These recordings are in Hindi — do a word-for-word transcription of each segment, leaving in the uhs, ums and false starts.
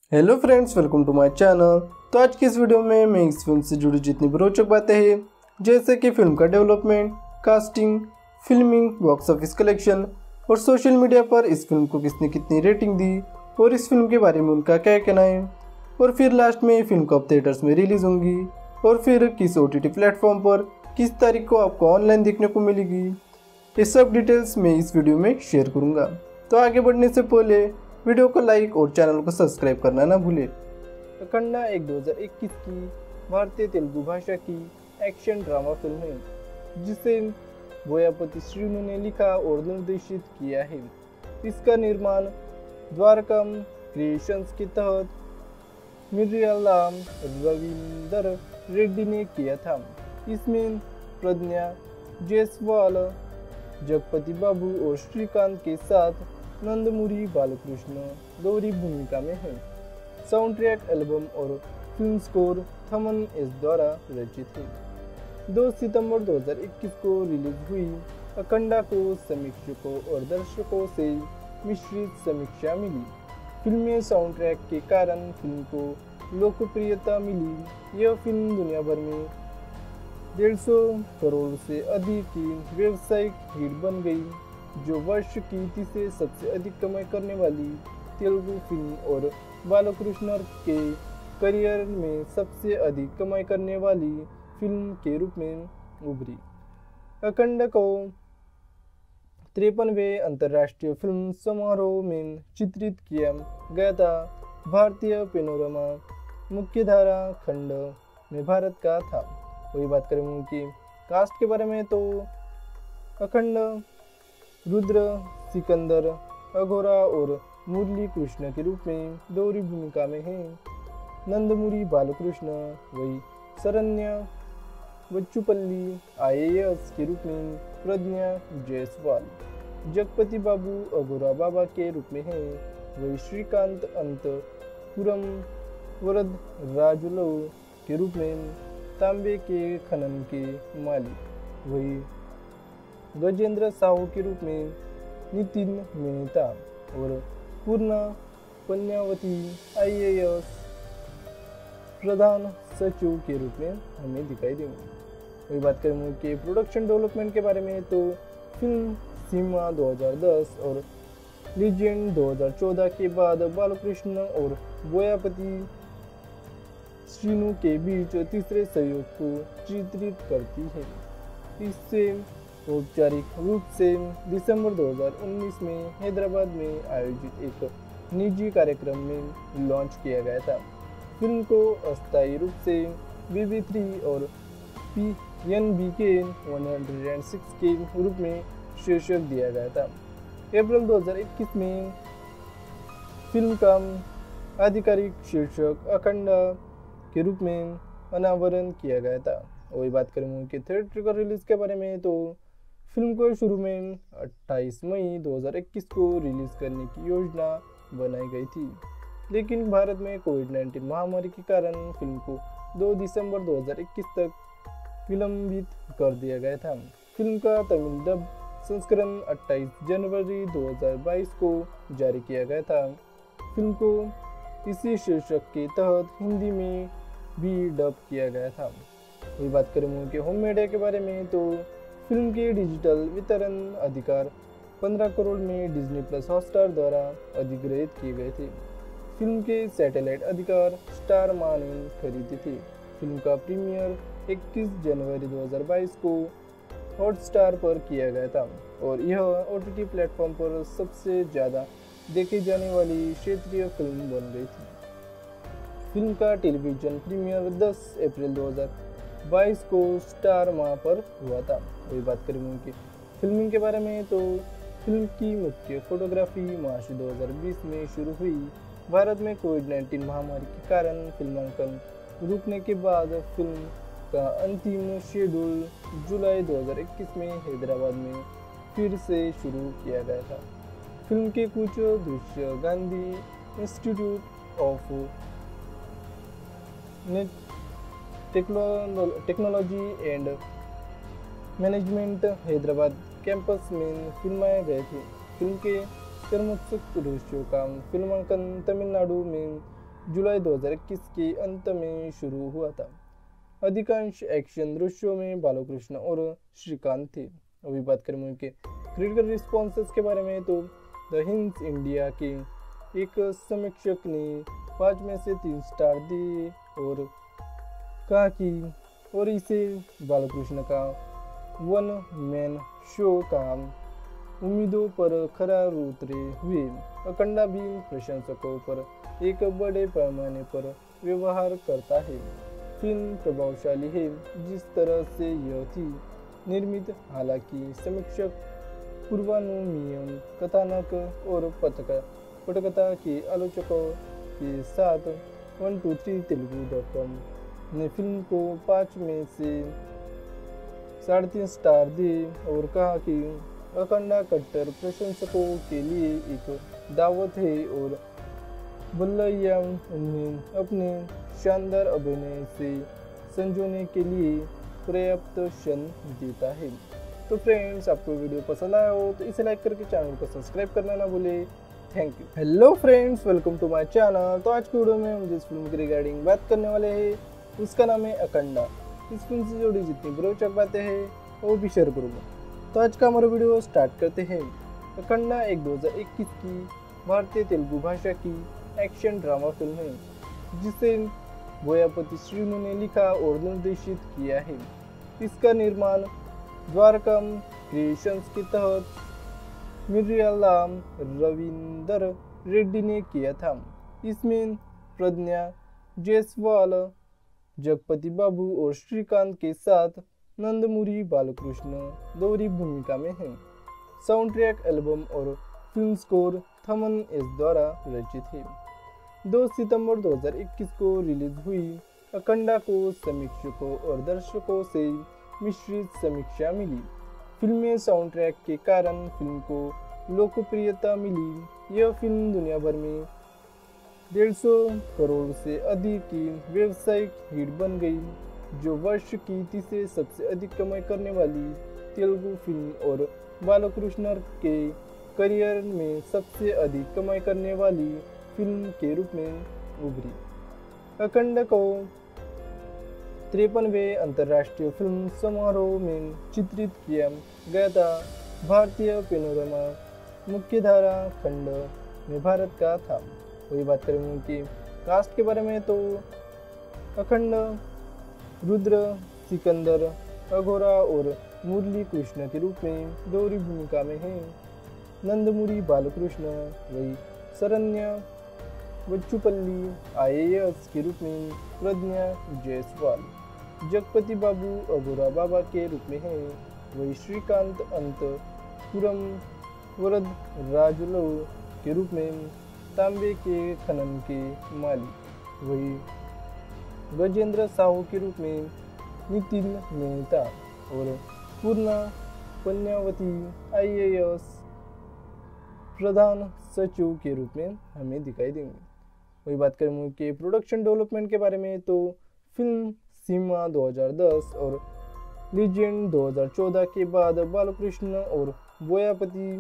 Hello friends, welcome to my channel. तो आज की इस वीडियो में मैं इस फिल्म से जुड़ी जितनी भी रोचक बातें हैं, जैसे कि फिल्म का development, casting, filming, box office collection और सोशल मीडिया पर इस फिल्म को किसने कितनी रेटिंग दी और इस फिल्म के बारे में उनका क्या कहना है, और फिर लास्ट में फिल्म कब थिएटर्स में रिलीज़ होंगी और फिर किस ओ टी टी प्लेटफॉर्म पर किस तारीख को आपको ऑनलाइन देखने को मिलेगी, ये सब डिटेल्स मैं इस वीडियो में शेयर करूँगा। तो आगे बढ़ने से पहले वीडियो को लाइक और चैनल को सब्सक्राइब करना ना भूलें। अखंडा एक दो हज़ार इक्कीस की भारतीय तेलुगु भाषा की एक्शन ड्रामा फिल्म है जिसे बोयापति श्रीनु ने लिखा और निर्देशित किया है। इसका निर्माण द्वारकम क्रिएशंस के तहत मिर्यालाम रविंदर रेड्डी ने किया था। इसमें प्रज्ञा जायसवाल, जगपति बाबू और श्रीकांत के साथ नंदमुरी बालकृष्ण गौरी भूमिका में है। साउंड ट्रैक, एल्बम और फिल्म स्कोर थमन एस द्वारा रचित है। दो सितंबर दो हज़ार इक्कीस को रिलीज हुई अखंडा को समीक्षकों और दर्शकों से मिश्रित समीक्षा मिली। फिल्म में साउंड ट्रैक के कारण फिल्म को लोकप्रियता मिली। यह फिल्म दुनिया भर में डेढ़ सौ करोड़ से अधिक की व्यावसायिक हिट बन गई, जो वर्ष की तीसरी सबसे अधिक कमाई करने वाली तेलुगु फिल्म और बालकृष्ण के करियर में सबसे अधिक कमाई करने वाली फिल्म के रूप में उभरी। अखंड को तिरपनवें अंतर्राष्ट्रीय फिल्म समारोह में चित्रित किया गया था। भारतीय पेनोरमा मुख्यधारा खंड में भारत का था। वही बात करें मूवी की कास्ट के बारे में, तो अखंड रुद्र, सिकंदर, अघोरा और मुरली कृष्ण के रूप में गौरी भूमिका में है। नंदमुरी बालकृष्ण, वही शरण्य बच्चुपल्ली आई ए एस के रूप में प्रज्ञा जायसवाल, जगपति बाबू अघोरा बाबा के रूप में है। वही श्रीकांत अंतपुरम वरद राजुलो के रूप में तांबे के खनन के मालिक, वही गजेंद्र साहू के रूप में नितिन मेहता और पूर्णा पन्यावती आई ए एस प्रधान सचिव के रूप में हमें दिखाई देंगे। वही बात करें मूवी के प्रोडक्शन डेवलपमेंट के बारे में, तो फिल्म सीमा दो हज़ार दस और लीजेंड दो हज़ार चौदह के बाद बालकृष्ण और बोयापति श्रीनु के बीच तीसरे सहयोग को चित्रित करती है। इससे औपचारिक रूप से दिसंबर दो हज़ार उन्नीस में हैदराबाद में आयोजित एक निजी कार्यक्रम में लॉन्च किया गया था। फिल्म को अस्थायी रूप से बी बी थ्री और पी एन बी के एक सौ छह के रूप में शीर्षक दिया गया था। अप्रैल दो हज़ार इक्कीस में फिल्म का आधिकारिक शीर्षक अखंडा के रूप में अनावरण किया गया था। वही बात करें मूवी के थिएट्रिकल रिलीज के बारे में, तो फिल्म को शुरू में अट्ठाईस मई दो हज़ार इक्कीस को रिलीज करने की योजना बनाई गई थी, लेकिन भारत में कोविड नाइन्टीन महामारी के कारण फिल्म को दो दिसंबर दो हज़ार इक्कीस तक विलंबित कर दिया गया था। फिल्म का तमिल डब संस्करण अट्ठाईस जनवरी दो हज़ार बाईस को जारी किया गया था। फिल्म को इसी शीर्षक के तहत हिंदी में भी डब किया गया था। वही बात करें मूवी के होम मीडिया के बारे में, तो फिल्म के डिजिटल वितरण अधिकार पंद्रह करोड़ में डिज्नी प्लस हॉटस्टार द्वारा अधिग्रहित किए गए थे। फिल्म के सैटेलाइट अधिकार स्टार मा ने खरीदे थे। फिल्म का प्रीमियर इक्कीस जनवरी दो हज़ार बाईस को हॉटस्टार पर किया गया था और यह ओ टी टी प्लेटफॉर्म पर सबसे ज़्यादा देखी जाने वाली क्षेत्रीय फिल्म बन गई थी। फिल्म का टेलीविजन प्रीमियर दस अप्रैल दो हज़ार बाईस को स्टार माह पर हुआ था। वही बात करें उनकी फिल्मिंग के बारे में, तो फिल्म की मुख्य फोटोग्राफी मार्च दो हज़ार बीस में शुरू हुई। भारत में कोविड नाइन्टीन महामारी के कारण फिल्मांकन रुकने के बाद फिल्म का अंतिम शेड्यूल जुलाई दो हज़ार इक्कीस में हैदराबाद में फिर से शुरू किया गया था। फिल्म के कुछ दृश्य Gandhi institute of technology and management Hyderabad campus में फिल्माए गए थे। फिल्म के कर्मोत्सुक दृश्यों का फिल्मांकन तमिलनाडु में जुलाई दो हज़ार इक्कीस के अंत में शुरू हुआ था। अधिकांश एक्शन दृश्यों में बालकृष्ण और श्रीकांत थे। अभी बात करें मूवी के क्रिटिकल रिस्पॉन्सेस के बारे में तो द हिंस इंडिया के एक समीक्षक ने पाँच में से तीन स्टार दिए और कहा कि और इसे बालकृष्ण का वन मैन शो का उम्मीदों पर खरा उतरे हुए। अखंडा भी प्रशंसकों पर एक बड़े पैमाने पर व्यवहार करता है। फिल्म प्रभावशाली है जिस तरह से यह थी निर्मित। हालांकि समीक्षक पूर्वानुमान कथानक और पटकथा पटकथा के आलोचकों के साथ one two three Telugu dot com ने फिल्म को पाँच में से साढ़े तीन स्टार दिए और कहा कि अखंडा कट्टर प्रशंसकों के लिए एक दावत है और बल्लैया उन्हें अपने शानदार अभिनय से संजोने के लिए पर्याप्त क्षण देता है। तो फ्रेंड्स, आपको वीडियो पसंद आया हो तो इसे लाइक करके चैनल को सब्सक्राइब करना ना भूले। Thank you. Hello friends, welcome to my channel. तो आज की वीडियो में हम जिस फिल्म की रिगार्डिंग बात करने वाले हैं उसका नाम है अखंडा। इस फिल्म से जुड़ी जितनी रोचक बातें हैं वो भी शेयर करूँगा। तो आज का हमारा वीडियो स्टार्ट करते हैं। अखंडा एक दो हज़ार इक्कीस की भारतीय तेलुगु भाषा की एक्शन ड्रामा फिल्म है जिसे बोयापति श्रीनु ने लिखा और निर्देशित किया है। इसका निर्माण द्वारकम क्रिएशंस के तहत मिर्यालाम रविंदर रेड्डी ने किया था। इसमें प्रज्ञा जायसवाल, जगपति बाबू और श्रीकांत के साथ नंदमुरी बालकृष्ण दोहरी भूमिका में हैं। साउंड ट्रैक, एल्बम और फिल्म स्कोर थमन एस द्वारा रचित है। दो सितंबर दो हज़ार इक्कीस को रिलीज हुई अखंडा को समीक्षकों और दर्शकों से मिश्रित समीक्षा मिली। फिल्म में साउंड ट्रैक के कारण फिल्म को लोकप्रियता मिली। यह फिल्म दुनिया भर में डेढ़ सौ करोड़ से अधिक की व्यावसायिक हिट बन गई, जो वर्ष की तीसरी सबसे अधिक कमाई करने वाली तेलुगु फिल्म और बालकृष्ण के करियर में सबसे अधिक कमाई करने वाली फिल्म के रूप में उभरी। अखंडा को तिरपनवें अंतर्राष्ट्रीय फिल्म समारोह में चित्रित किया गया था। भारतीय पैनोरमा मुख्यधारा खंड में भारत का था। वही बात करें उनकी कास्ट के बारे में तो अखंड रुद्र, सिकंदर, अघोरा और मुरली कृष्ण के रूप में दोहरी भूमिका में हैं। नंदमुरी बालकृष्ण, वही शरण्य बच्चुपल्ली आई ए एस के रूप में प्रज्ञा जायसवाल, जगपति बाबू अघोरा बाबा के रूप में हैं। वही श्रीकांत अंतपुरम वरद राजुलु के रूप में तांबे के खनन के मालिक। वही गजेंद्र साहू के रूप में नितिन मेहता और पूर्णा पन्यावती आई ए एस प्रधान सचिव के रूप में हमें दिखाई देंगे। वही बात करें मूवी के प्रोडक्शन डेवलपमेंट के बारे में तो फिल्म सीमा दो हज़ार दस और लीजेंड दो हज़ार चौदह के बाद बालकृष्ण और बोयापति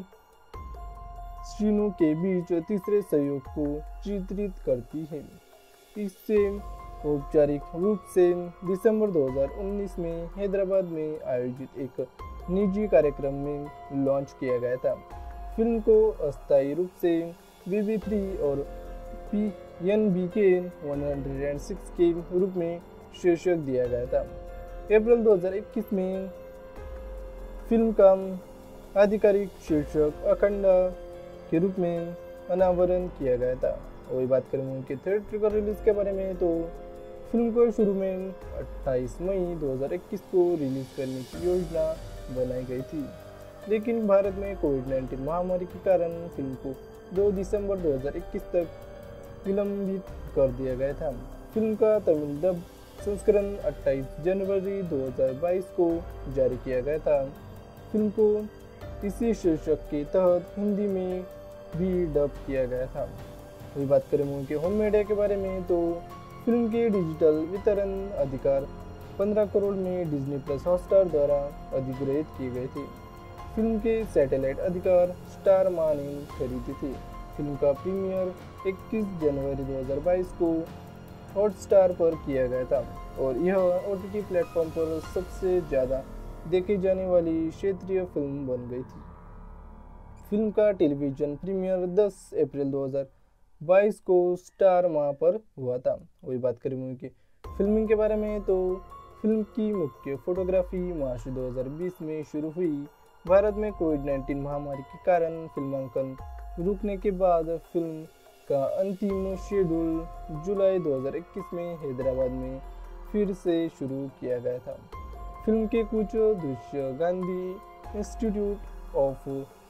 श्रीनु के बीच तीसरे सहयोग को चित्रित करती है। इससे औपचारिक रूप से दिसंबर दो हज़ार उन्नीस में हैदराबाद में आयोजित एक निजी कार्यक्रम में लॉन्च किया गया था। फिल्म को अस्थायी रूप से बी बी थ्री और पी एन बी के एक सौ छह के रूप में शीर्षक दिया गया था। अप्रैल दो हज़ार इक्कीस में फिल्म का आधिकारिक शीर्षक अखंडा के रूप में अनावरण किया गया था। वही बात करें उनके थिएट्रिकल रिलीज के बारे में तो फिल्म को शुरू में अट्ठाईस मई दो हज़ार इक्कीस को रिलीज करने की योजना बनाई गई थी, लेकिन भारत में कोविड नाइन्टीन महामारी के कारण फिल्म को दो दिसंबर दो हज़ार इक्कीस तक विलंबित कर दिया गया था। फिल्म का तमिल डब संस्करण अट्ठाईस जनवरी दो हज़ार बाईस को जारी किया गया था। फिल्म को इसी शीर्षक के तहत हिंदी में भी डब किया गया था। वही बात करें मूवी के होम मीडिया के बारे में तो फिल्म के डिजिटल वितरण अधिकार पंद्रह करोड़ में डिज्नी प्लस हॉटस्टार द्वारा अधिग्रहित किए गए थे। फिल्म के सैटेलाइट अधिकार स्टार माँ ने खरीदी थी। फिल्म का प्रीमियर इक्कीस जनवरी दो हज़ार बाईस को हॉटस्टार पर किया गया था और यह ओटीटी प्लेटफॉर्म पर सबसे ज़्यादा देखी जाने वाली क्षेत्रीय फिल्म बन गई थी। फिल्म का टेलीविज़न प्रीमियर दस अप्रैल दो हज़ार बाईस को स्टार माह पर हुआ था। वही बात करें मूवी की फिल्मिंग के बारे में तो फिल्म की मुख्य फोटोग्राफी मार्च दो हज़ार बीस में शुरू हुई। भारत में कोविड नाइन्टीन महामारी के कारण फिल्मांकन रुकने के बाद फिल्म का अंतिम शेड्यूल जुलाई दो हज़ार इक्कीस में हैदराबाद में फिर से शुरू किया गया था। फिल्म के कुछ दृश्य Gandhi institute of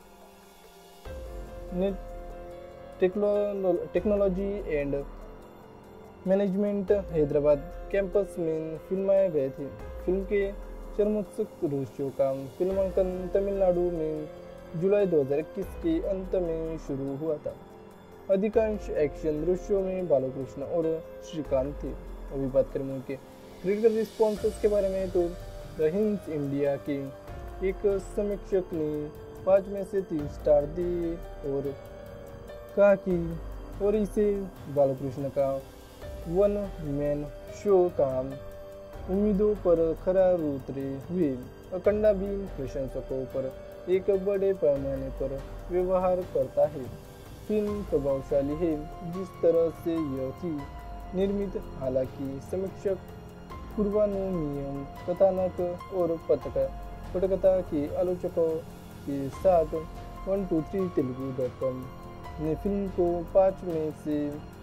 technology and management Hyderabad campus में फिल्माए गए थे। फिल्म के चरमोत्सुक दृश्यों का फिल्मांकन तमिलनाडु में जुलाई दो हज़ार इक्कीस के अंत में शुरू हुआ था। अधिकांश एक्शन दृश्यों में बालकृष्ण और श्रीकांत थे। अभी बात करें मूवी के क्रिटिकल रिस्पॉन्सेस के बारे में तो द हिंस इंडिया के एक समीक्षक ने पाँच में से तीन स्टार दिए और कहा कि और इसे बालकृष्ण का वन मैन शो का उम्मीदों पर खरा उतरे हुए। अखंडा भी प्रशंसकों पर एक बड़े पैमाने पर व्यवहार करता है। फिल्म प्रभावशाली है जिस तरह से यह थी निर्मित। हालांकि समीक्षक पूर्वानुमान कथानक और पटक पटकथा के आलोचकों के साथ one two three Telugu dot com ने फिल्म को पाँच में से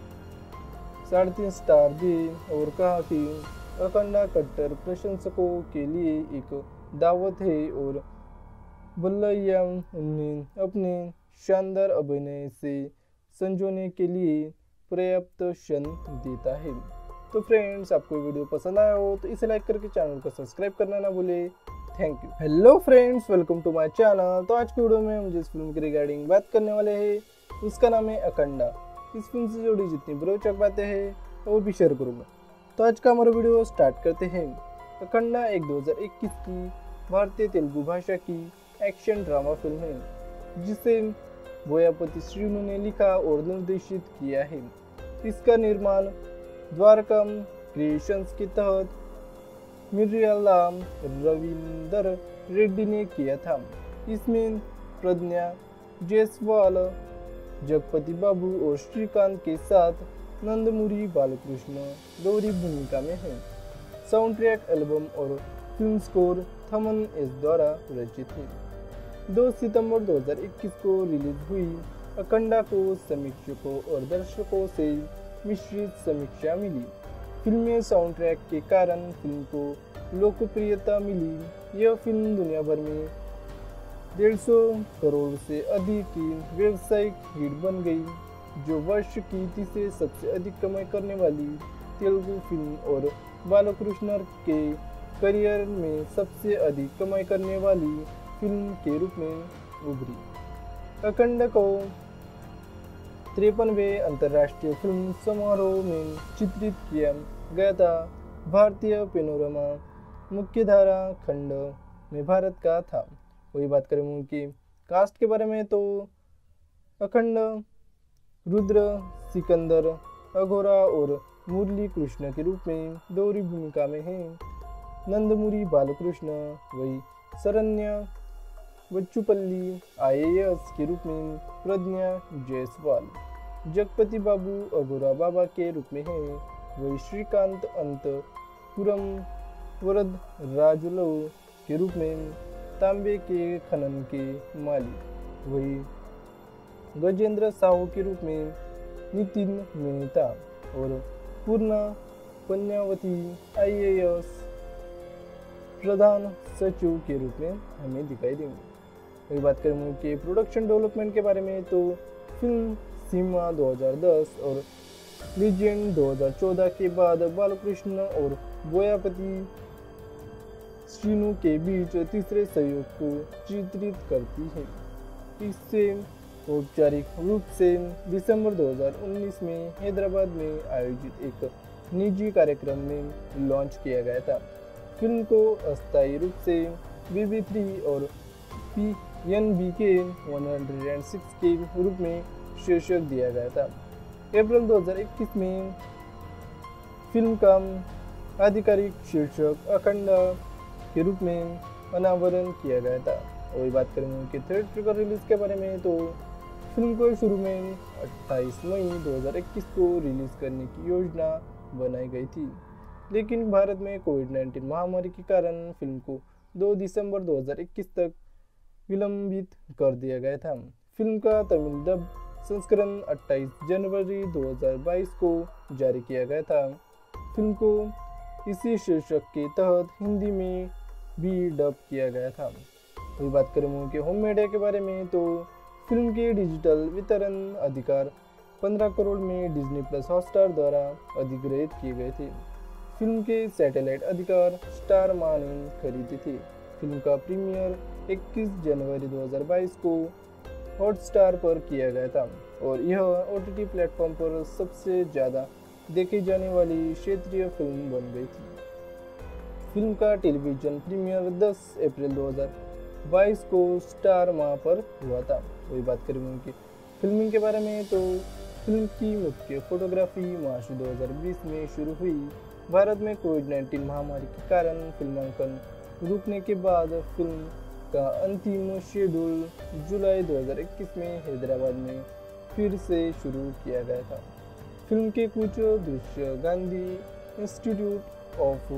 साढ़े तीन स्टार दिए और कहा कि अखंडा कट्टर प्रशंसकों के लिए एक दावत है और बल्लैया उन्हें अपने शानदार अभिनय से संजोने के लिए पर्याप्त क्षण देता है। तो फ्रेंड्स, आपको वीडियो पसंद आया हो तो इसे लाइक करके चैनल को सब्सक्राइब करना ना भूले। Thank you. Hello friends, welcome to my channel. तो आज की वीडियो में हम जिस फिल्म की रिगार्डिंग बात करने वाले हैं उसका नाम है अखंडा। इस फिल्म से जुड़ी जितनी भी रोचक बातें हैं वो भी शेयर करूँगा। तो आज का हमारा वीडियो स्टार्ट करते हैं। अखंडा एक दो हज़ार इक्कीस की भारतीय तेलुगु भाषा की एक्शन ड्रामा फिल्म है जिसे बोयापति श्रीनु ने लिखा और निर्देशित किया है। इसका निर्माण द्वारकम क्रिएशंस के तहत मिर्याला रविंदर रेड्डी ने किया था। इसमें प्रज्ञा जायसवाल, जगपति बाबू और श्रीकांत के साथ नंदमुरी बालकृष्ण गौरी भूमिका में है। साउंड ट्रैक एल्बम और फिल्म स्कोर थमन एस द्वारा रचित है। दो सितंबर दो हज़ार इक्कीस को रिलीज हुई अखंडा को समीक्षकों और दर्शकों से मिश्रित समीक्षा मिली। फिल्म में साउंड ट्रैक के कारण फिल्म को लोकप्रियता मिली। यह फिल्म दुनिया भर में डेढ़ सौ करोड़ से अधिक की व्यावसायिक हिट बन गई, जो वर्ष की तीसरी सबसे अधिक कमाई करने वाली तेलुगु फिल्म और बालकृष्ण के करियर में सबसे अधिक कमाई करने वाली फिल्म के रूप में उभरी। अखंडा को तिरपनवें अंतर्राष्ट्रीय फिल्म समारोह में चित्रित किया गया था। भारतीय पेनोरमा मुख्यधारा खंड में भारत का था। वही बात करें मूवी की कास्ट के बारे में तो अखंड रुद्र सिकंदर अघोरा और मुरली कृष्ण के रूप में गौरी भूमिका में है। नंदमुरी बालकृष्ण, वही शरण्य बच्चुपल्ली आईएएस के रूप में प्रज्ञा जायसवाल, जगपति बाबू अघोरा बाबा के रूप में है। वही श्रीकांत अंतपुरम वरद राजुलू के रूप में तांबे के खनन के मालिक। वही गजेंद्र साहू के रूप में नितिन मेहता और पूर्णा पन्यावती आईएएस प्रधान सचिव के रूप में हमें दिखाई देंगे। वही बात करें मूवी के प्रोडक्शन डेवलपमेंट के बारे में तो फिल्म सीमा दो हज़ार दस और लीजेंड दो हज़ार चौदह के बाद बालकृष्ण और बोयापति श्रीनु के बीच तीसरे सहयोग को चित्रित करती है। इससे औपचारिक रूप से दिसंबर दो हज़ार उन्नीस में हैदराबाद में आयोजित एक निजी कार्यक्रम में लॉन्च किया गया था। फिल्म को अस्थायी रूप से बी बी थ्री और पी एन बी के एक सौ छह के रूप में शीर्षक दिया गया था। अप्रैल दो हज़ार इक्कीस में फिल्म का आधिकारिक शीर्षक अखंड के रूप में अनावरण किया गया था। वही बात करेंगे कि थिएट्रिकल रिलीज के बारे में, तो फिल्म को शुरू में अट्ठाईस मई दो हज़ार इक्कीस को रिलीज करने की योजना बनाई गई थी, लेकिन भारत में कोविड नाइन्टीन महामारी के कारण फिल्म को दो दिसंबर दो हज़ार इक्कीस तक विलंबित कर दिया गया था। फिल्म का तमिल डब संस्करण अट्ठाईस जनवरी दो हज़ार बाईस को जारी किया गया था। फिल्म को इसी शीर्षक के तहत हिंदी में भी डब किया गया था। वही बात करें मूवी के होम मीडिया के बारे में, तो फिल्म के डिजिटल वितरण अधिकार पंद्रह करोड़ में डिज्नी प्लस हॉटस्टार द्वारा अधिग्रहित किए गए थे। फिल्म के सैटेलाइट अधिकार स्टार मां ने खरीदे थे। फिल्म का प्रीमियर इक्कीस जनवरी दो हज़ार बाईस को हॉटस्टार पर किया गया था और यह ओटीटी प्लेटफॉर्म पर सबसे ज़्यादा देखी जाने वाली क्षेत्रीय फिल्म बन गई थी। फिल्म का टेलीविजन प्रीमियर दस अप्रैल दो हज़ार बाईस को स्टार माह पर हुआ था। वही बात करें उनकी फिल्मिंग के बारे में, तो फिल्म की मुख्य फोटोग्राफी मार्च दो हज़ार बीस में शुरू हुई। भारत में कोविड नाइन्टीन महामारी के कारण फिल्मांकन रुकने के बाद फिल्म का अंतिम शेड्यूल जुलाई दो हज़ार इक्कीस में हैदराबाद में फिर से शुरू किया गया था। फिल्म के कुछ दृश्य Gandhi institute of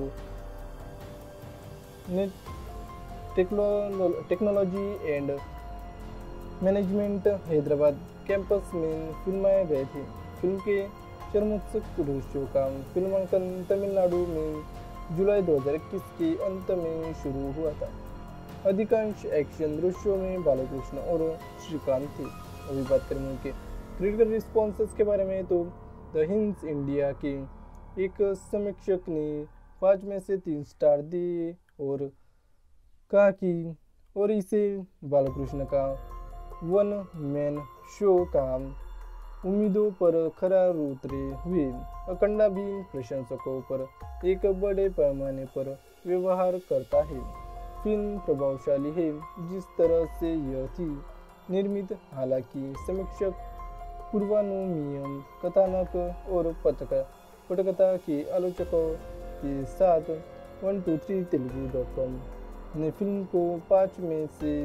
technology and management Hyderabad campus में फिल्माए गए थे। फिल्म के चरमोत्सुक दृश्यों का फिल्मांकन तमिलनाडु में जुलाई दो हज़ार इक्कीस के अंत में शुरू हुआ था। अधिकांश एक्शन दृश्यों में बालकृष्ण और श्रीकांत थे। अभी बात करें उनके क्रिटिकल रिस्पॉन्सेस के बारे में, तो द हिंस इंडिया के एक समीक्षक ने पाँच में से तीन स्टार दिए और कहा कि और इसे बालकृष्ण का वन मैन शो का उम्मीदों पर खरा उतरे हुए। अखंडा भी प्रशंसकों पर एक बड़े पैमाने पर व्यवहार करता है। फिल्म प्रभावशाली है जिस तरह से यह थी निर्मित। हालांकि समीक्षक पूर्वानुमान कथानक और पटकथा पटकथा के आलोचकों के साथ one two three Telugu dot com ने फिल्म को पाँच में से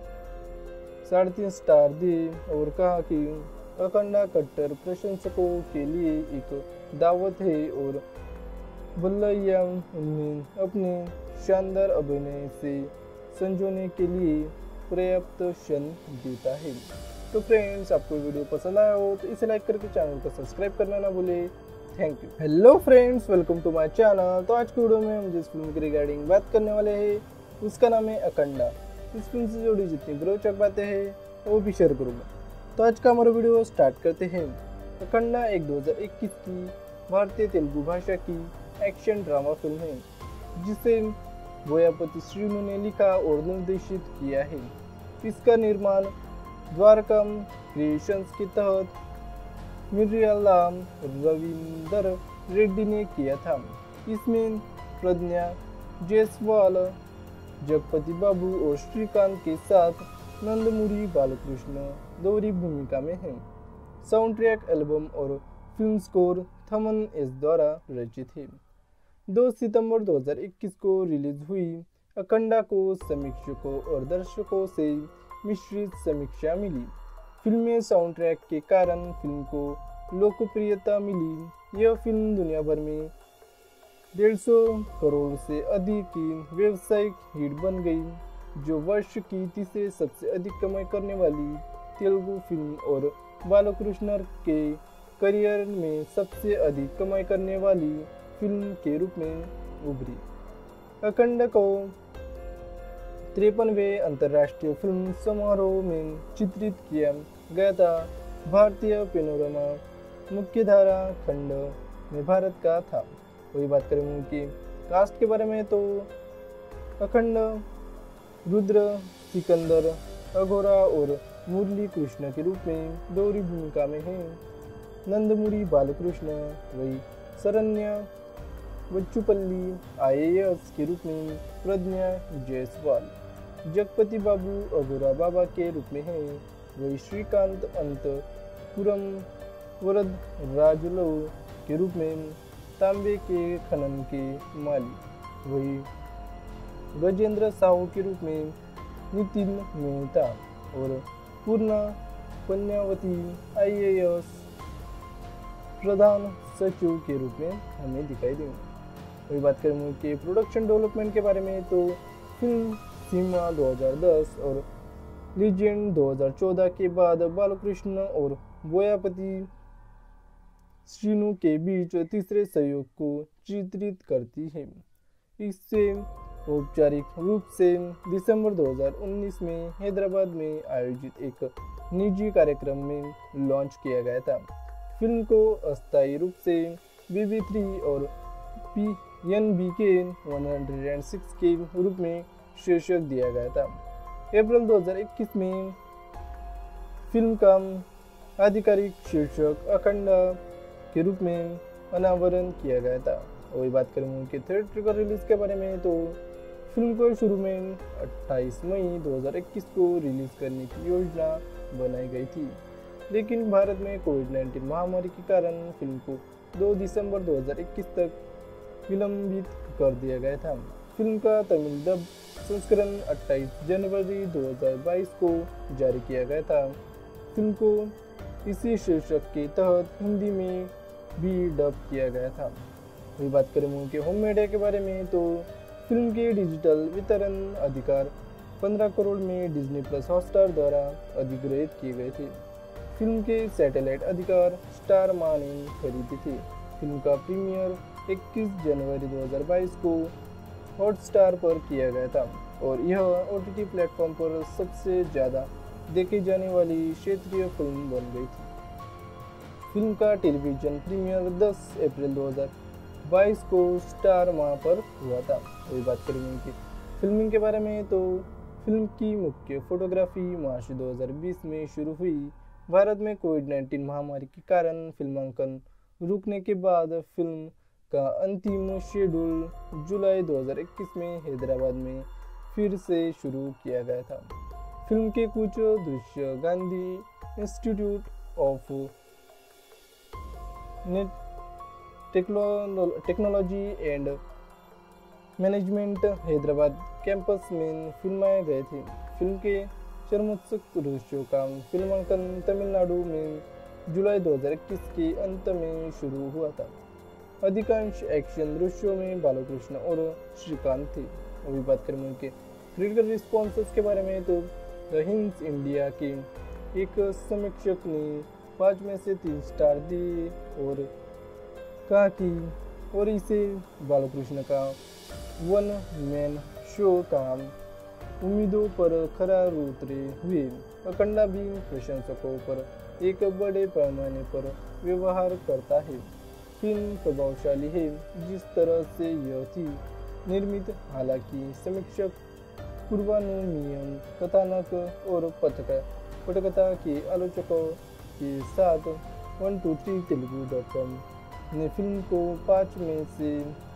साढ़े तीन स्टार दिए और कहा कि अखंडा कट्टर प्रशंसकों के लिए एक दावत है और बल्लैया उन्हें अपने शानदार अभिनय से संजोने के लिए पर्याप्त क्षण देता है। तो फ्रेंड्स, आपको वीडियो पसंद आया हो तो इसे लाइक करके चैनल को सब्सक्राइब करना ना भूले। Thank you. Hello friends, welcome to my channel. तो आज की वीडियो में हम जिस फिल्म की रिगार्डिंग बात करने वाले हैं उसका नाम है अखंडा। इस फिल्म से जुड़ी जितनी रोचक बातें हैं वो भी शेयर करूँगा। तो आज का हमारा वीडियो स्टार्ट करते हैं। अखंडा एक दो हज़ार इक्कीस की भारतीय तेलुगु भाषा की एक्शन ड्रामा फिल्म है जिसे बोयापति श्रीनु ने लिखा और निर्देशित किया है। इसका निर्माण द्वारकम क्रिएशंस के तहत मिर्यालाम रविंदर रेड्डी ने किया था। इसमें प्रज्ञा जायसवाल, जगपति बाबू और श्रीकांत के साथ नंदमुरी बालकृष्ण दोहरी भूमिका में हैं। साउंड ट्रैक, एल्बम और फिल्म स्कोर थमन एस द्वारा रचित है। दो सितंबर दो हज़ार इक्कीस को रिलीज हुई अखंडा को समीक्षकों और दर्शकों से मिश्रित समीक्षा मिली। फिल्म में साउंड ट्रैक के कारण फिल्म को लोकप्रियता मिली। यह फिल्म दुनिया भर में डेढ़ सौ करोड़ से अधिक की व्यावसायिक हिट बन गई, जो वर्ष की तीसरी सबसे अधिक कमाई करने वाली तेलुगु फिल्म और बालकृष्ण के करियर में सबसे अधिक कमाई करने वाली फिल्म के रूप में उभरी। अखंडा को तिरपनवें अंतर्राष्ट्रीय फिल्म समारोह में चित्रित किया गया था। भारतीय पैनोरमा मुख्यधारा खंड में भारत का था। वही बात करें उनकी कास्ट के बारे में, तो अखंड रुद्र, सिकंदर, अघोरा और मुरली कृष्ण के रूप में दोहरी भूमिका में हैं। नंदमुरी बालकृष्ण, वही शरण्या बच्चुपल्ली आईएएस के रूप में प्रज्ञा जायसवाल, जगपति बाबू अघोरा बाबा के रूप में हैं। वही श्रीकांत अंत पुरम वरद राजुलू के रूप में तांबे के खनन के मालिक, वही गजेंद्र साहू के रूप में नितिन मेहता और पूर्णा पन्यावती आई ए एस प्रधान सचिव के रूप में हमें दिखाई देंगे। वही बात करें मूवी के प्रोडक्शन डेवलपमेंट के बारे में तो फिल्म सीमा दो हज़ार दस और लीजेंड दो हज़ार चौदह के बाद बालकृष्ण और बोयापति श्रीनु के बीच तीसरे सहयोग को चित्रित करती है। इससे औपचारिक रूप से दिसंबर दो हज़ार उन्नीस में हैदराबाद में आयोजित एक निजी कार्यक्रम में लॉन्च किया गया था। फिल्म को अस्थायी रूप से बी बी थ्री और पी एन बी के एक सौ छह के रूप में शीर्षक दिया गया था। अप्रैल दो हज़ार इक्कीस में फिल्म का आधिकारिक शीर्षक अखंडा के रूप में अनावरण किया गया था। वही बात करें उनके थिएट्रिकल रिलीज के बारे में तो फिल्म को शुरू में अट्ठाईस मई दो हज़ार इक्कीस को रिलीज करने की योजना बनाई गई थी, लेकिन भारत में कोविड नाइन्टीन महामारी के कारण फिल्म को दो दिसंबर दो हज़ार इक्कीस तक विलंबित कर दिया गया था। फिल्म का तमिल डब संस्करण अट्ठाईस जनवरी दो हज़ार बाईस को जारी किया गया था। फिल्म को इसी शीर्षक के तहत हिंदी में भी डब किया गया था। वही बात करें मूवी के होम मीडिया के बारे में तो फिल्म के डिजिटल वितरण अधिकार पंद्रह करोड़ में डिज्नी प्लस हॉटस्टार द्वारा अधिग्रहित किए गए थे। फिल्म के सैटेलाइट अधिकार स्टार मा ने खरीदे थे। फिल्म का प्रीमियर इक्कीस जनवरी दो हज़ार बाईस को हॉटस्टार पर किया गया था और यह ओ टी टी प्लेटफॉर्म पर सबसे ज़्यादा देखी जाने वाली क्षेत्रीय फिल्म बन गई थी। फिल्म का टेलीविजन प्रीमियर दस अप्रैल दो हज़ार बाईस को स्टार माह पर हुआ था। वही बात करेंगे कि फिल्मिंग के बारे में तो फिल्म की मुख्य फोटोग्राफी मार्च दो हज़ार बीस में शुरू हुई। भारत में कोविड नाइन्टीन महामारी के कारण फिल्मांकन रुकने के बाद फिल्म का अंतिम शेड्यूल जुलाई दो हज़ार इक्कीस में हैदराबाद में फिर से शुरू किया गया था। फिल्म के कुछ दृश्य Gandhi institute of technology and management Hyderabad campus में फिल्माए गए थे। फिल्म के चरमोत्सुक दृश्यों का फिल्मांकन तमिलनाडु में जुलाई दो हज़ार इक्कीस के अंत में शुरू हुआ था। अधिकांश एक्शन दृश्यों में बालकृष्ण और श्रीकांत थे। अभी बात करें उनके क्रिटिकल रिस्पॉन्सेस के बारे में तो द हिंस इंडिया के एक समीक्षक ने पाँच में से तीन स्टार दिए और कहा कि और इसे बालकृष्ण का वन मैन शो का उम्मीदों पर खरा उतरे हुए। अखंडा भी प्रशंसकों पर एक बड़े पैमाने पर व्यवहार करता है। फिल्म प्रभावशाली है जिस तरह से यह थी निर्मित। हालांकि समीक्षक पूर्वानुमान कथानक और पटकथा पटकथा के आलोचकों के साथ one two three Telugu dot com ने फिल्म को पाँच में से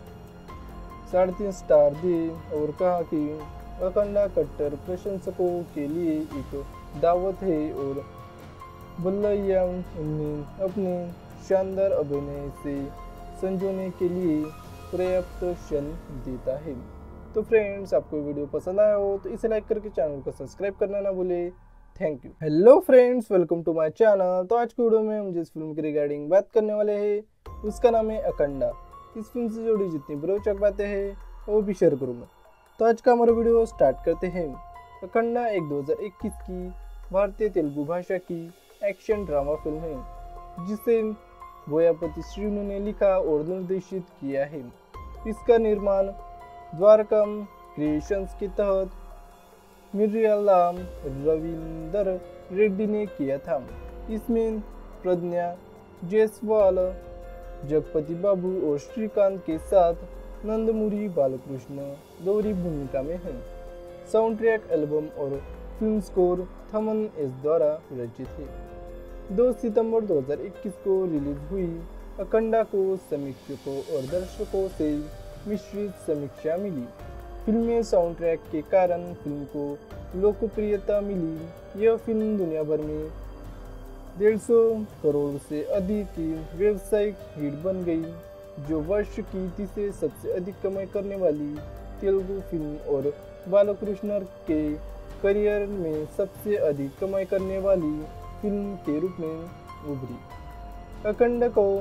साढ़े तीन स्टार दिए और कहा कि अखंडा कट्टर प्रशंसकों के लिए एक दावत है और बल्लैया उन्हें अपने शानदार अभिनय से संजोने के लिए पर्याप्त क्षण देता है। तो फ्रेंड्स, आपको वीडियो पसंद आया हो तो इसे लाइक करके चैनल को सब्सक्राइब करना ना भूले। Thank you. Hello friends, welcome to my channel. तो आज की वीडियो में हम जिस फिल्म के रिगार्डिंग बात करने वाले हैं उसका नाम है अखंडा। इस फिल्म से जुड़ी जितनी रोचक बातें हैं वो भी शेयर करूँगा। तो आज का हमारा वीडियो स्टार्ट करते हैं। अखंडा एक दो हज़ार इक्कीस की भारतीय तेलुगु भाषा की एक्शन ड्रामा फिल्म है जिसे बोयापति श्रीनु ने लिखा और निर्देशित किया है। इसका निर्माण द्वारकम क्रिएशंस के तहत मिर्यालाम रविंदर रेड्डी ने किया था। इसमें प्रज्ञा जायसवाल, जगपति बाबू और श्रीकांत के साथ नंदमुरी बालकृष्ण दोहरी भूमिका में हैं। साउंड ट्रैक एल्बम और फिल्म स्कोर थमन एस द्वारा रचित है। दो सितंबर दो हज़ार इक्कीस को रिलीज हुई अखंडा को समीक्षकों और दर्शकों से मिश्रित समीक्षा मिली। फिल्म में साउंड ट्रैक के कारण फिल्म को लोकप्रियता मिली। यह फिल्म दुनिया भर में डेढ़ सौ करोड़ से अधिक की व्यावसायिक हिट बन गई, जो वर्ष की तीसरी सबसे अधिक कमाई करने वाली तेलुगु फिल्म और बालकृष्ण के करियर में सबसे अधिक कमाई करने वाली फिल्म के रूप में उभरी। अखंड को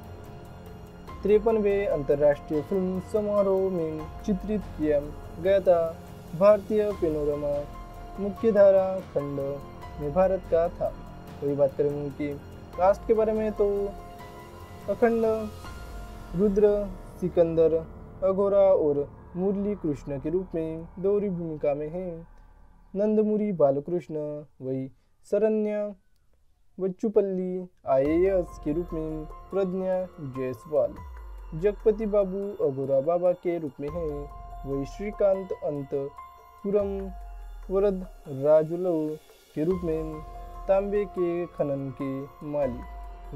तिरपनवें अंतर्राष्ट्रीय फिल्म समारोह में चित्रित किया गया था। भारतीय पेनोरमा मुख्यधारा खंड में भारत का था। वही बात करें उनकी कास्ट के बारे में तो अखंड रुद्र, सिकंदर, अघोरा और मुरली कृष्ण के रूप में दोहरी भूमिका में हैं। नंदमुरी बालकृष्ण, वही शरण्या बच्चुपल्ली आईएएस के रूप में प्रज्ञा जायसवाल, जगपति बाबू अघोरा बाबा के रूप में हैं। वही श्रीकांत अंतपुरम वरद राजुलू के रूप में तांबे के खनन के मालिक,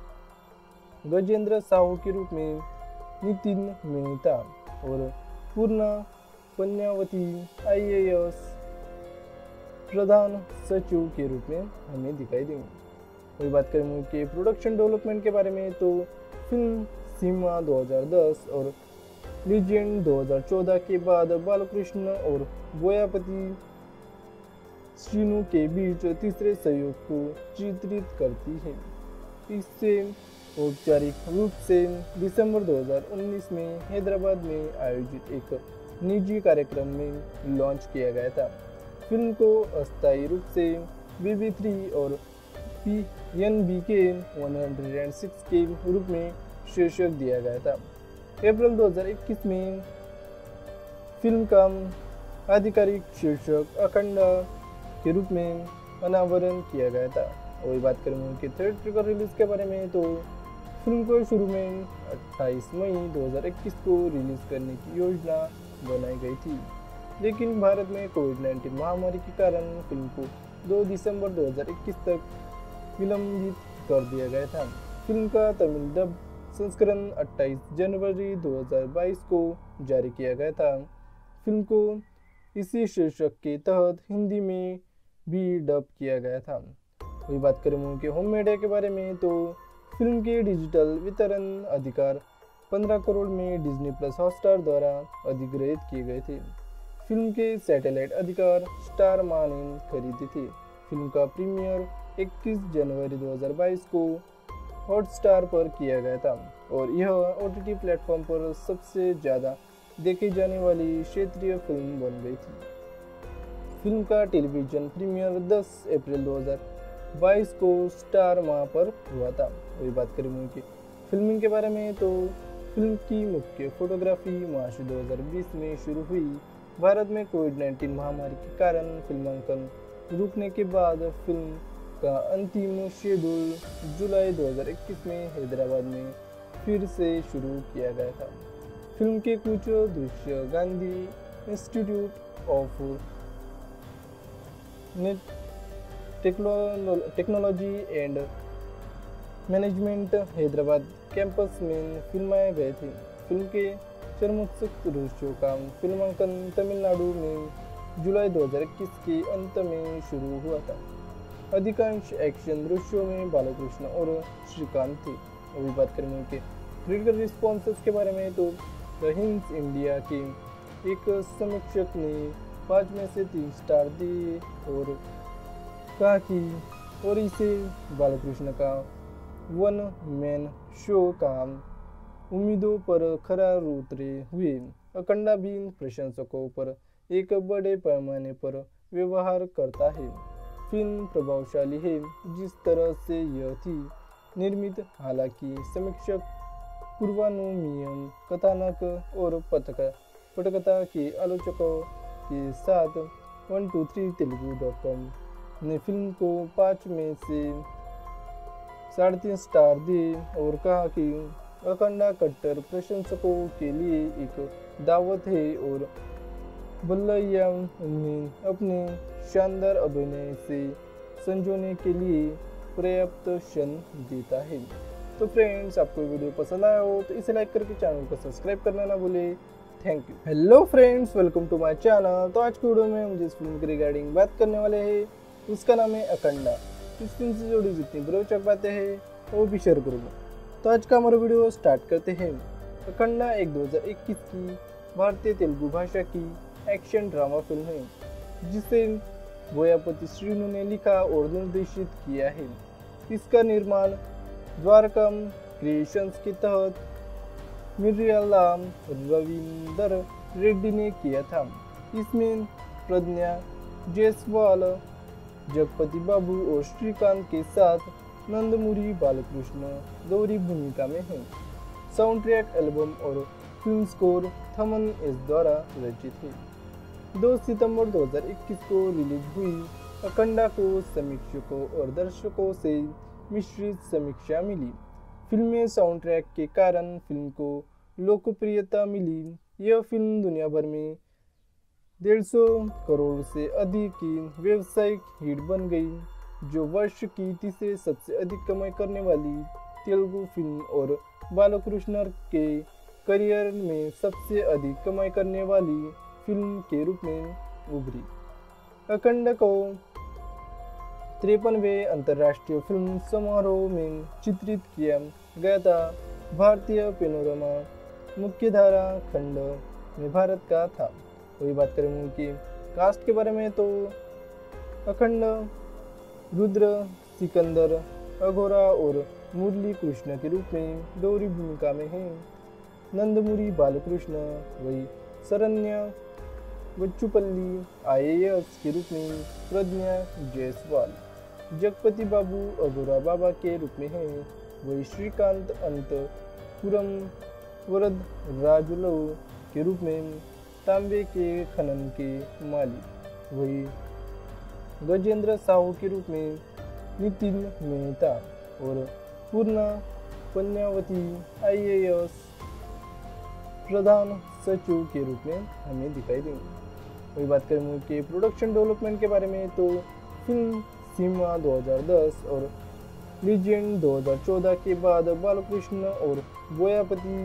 वही गजेंद्र साहू के रूप में नितिन मेहता और पूर्णा पन्यावती आईएएस प्रधान सचिव के रूप में हमें दिखाई देंगे। वही बात करें कि प्रोडक्शन डेवलपमेंट के बारे में तो फिल्म सीमा दो हज़ार दस और लीजेंड दो हज़ार चौदह के बाद बालकृष्ण और बोयापति श्रीनु के बीच तीसरे सहयोग को चित्रित करती है। इससे औपचारिक रूप से दिसंबर दो हज़ार उन्नीस में हैदराबाद में आयोजित एक निजी कार्यक्रम में लॉन्च किया गया था। फिल्म को अस्थायी रूप से बीबी थ्री और पी एन बी के एक सौ छह के रूप में शीर्षक दिया गया था। अप्रैल दो हज़ार इक्कीस में फिल्म का आधिकारिक शीर्षक अखंड के रूप में अनावरण किया गया था। वही बात करें उनके थिएट्रिकल रिलीज के बारे में तो फिल्म को शुरू में अट्ठाईस मई दो हज़ार इक्कीस को रिलीज करने की योजना बनाई गई थी, लेकिन भारत में कोविड नाइन्टीन महामारी के कारण फिल्म को दो दिसंबर दो हज़ार इक्कीस तक विलंबित कर दिया गया था। फिल्म का तमिल डब संस्करण अट्ठाईस जनवरी दो हज़ार बाईस को जारी किया गया था। फिल्म को इसी शीर्षक के तहत हिंदी में भी डब किया गया था। वही बात करें उनके होम मीडिया के बारे में तो फिल्म के डिजिटल वितरण अधिकार पंद्रह करोड़ में डिज्नी प्लस हॉटस्टार द्वारा अधिग्रहित किए गए थे। फिल्म के सैटेलाइट अधिकार स्टार मा ने खरीदी थी। फिल्म का प्रीमियर इक्कीस जनवरी दो हज़ार बाईस को हॉटस्टार पर किया गया था और यह ओटीटी प्लेटफॉर्म पर सबसे ज़्यादा देखी जाने वाली क्षेत्रीय फिल्म बन गई थी। फिल्म का टेलीविजन प्रीमियर दस अप्रैल दो हज़ार बाईस को स्टार माह पर हुआ था। वही बात करें उनकी फिल्मिंग के बारे में तो फिल्म की मुख्य फोटोग्राफी मार्च दो हज़ार बीस में शुरू हुई। भारत में कोविड नाइन्टीन महामारी के कारण फिल्मांकन रुकने के बाद फिल्म का अंतिम शेड्यूल जुलाई दो हज़ार इक्कीस में हैदराबाद में फिर से शुरू किया गया था। फिल्म के कुछ दृश्य Gandhi institute of technology and management Hyderabad campus में फिल्माए गए थे। फिल्म के चरमोत्सुक दृश्यों का फिल्मांकन तमिलनाडु में जुलाई दो हज़ार इक्कीस के अंत में शुरू हुआ था। अधिकांश एक्शन दृश्यों में बालकृष्ण और श्रीकांत थे। अभी बात करें उनके क्रिटिकल रिस्पॉन्सेस के बारे में तो द हिंस इंडिया के एक समीक्षक ने पाँच में से तीन स्टार दिए और कहा कि और इसे बालकृष्ण का वन मैन शो का उम्मीदों पर खरा उतरे हुए। अखंडा भी प्रशंसकों पर एक बड़े पैमाने पर व्यवहार करता है। फिल्म प्रभावशाली है जिस तरह से यह थी निर्मित। हालांकि समीक्षक पूर्वानुमान कथानक और पटक पटकथा के आलोचकों के साथ one two three Telugu dot com ने फिल्म को पाँच में से साढ़े तीन स्टार दिए और कहा कि अखंडा कट्टर प्रशंसकों के लिए एक दावत है और बल्लैया उन्हें अपने शानदार अभिनय से संजोने के लिए पर्याप्त क्षण देता है। तो फ्रेंड्स, आपको वीडियो पसंद आया हो तो इसे लाइक करके चैनल को सब्सक्राइब करना ना भूले। Thank you. Hello friends, welcome to my channel. तो आज की वीडियो में हम जिस फिल्म के रिगार्डिंग बात करने वाले हैं उसका नाम है अखंडा। इस फिल्म से जुड़ी जितनी भी रोचक बातें हैं वो भी शेयर करूँगा। तो आज का हमारा वीडियो स्टार्ट करते हैं। अखंडा एक दो हज़ार इक्कीस की भारतीय तेलुगु भाषा की एक्शन ड्रामा फिल्म है जिसे बोयापति श्रीनु ने लिखा और निर्देशित किया है। इसका निर्माण द्वारकम क्रिएशंस के तहत मिर्यालाम रविंदर रेड्डी ने किया था। इसमें प्रज्ञा जायसवाल, जगपति बाबू और श्रीकांत के साथ नंदमुरी बालकृष्ण गौरी भूमिका में हैं। साउंड ट्रैक एल्बम और फिल्म स्कोर थमन एस द्वारा रचित है। दो सितंबर दो हज़ार इक्कीस को रिलीज हुई अखंडा को समीक्षकों और दर्शकों से मिश्रित समीक्षा मिली। फिल्म में साउंड ट्रैक के कारण फिल्म को लोकप्रियता मिली। यह फिल्म दुनिया भर में डेढ़ सौ करोड़ से अधिक की व्यावसायिक हिट बन गई, जो वर्ष की तीसरी सबसे अधिक कमाई करने वाली तेलुगु फिल्म और बालकृष्ण के करियर में सबसे अधिक कमाई करने वाली फिल्म के रूप में उभरी। अखंडा को तिरपनवें अंतर्राष्ट्रीय फिल्म समारोह में चित्रित किया गया था। भारतीय पेनोरमा मुख्यधारा खंड में भारत का था। वही बात करें मूवी की कास्ट के बारे में तो अखंड रुद्र, सिकंदर, अघोरा और मुरली कृष्ण के रूप में गौरी भूमिका में हैं। नंदमुरी बालकृष्ण, वही शरण्या बच्चुपल्ली आईएएस के रूप में प्रज्ञा जायसवाल, जगपति बाबू अघोरा बाबा के रूप में हैं। वही श्रीकांत अंतपुरम वरद राजुलू के रूप में तांबे के खनन के मालिक, वही गजेंद्र साहू के रूप में नितिन मेहता और पूर्णा पन्यावती आईएएस प्रधान सचिव के रूप में हमें दिखाई देंगे। वही बात करें मूवी के प्रोडक्शन डेवलपमेंट के बारे में तो फिल्म सीमा दो हज़ार दस और लीजेंड दो हज़ार चौदह के बाद बालकृष्ण और बोयापति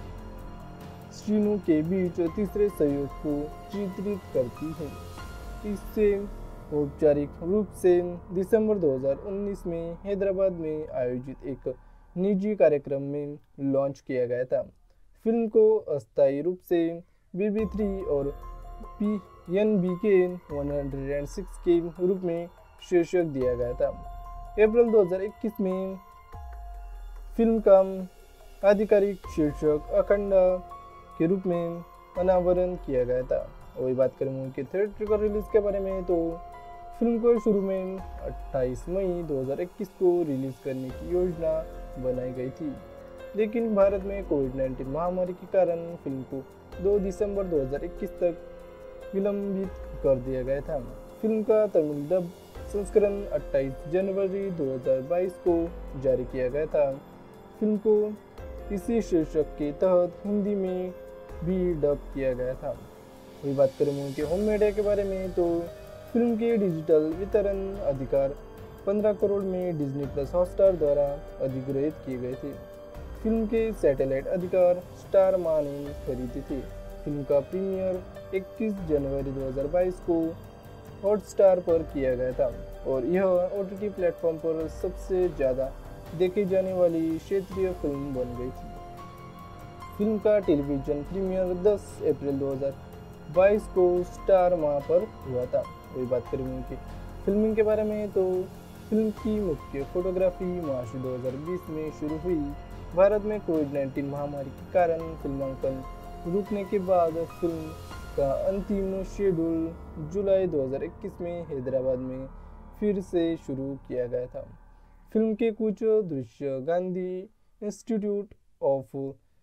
श्रीनु के बीच तीसरे सहयोग को चित्रित करती है। इससे औपचारिक रूप से दिसंबर दो हज़ार उन्नीस में हैदराबाद में आयोजित एक निजी कार्यक्रम में लॉन्च किया गया था। फिल्म को अस्थायी रूप से बी बी थ्री और पी एन बी के एक सौ छह के रूप में शीर्षक दिया गया था। अप्रैल दो हज़ार इक्कीस में फिल्म का आधिकारिक शीर्षक अखंडा के रूप में अनावरण किया गया था। वही बात करें मूवी के थिएट्रिकल रिलीज के बारे में तो फिल्म को शुरू में अट्ठाईस मई दो हज़ार इक्कीस को रिलीज करने की योजना बनाई गई थी, लेकिन भारत में कोविड नाइन्टीन महामारी के कारण फिल्म को दो दिसंबर दो हज़ार इक्कीस तक विलंबित कर दिया गया था। फिल्म का तमिल डब संस्करण अट्ठाईस जनवरी दो हज़ार बाईस को जारी किया गया था। फिल्म को इसी शीर्षक के तहत हिंदी में भी डब किया गया था। वही बात करें मूवी के होम मीडिया के बारे में तो फिल्म के डिजिटल वितरण अधिकार पंद्रह करोड़ में डिज्नी प्लस हॉटस्टार द्वारा अधिग्रहित किए गए थे। फिल्म के सैटेलाइट अधिकार स्टार मा ने खरीदे थे। फिल्म का प्रीमियर इक्कीस जनवरी दो हज़ार बाईस को हॉटस्टार पर किया गया था और यह ओटीटी प्लेटफॉर्म पर सबसे ज़्यादा देखी जाने वाली क्षेत्रीय फिल्म बन गई थी। फिल्म का टेलीविजन प्रीमियर दस अप्रैल दो हज़ार बाईस को स्टार मा पर हुआ था। वही बात करें उनकी फिल्मिंग के बारे में तो फिल्म की मुख्य फोटोग्राफी मार्च दो हज़ार बीस में शुरू हुई। भारत में कोविड नाइन्टीन महामारी के कारण फिल्मांकन रुकने के बाद फिल्म का अंतिम शेड्यूल जुलाई दो हज़ार इक्कीस में हैदराबाद में फिर से शुरू किया गया था। फिल्म के कुछ दृश्य Gandhi institute of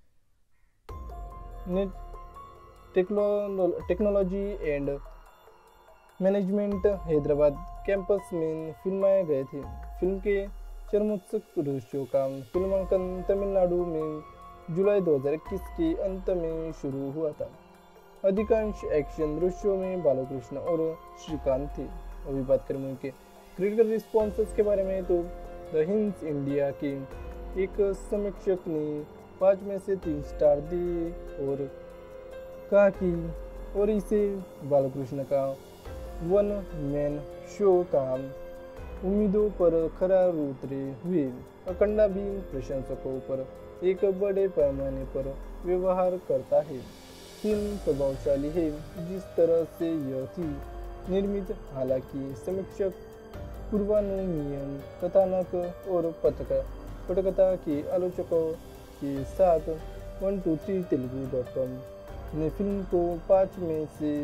technology and management Hyderabad campus में फिल्माए गए थे। फिल्म के चरमोत्सुक दृश्यों का फिल्मांकन तमिलनाडु में जुलाई दो हज़ार इक्कीस के अंत में शुरू हुआ था। अधिकांश एक्शन दृश्यों में बालकृष्ण और श्रीकांत थे। अभी बात करें उनके क्रिटिकल रिस्पॉन्सेस के बारे में तो द हिंस इंडिया के एक समीक्षक ने पाँच में से तीन स्टार दिए और कहा कि और इसे बालकृष्ण का वन मैन शो कहा। उम्मीदों पर खरा उतरे हुए अखंडा भी प्रशंसकों पर एक बड़े पैमाने पर व्यवहार करता है। फिल्म प्रभावशाली है जिस तरह से यह थी निर्मित, हालांकि समीक्षक पूर्वानुमान कथानक और पटकथा पटकथा के आलोचकों के साथ one two three Telugu dot com ने फिल्म को पाँच में से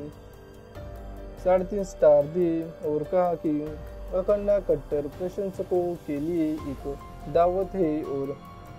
साढ़े तीन स्टार दिए और कहा कि अखंडा कट्टर प्रशंसकों के लिए एक दावत है और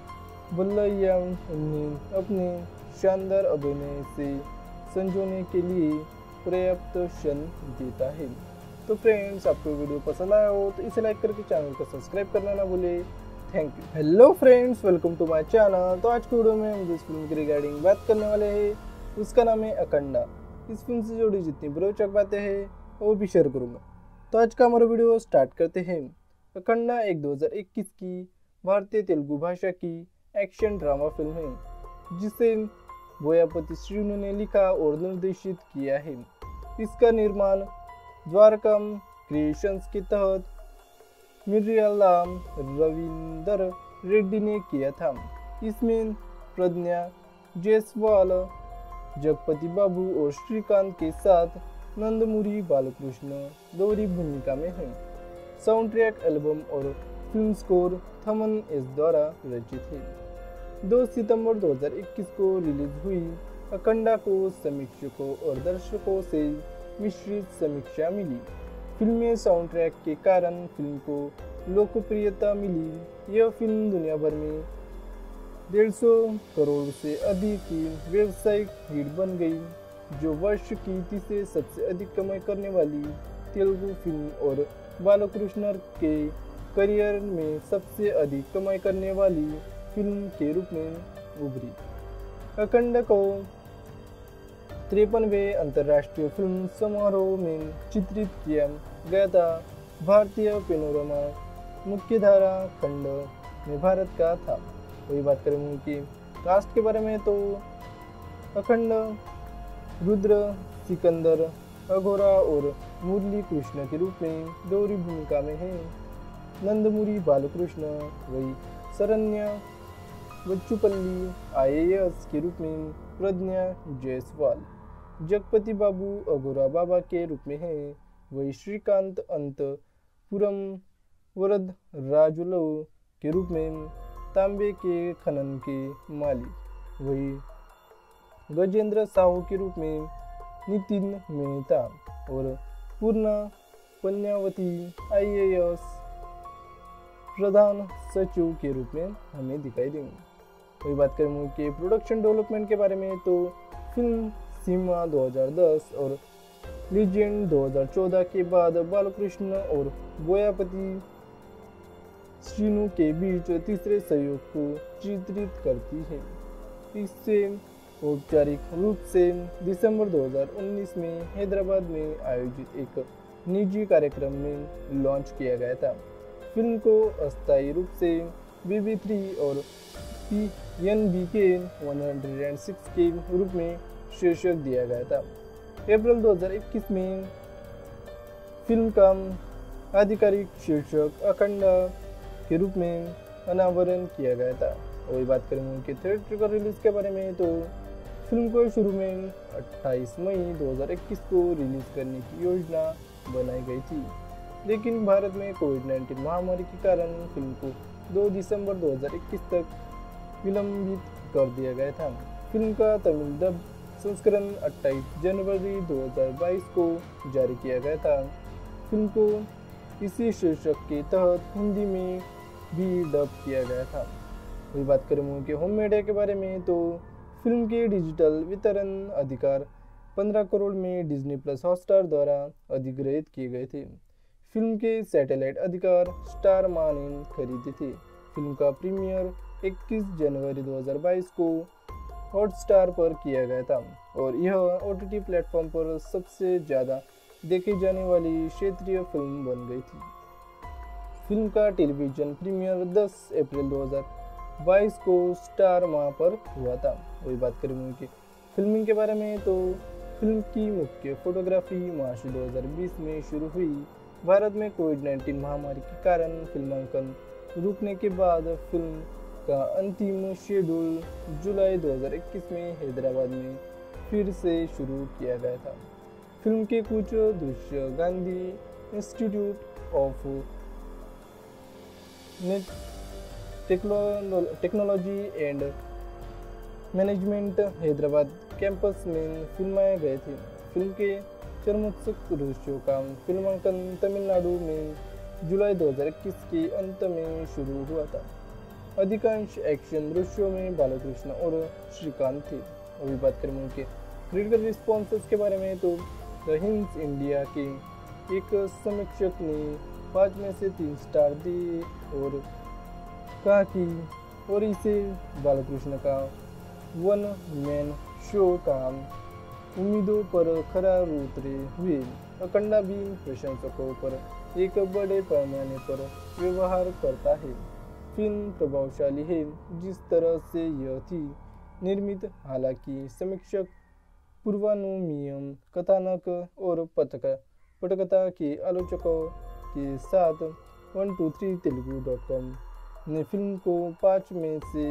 बल्लैया उन्हें अपने शानदार अभिनय से संजोने के लिए पर्याप्त क्षण देता है। तो फ्रेंड्स, आपको वीडियो पसंद आया हो तो इसे लाइक करके चैनल को सब्सक्राइब करना ना भूले। Thank you. Hello friends, welcome to my channel. तो आज की वीडियो में हम जिस फिल्म की रिगार्डिंग बात करने वाले हैं उसका नाम है अखंडा। इस फिल्म से जुड़ी जितनी रोचक बातें हैं वो भी शेयर करूँगा। तो आज का हमारा वीडियो स्टार्ट करते हैं। अखंडा एक दो हज़ार इक्कीस की भारतीय तेलुगु भाषा की एक्शन ड्रामा फिल्म है जिसे बोयापति श्रीनु ने लिखा और निर्देशित किया है। इसका निर्माण द्वारकम क्रिएशंस के तहत मिर्यालाम रविंदर रेड्डी ने किया था। इसमें प्रज्ञा जायसवाल, जगपति बाबू और श्रीकांत के साथ नंदमुरी बालकृष्ण गौरी भूमिका में हैं। साउंड ट्रैक, एल्बम और फिल्म स्कोर थमन एस द्वारा रचित है। दो सितंबर दो हज़ार इक्कीस को रिलीज हुई अखंडा को समीक्षकों और दर्शकों से मिश्रित समीक्षा मिली। फिल्म में साउंड ट्रैक के कारण फिल्म को लोकप्रियता मिली। यह फिल्म दुनिया भर में डेढ़ सौ करोड़ से अधिक की व्यावसायिक हिट बन गई, जो वर्ष की तीसरी सबसे अधिक कमाई करने वाली तेलुगु फिल्म और बालकृष्ण के करियर में सबसे अधिक कमाई करने वाली फिल्म के रूप में उभरी। अखंडा को तिरपनवें अंतर्राष्ट्रीय फिल्म समारोह में चित्रित किया गया था। भारतीय पेनोरमा मुख्यधारा खंड में भारत का था। वही बात करें कि कास्ट के बारे में, तो अखंड रुद्र, सिकंदर, अघोरा और मुरली कृष्ण के रूप में गौरी भूमिका में है। नंदमुरी बालकृष्ण, वही शरण्या बच्चुपल्ली आईएएस के रूप में प्रज्ञा जायसवाल, जगपति बाबू अघोरा बाबा के रूप में है। वही श्रीकांत अंतपुरम वरद राजुलो के रूप में तांबे के खनन के मालिक, वही गजेंद्र साहू के रूप में नितिन मेहता और पूर्णा पन्यावती आईएएस प्रधान सचिव के रूप में हमें दिखाई देंगे। वही बात करें मूवी के प्रोडक्शन डेवलपमेंट के बारे में, तो फिल्म सीमा दो हज़ार दस और लीजेंड दो हज़ार चौदह के बाद बालकृष्ण और बोयापति श्रीनु के बीच तीसरे सहयोग को चित्रित करती है। इससे औपचारिक रूप से दिसंबर दो हज़ार उन्नीस में हैदराबाद में आयोजित एक निजी कार्यक्रम में लॉन्च किया गया था। फिल्म को अस्थायी रूप से बी बी थ्री और पी एन बी के एक सौ छह के रूप में शीर्षक दिया गया था। अप्रैल दो हज़ार इक्कीस में फिल्म का आधिकारिक शीर्षक अखंडा के रूप में अनावरण किया गया था। वही बात करेंगे उनके थिएट्रिकल रिलीज के बारे में, तो फिल्म को शुरू में अट्ठाईस मई दो हज़ार इक्कीस को रिलीज करने की योजना बनाई गई थी, लेकिन भारत में कोविड नाइन्टीन महामारी के कारण फिल्म को दो दिसंबर दो हज़ार इक्कीस तक विलंबित कर दिया गया था। फिल्म का तमिल डब संस्करण अट्ठाईस जनवरी दो हज़ार बाईस को जारी किया गया था। फिल्म को इसी शीर्षक के तहत हिंदी में भी डब किया गया था। वही बात करें मूवी के होम मीडिया के बारे में, तो फिल्म के डिजिटल वितरण अधिकार पंद्रह करोड़ में डिज्नी प्लस हॉटस्टार द्वारा अधिग्रहित किए गए थे। फिल्म के सैटेलाइट अधिकार स्टार मा ने खरीदे थे। फिल्म का प्रीमियर इक्कीस जनवरी दो हज़ार बाईस को हॉटस्टार पर किया गया था और यह ओटीटी प्लेटफॉर्म पर सबसे ज़्यादा देखी जाने वाली क्षेत्रीय फिल्म बन गई थी। फिल्म का टेलीविजन प्रीमियर दस अप्रैल दो हज़ार बाईस को स्टार माह पर हुआ था। वही बात करें उनकी फिल्मिंग के बारे में, तो फिल्म की मुख्य फोटोग्राफी मार्च दो हज़ार बीस में शुरू हुई भारत में कोविड नाइन्टीन महामारी के कारण फिल्मांकन रुकने के बाद फिल्म का अंतिम शेड्यूल जुलाई दो हज़ार इक्कीस में हैदराबाद में फिर से शुरू किया गया था। फिल्म के कुछ दृश्य Gandhi institute of technology and management Hyderabad campus में फिल्माए गए थे। फिल्म के चरमोत्सुक दृश्यों का फिल्मांकन तमिलनाडु में जुलाई दो हज़ार इक्कीस के अंत में शुरू हुआ था। अधिकांश एक्शन दृश्यों में बालकृष्ण और श्रीकांत थे। अभी बात करें उनके क्रिटिकल रिस्पॉन्सेस के बारे में तो द हिंस इंडिया के एक समीक्षक ने पाँच में से तीन स्टार दिए और कहा कि और इसे बालकृष्ण का वन मैन शो का उम्मीदों पर खरा उतरे हुए। अखंडा भी प्रशंसकों पर एक बड़े पैमाने पर व्यवहार करता है। फिल्म प्रभावशाली है जिस तरह से यह थी निर्मित। हालांकि समीक्षक पूर्वानुमान कथानक और पटक पटकथा के आलोचकों के साथ one two three Telugu dot com ने फिल्म को पाँच में से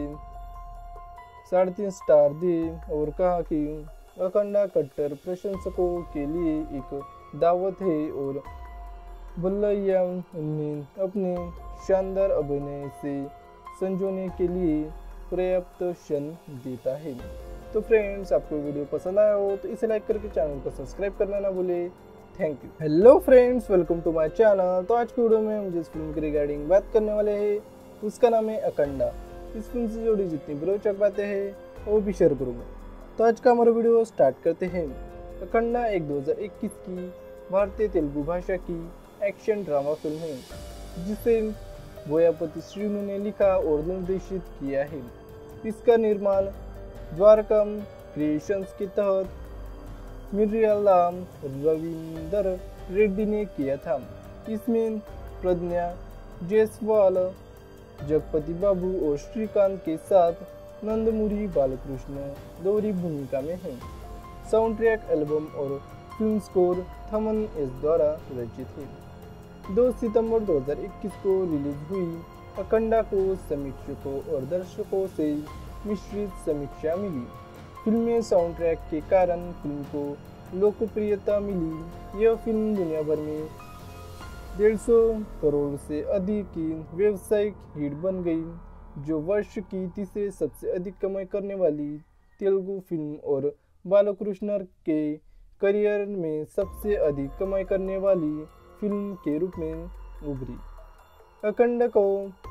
साढ़े तीन स्टार दिए और कहा कि अखंडा कट्टर प्रशंसकों के लिए एक दावत है और बल्लैया ने अपने शानदार अभिनय से संजोने के लिए पर्याप्त क्षण देता है। तो फ्रेंड्स, आपको वीडियो पसंद आया हो तो इसे लाइक करके चैनल को सब्सक्राइब करना ना भूले। Thank you. Hello friends, welcome to my channel. तो आज की वीडियो में हम जिस फिल्म के रिगार्डिंग बात करने वाले हैं उसका नाम है अखंडा। इस फिल्म से जुड़ी जितनी भी रोचक बातें हैं वो भी शेयर करूँगा। तो आज का हमारा वीडियो स्टार्ट करते हैं। अखंडा एक दो हज़ार इक्कीस की भारतीय तेलुगु भाषा की एक्शन ड्रामा फिल्म है जिसे बोयापति श्रीनु ने लिखा और निर्देशित किया है। इसका निर्माण द्वारकम क्रिएशंस के तहत मिर्याला रविंदर रेड्डी ने किया था। इसमें प्रज्ञा जायसवाल, जगपति बाबू और श्रीकांत के साथ नंदमुरी बालकृष्ण दोहरी भूमिका में हैं। साउंड ट्रैक एल्बम और फिल्म स्कोर थमन एस द्वारा रचित है। दो सितंबर दो हज़ार इक्कीस को रिलीज हुई अखंडा को समीक्षकों और दर्शकों से मिश्रित समीक्षा मिली। फिल्म में साउंड ट्रैक के कारण फिल्म को लोकप्रियता मिली। यह फिल्म दुनिया भर में डेढ़ सौ करोड़ से अधिक की व्यावसायिक हिट बन गई, जो वर्ष की तीसरी सबसे अधिक कमाई करने वाली तेलुगु फिल्म और बालकृष्ण के करियर में सबसे अधिक कमाई करने वाली फिल्म के रूप में उभरी। अखंडा को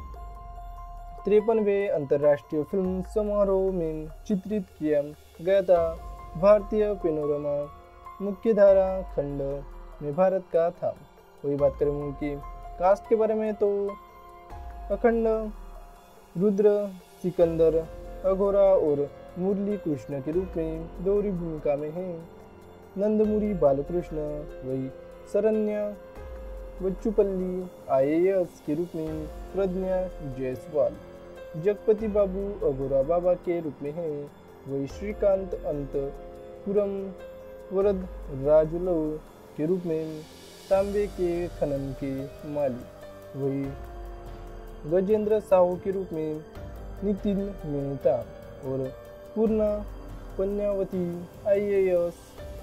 तिरपनवें अंतर्राष्ट्रीय फिल्म समारोह में चित्रित किया गया था। भारतीय पैनोरमा मुख्यधारा खंड में भारत का था। वही बात करें उनकी कास्ट के बारे में तो अखंड रुद्र, सिकंदर, अघोरा और मुरली कृष्ण के रूप में दोहरी भूमिका में हैं। नंदमुरी बालकृष्ण, वही शरण्या बच्चुपल्ली आईएएस के रूप में प्रज्ञा जायसवाल, जगपति बाबू अघोरा बाबा के रूप में हैं। वही श्रीकांत अंतपुरम वरद राजुलव के रूप में तांबे के खनन के मालिक, वही गजेंद्र साहू के रूप में नितिन मेहता और पूर्णा पन्यावती आईएएस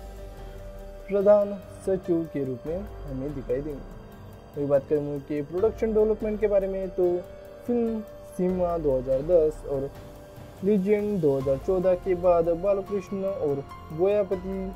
प्रधान सचिव के रूप में हमें दिखाई देंगे। वही बात करें के प्रोडक्शन डेवलपमेंट के बारे में तो फिल्म सीमा दो हज़ार दस और लीजेंड दो हज़ार चौदह के बाद बालकृष्ण और बोयापति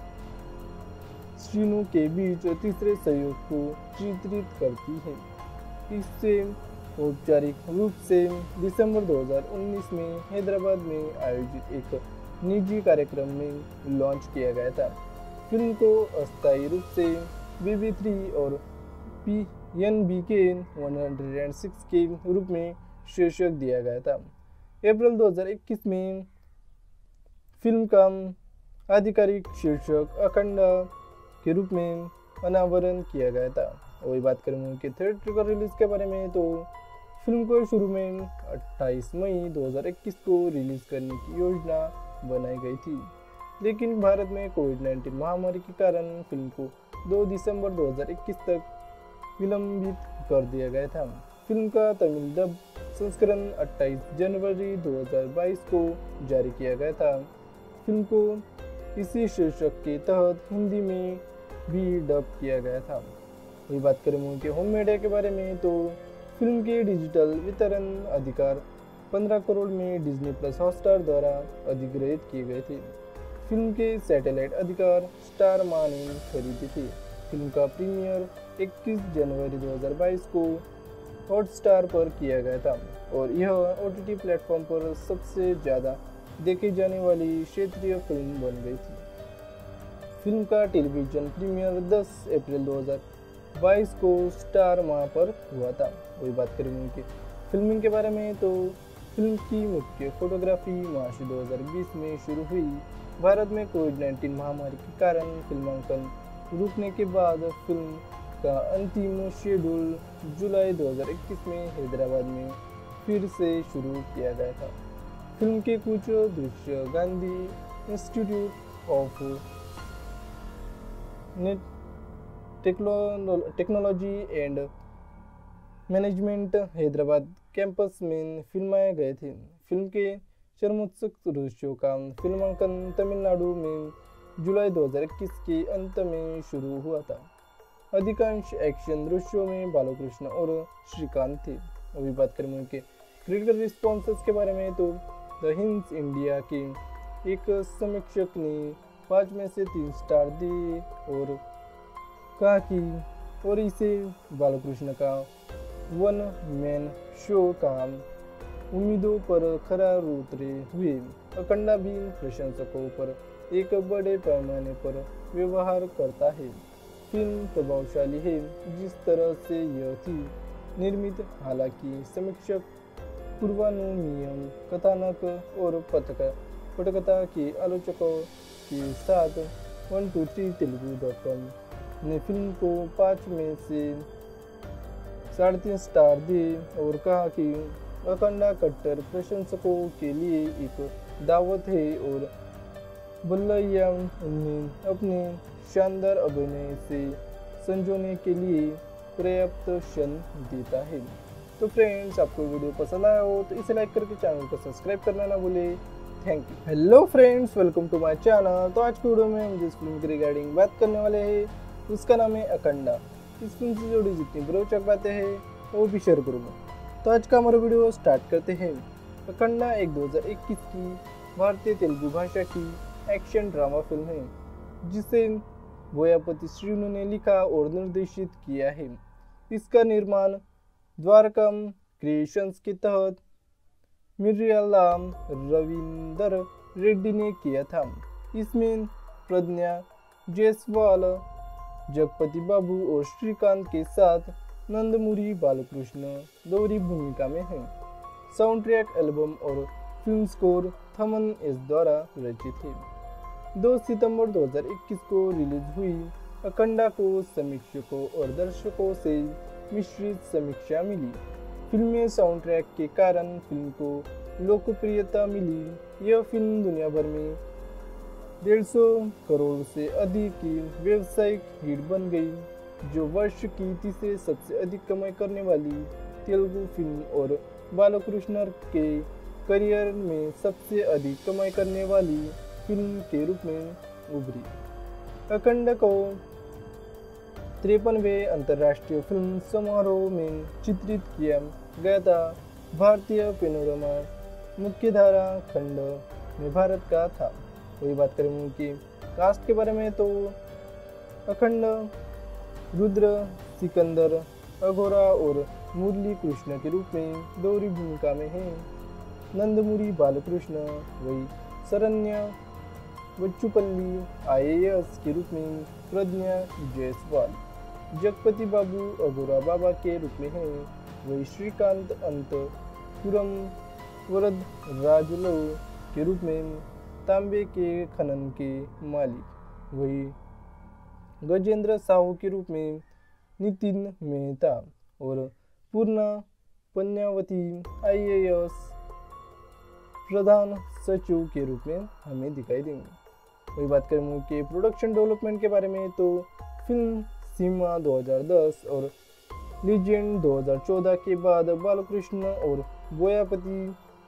श्रीनु के बीच तीसरे सहयोग को चित्रित करती है। इससे औपचारिक रूप से दिसंबर दो हज़ार उन्नीस में हैदराबाद में आयोजित एक निजी कार्यक्रम में लॉन्च किया गया था। फिल्म को अस्थायी रूप से बीबी थ्री और पी एन बी के एक सौ छह के रूप में शीर्षक दिया गया था। अप्रैल दो हज़ार इक्कीस में फिल्म का आधिकारिक शीर्षक अखंडा के रूप में अनावरण किया गया था। वही बात करें उनके थिएट्रिकल रिलीज के बारे में तो फिल्म को शुरू में अट्ठाईस मई दो हज़ार इक्कीस को रिलीज करने की योजना बनाई गई थी, लेकिन भारत में कोविड नाइन्टीन महामारी के कारण फिल्म को दो दिसंबर दो हज़ार इक्कीस तक विलंबित कर दिया गया था। फिल्म का तमिल डब संस्करण अट्ठाईस जनवरी दो हज़ार बाईस को जारी किया गया था। फिल्म को इसी शीर्षक के तहत हिंदी में भी डब किया गया था। वही बात करें मूवी के होम मीडिया के बारे में तो फिल्म के डिजिटल वितरण अधिकार पंद्रह करोड़ में डिज्नी प्लस हॉटस्टार द्वारा अधिग्रहित किए गए थे। फिल्म के सैटेलाइट अधिकार स्टार मा ने खरीदे थे। फिल्म का प्रीमियर इक्कीस जनवरी दो हज़ार बाईस को हॉटस्टार पर किया गया था और यह ओटीटी प्लेटफॉर्म पर सबसे ज़्यादा देखी जाने वाली क्षेत्रीय फिल्म बन गई थी। फिल्म का टेलीविजन प्रीमियर दस अप्रैल दो हज़ार बाईस को स्टार माह पर हुआ था। वही बात करें उनकी फिल्मिंग के बारे में तो फिल्म की मुख्य फोटोग्राफी मार्च दो हज़ार बीस में शुरू हुई। भारत में कोविड नाइन्टीन महामारी के कारण फिल्मांकन रुकने के बाद फिल्म का अंतिम शेड्यूल जुलाई दो हज़ार इक्कीस में हैदराबाद में फिर से शुरू किया गया था। फिल्म के कुछ दृश्य Gandhi institute of technology and management Hyderabad campus में फिल्माए गए थे। फिल्म के चरमोत्सुक दृश्यों का फिल्मांकन तमिलनाडु में जुलाई दो हज़ार इक्कीस के अंत में शुरू हुआ था। अधिकांश एक्शन दृश्यों में बालकृष्ण और श्रीकांत थे। अभी बात करें उनके क्रिटिकल रिस्पॉन्सेस के बारे में तो द हिंस इंडिया के एक समीक्षक ने पाँच में से तीन स्टार दिए और कहा कि और इसे बालकृष्ण का वन मैन शो का उम्मीदों पर खरा उतरे हुए। अखंडा भी प्रशंसकों पर एक बड़े पैमाने पर व्यवहार करता है। फिल्म प्रभावशाली है जिस तरह से यह थी निर्मित। हालांकि समीक्षक पूर्वानुमान कथानक और पटक पटकथा के आलोचकों के साथ one two three Telugu dot com ने फिल्म को पाँच में से साढ़े तीन स्टार दिए और कहा कि अखंडा कट्टर प्रशंसकों के लिए एक दावत है और बल्लैया उन्हें अपने शानदार अभिनय से संजोने के लिए पर्याप्त क्षण देता है। तो फ्रेंड्स, आपको वीडियो पसंद आया हो तो इसे लाइक करके चैनल को सब्सक्राइब करना ना भूले। Thank you. Hello friends, welcome to my channel. तो आज की वीडियो में हम जिस फिल्म के रिगार्डिंग बात करने वाले हैं उसका नाम है अखंडा। इस फिल्म से जुड़ी जितनी भी रोचक बातें हैं वो भी शेयर करूँगा। तो आज का हमारा वीडियो स्टार्ट करते हैं। अखंडा एक दो हज़ार इक्कीस की भारतीय तेलुगु भाषा की एक्शन ड्रामा फिल्म है जिसे बोयापति श्रीनु ने लिखा और निर्देशित किया है। इसका निर्माण द्वारकम क्रिएशंस के तहत मिर्यालाम रविंदर रेड्डी ने किया था। इसमें प्रज्ञा जायसवाल, जगपति बाबू और श्रीकांत के साथ नंदमुरी बालकृष्ण दोहरी भूमिका में हैं। साउंड ट्रैक एल्बम और फिल्म स्कोर थमन एस द्वारा रचित है। दो सितंबर दो हज़ार इक्कीस को रिलीज हुई अखंडा को समीक्षकों और दर्शकों से मिश्रित समीक्षा मिली। फिल्म में साउंड ट्रैक के कारण फिल्म को लोकप्रियता मिली। यह फिल्म दुनिया भर में डेढ़ सौ करोड़ से अधिक की व्यावसायिक हिट बन गई, जो वर्ष की तीसरी सबसे अधिक कमाई करने वाली तेलुगु फिल्म और बालकृष्ण के करियर में सबसे अधिक कमाई करने वाली फिल्म के रूप में उभरी। अखंडा को तिरपनवें अंतर्राष्ट्रीय फिल्म समारोह में चित्रित किया गया था। भारतीय पैनोरमा मुख्यधारा खंड में भारत का था। वही बात करें उनकी कास्ट के बारे में तो अखंड रुद्र, सिकंदर, अघोरा और मुरली कृष्ण के रूप में दोहरी भूमिका में है। नंदमुरी बालकृष्ण, वही शरण्य बच्चुपल्ली आईएएस के रूप में प्रज्ञा जायसवाल, जगपति बाबू अघोरा बाबा के रूप में है। वही श्रीकांत अंतपुरम वरद राजुलू के रूप में तांबे के खनन के मालिक। वही गजेंद्र साहू के रूप में नितिन मेहता और पूर्णा पन्यावती आईएएस प्रधान सचिव के रूप में हमें दिखाई देंगे। वही बात करें मूवी के प्रोडक्शन डेवलपमेंट के बारे में तो फिल्म सीमा दो हज़ार दस और लीजेंड दो हज़ार चौदह के बाद बालकृष्ण और बोयापति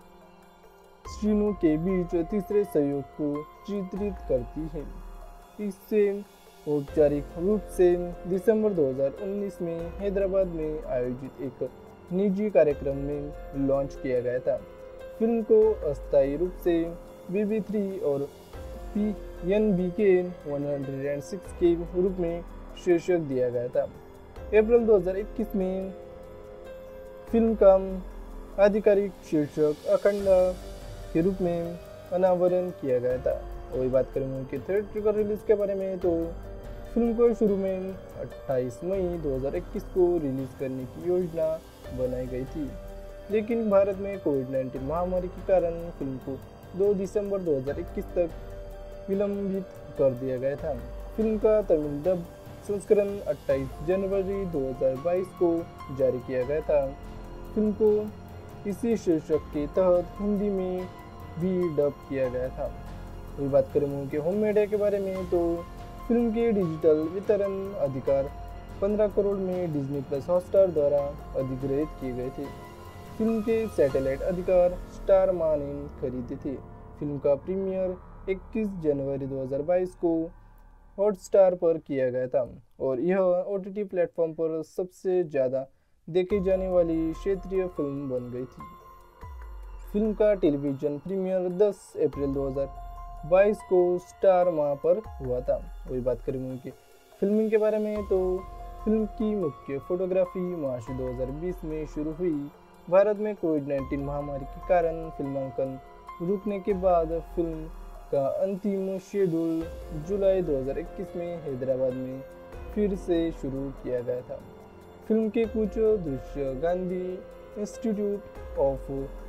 श्रीनु के बीच तीसरे सहयोग को चित्रित करती है। इससे औपचारिक रूप से दिसंबर दो हज़ार उन्नीस में हैदराबाद में आयोजित एक निजी कार्यक्रम में लॉन्च किया गया था। फिल्म को अस्थायी रूप से बी बी थ्री और पी एन बी के एक सौ छह के रूप में शीर्षक दिया गया था। अप्रैल दो हज़ार इक्कीस में फिल्म का आधिकारिक शीर्षक अखंड के रूप में अनावरण किया गया था। वही बात करें उनके थिएट्रिकल रिलीज के बारे में तो फिल्म को शुरू में अट्ठाईस मई दो हज़ार इक्कीस को रिलीज करने की योजना बनाई गई थी, लेकिन भारत में कोविड नाइन्टीन महामारी के कारण फिल्म को दो दिसंबर दो हज़ार इक्कीस तक विलंबित कर दिया गया था। फिल्म का तमिल डब संस्करण अट्ठाईस जनवरी दो हज़ार बाईस को जारी किया गया था। फिल्म को इसी शीर्षक के तहत हिंदी में भी डब किया गया था। वही बात करें उनके होम मीडिया के बारे में तो फिल्म के डिजिटल वितरण अधिकार पंद्रह करोड़ में डिज्नी प्लस हॉटस्टार द्वारा अधिग्रहित किए गए थे। फिल्म के सैटेलाइट अधिकार स्टार मा ने खरीदे थे। फिल्म का प्रीमियर इक्कीस जनवरी दो हज़ार बाईस को हॉटस्टार पर किया गया था और यह ओ टी टी प्लेटफॉर्म पर सबसे ज़्यादा देखी जाने वाली क्षेत्रीय फिल्म बन गई थी। फिल्म का टेलीविजन प्रीमियर दस अप्रैल दो हज़ार बाईस को स्टार मा पर हुआ था। वही बात करें उनकी फिल्मिंग के बारे में तो फिल्म की मुख्य फोटोग्राफी मार्च दो हज़ार बीस में शुरू हुई। भारत में कोविड नाइन्टीन महामारी के कारण फिल्मांकन रुकने के बाद फिल्म का अंतिम शेड्यूल जुलाई दो हज़ार इक्कीस में हैदराबाद में फिर से शुरू किया गया था। फिल्म के कुछ दृश्य Gandhi institute of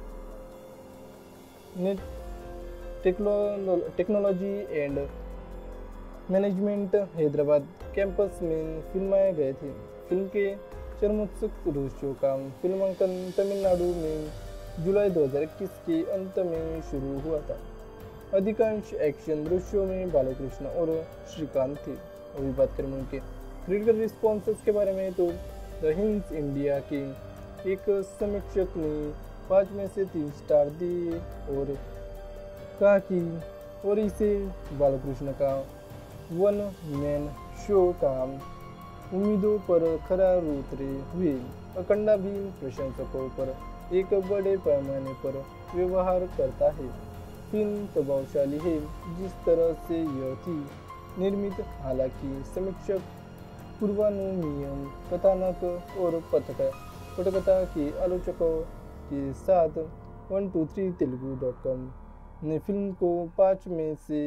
technology and management Hyderabad campus में फिल्माए गए थे। फिल्म के चरमोत्सुक दृश्यों का फिल्मांकन तमिलनाडु में जुलाई दो हज़ार इक्कीस के अंत में शुरू हुआ था। अधिकांश एक्शन दृश्यों में बालकृष्ण और श्रीकांत थे। अभी बात करें उनके क्रिटिकल रिस्पॉन्सेस के बारे में तो द हिंस इंडिया के एक समीक्षक ने पाँच में से तीन स्टार दिए और कहा कि और इसे बालकृष्ण का वन मैन शो का उम्मीदों पर खरा उतरे हुए। अखंडा भी प्रशंसकों पर एक बड़े पैमाने पर व्यवहार करता है। फिल्म प्रभावशाली है जिस तरह से यह थी निर्मित। हालांकि समीक्षक पूर्वानुमान कथानक और पटकथा पटकथा के आलोचकों के साथ one two three Telugu dot com ने फिल्म को पाँच में से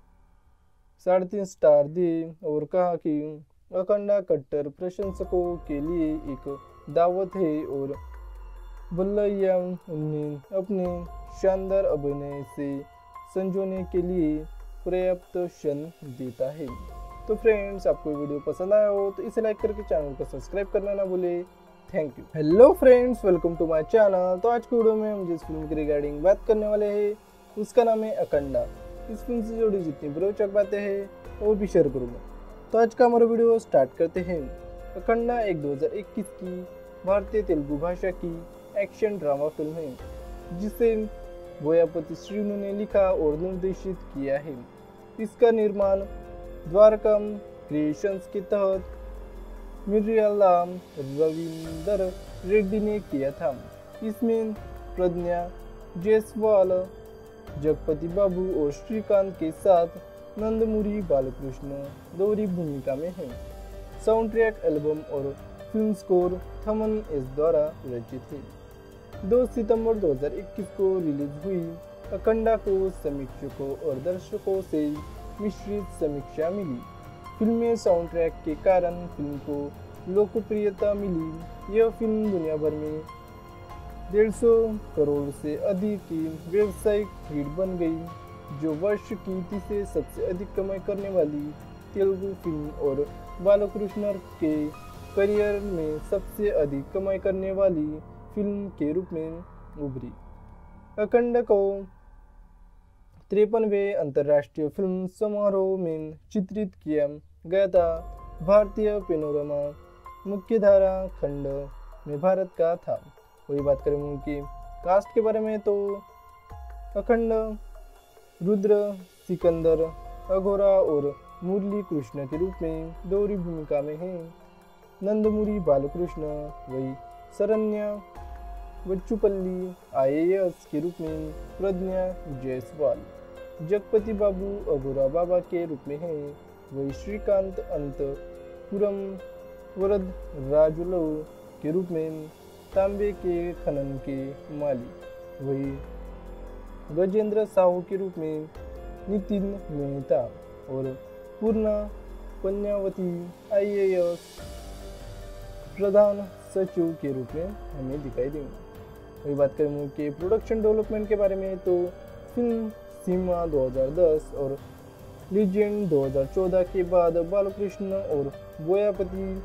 साढ़े तीन स्टार दिए और कहा कि अखंडा कट्टर प्रशंसकों के लिए एक दावत है और बल्लैया उन्हें अपने शानदार अभिनय से संजोने के लिए पर्याप्त क्षण देता है। तो फ्रेंड्स, आपको वीडियो पसंद आया हो तो इसे लाइक करके चैनल को सब्सक्राइब करना ना भूले। Thank you. Hello friends, welcome to my channel. तो आज की वीडियो में हम जिस फिल्म की रिगार्डिंग बात करने वाले हैं उसका नाम है अखंडा। इस फिल्म से जुड़ी जितनी भी रोचक बातें हैं वो भी शेयर करूँगा। तो आज का हमारा वीडियो स्टार्ट करते हैं। अखंडा एक दो हज़ार इक्कीस की भारतीय तेलुगु भाषा की एक्शन ड्रामा फिल्म है जिसे बोयापति श्रीनु ने लिखा और निर्देशित किया है। इसका निर्माण द्वारकम क्रिएशंस के तहत मिर्याला रविंदर रेड्डी ने किया था। इसमें प्रज्ञा जायसवाल, जगपति बाबू और श्रीकांत के साथ नंदमुरी बालकृष्ण दोहरी भूमिका में है। साउंड ट्रैक एल्बम और फिल्म स्कोर थमन एस द्वारा रचित है। दो सितंबर दो हज़ार इक्कीस को रिलीज हुई अखंडा को समीक्षकों और दर्शकों से मिश्रित समीक्षा मिली। फिल्म में साउंड ट्रैक के कारण फिल्म को लोकप्रियता मिली। यह फिल्म दुनिया भर में डेढ़ सौ करोड़ से अधिक की व्यावसायिक हिट बन गई, जो वर्ष की तीसरी सबसे अधिक कमाई करने वाली तेलुगु फिल्म और बालकृष्ण के करियर में सबसे अधिक कमाई करने वाली फिल्म के रूप में उभरी। अखंडा को तिरपनवें अंतर्राष्ट्रीय फिल्म समारोह में चित्रित किया गया था। भारतीय पैनोरमा मुख्यधारा खंड में भारत का था। वही बात करें मूवी की कास्ट के बारे में तो अखंड, रुद्र, सिकंदर, अघोरा और मुरली कृष्ण के रूप में गौरी भूमिका में हैं। नंदमुरी बालकृष्ण, वही शरण्य बच्चुपल्ली आईएएस के रूप में प्रज्ञा जायसवाल, जगपति बाबू अघोरा बाबा के रूप में हैं। वही श्रीकांत अंतपुरम वरद राजुलो के रूप में तांबे के खनन के मालिक। वही गजेंद्र साहू के रूप में नितिन मेहता और पूर्णा पन्यावती आईएएस प्रधान सचिव के रूप में हमें दिखाई देंगे। वही बात करें मूवी के प्रोडक्शन डेवलपमेंट के बारे में तो फिल्म सीमा दो हज़ार दस और लीजेंड दो हज़ार चौदह के बाद बालकृष्ण और बोयापति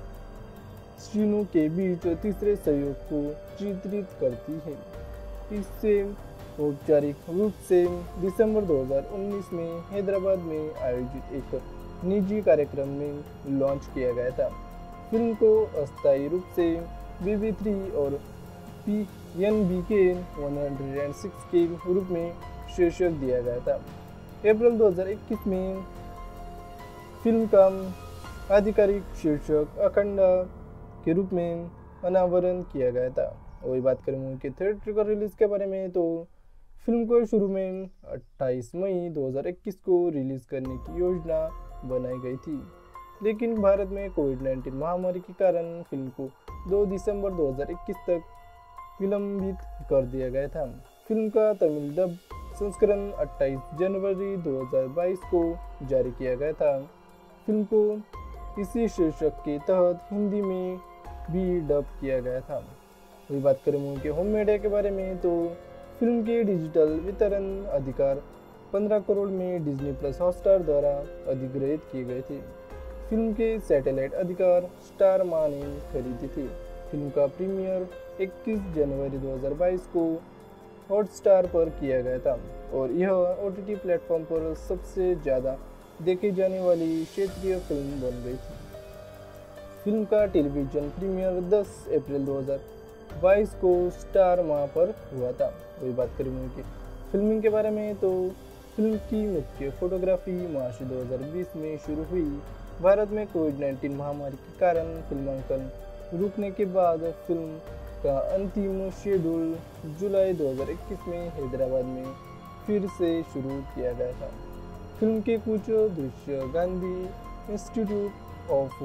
श्रीनु के बीच तीसरे सहयोग को चित्रित करती है। इससे औपचारिक रूप से दिसंबर दो हज़ार उन्नीस में हैदराबाद में आयोजित एक निजी कार्यक्रम में लॉन्च किया गया था। फिल्म को अस्थायी रूप से बीबी थ्री और पी एन बी के एक सौ छह के रूप में शीर्षक दिया गया था। अप्रैल दो हज़ार इक्कीस में फिल्म का आधिकारिक शीर्षक अखंड के रूप में अनावरण किया गया था। वही बात करें मूवी के थिएट्रिकल रिलीज के बारे में तो फिल्म को शुरू में अट्ठाईस मई दो हज़ार इक्कीस को रिलीज करने की योजना बनाई गई थी, लेकिन भारत में कोविड नाइन्टीन महामारी के कारण फिल्म को दो दिसंबर दो हज़ार इक्कीस तक विलंबित कर दिया गया था। फिल्म का तमिल डब संस्करण अट्ठाईस जनवरी दो हज़ार बाईस को जारी किया गया था। फिल्म को इसी शीर्षक के तहत हिंदी में भी डब किया गया था। वही बात करें मूवी के होम मीडिया के बारे में तो फिल्म के डिजिटल वितरण अधिकार पंद्रह करोड़ में डिज्नी प्लस हॉटस्टार द्वारा अधिग्रहित किए गए थे। फिल्म के सैटेलाइट अधिकार स्टार मां ने खरीदी थी। फिल्म का प्रीमियर इक्कीस जनवरी दो हज़ार बाईस को हॉटस्टार पर किया गया था और यह ओटीटी प्लेटफॉर्म पर सबसे ज़्यादा देखी जाने वाली क्षेत्रीय फिल्म बन गई थी। फिल्म का टेलीविजन प्रीमियर दस अप्रैल दो हज़ार बाईस को स्टार मां पर हुआ था। वही बात करें मूवी की फिल्मिंग के बारे में तो फिल्म की मुख्य फोटोग्राफी मार्च दो हज़ार बीस में शुरू हुई। भारत में कोविड नाइन्टीन महामारी के कारण फिल्मांकन रुकने के बाद फिल्म का अंतिम शेड्यूल जुलाई दो हज़ार इक्कीस में हैदराबाद में फिर से शुरू किया गया था। फिल्म के कुछ दृश्य Gandhi institute of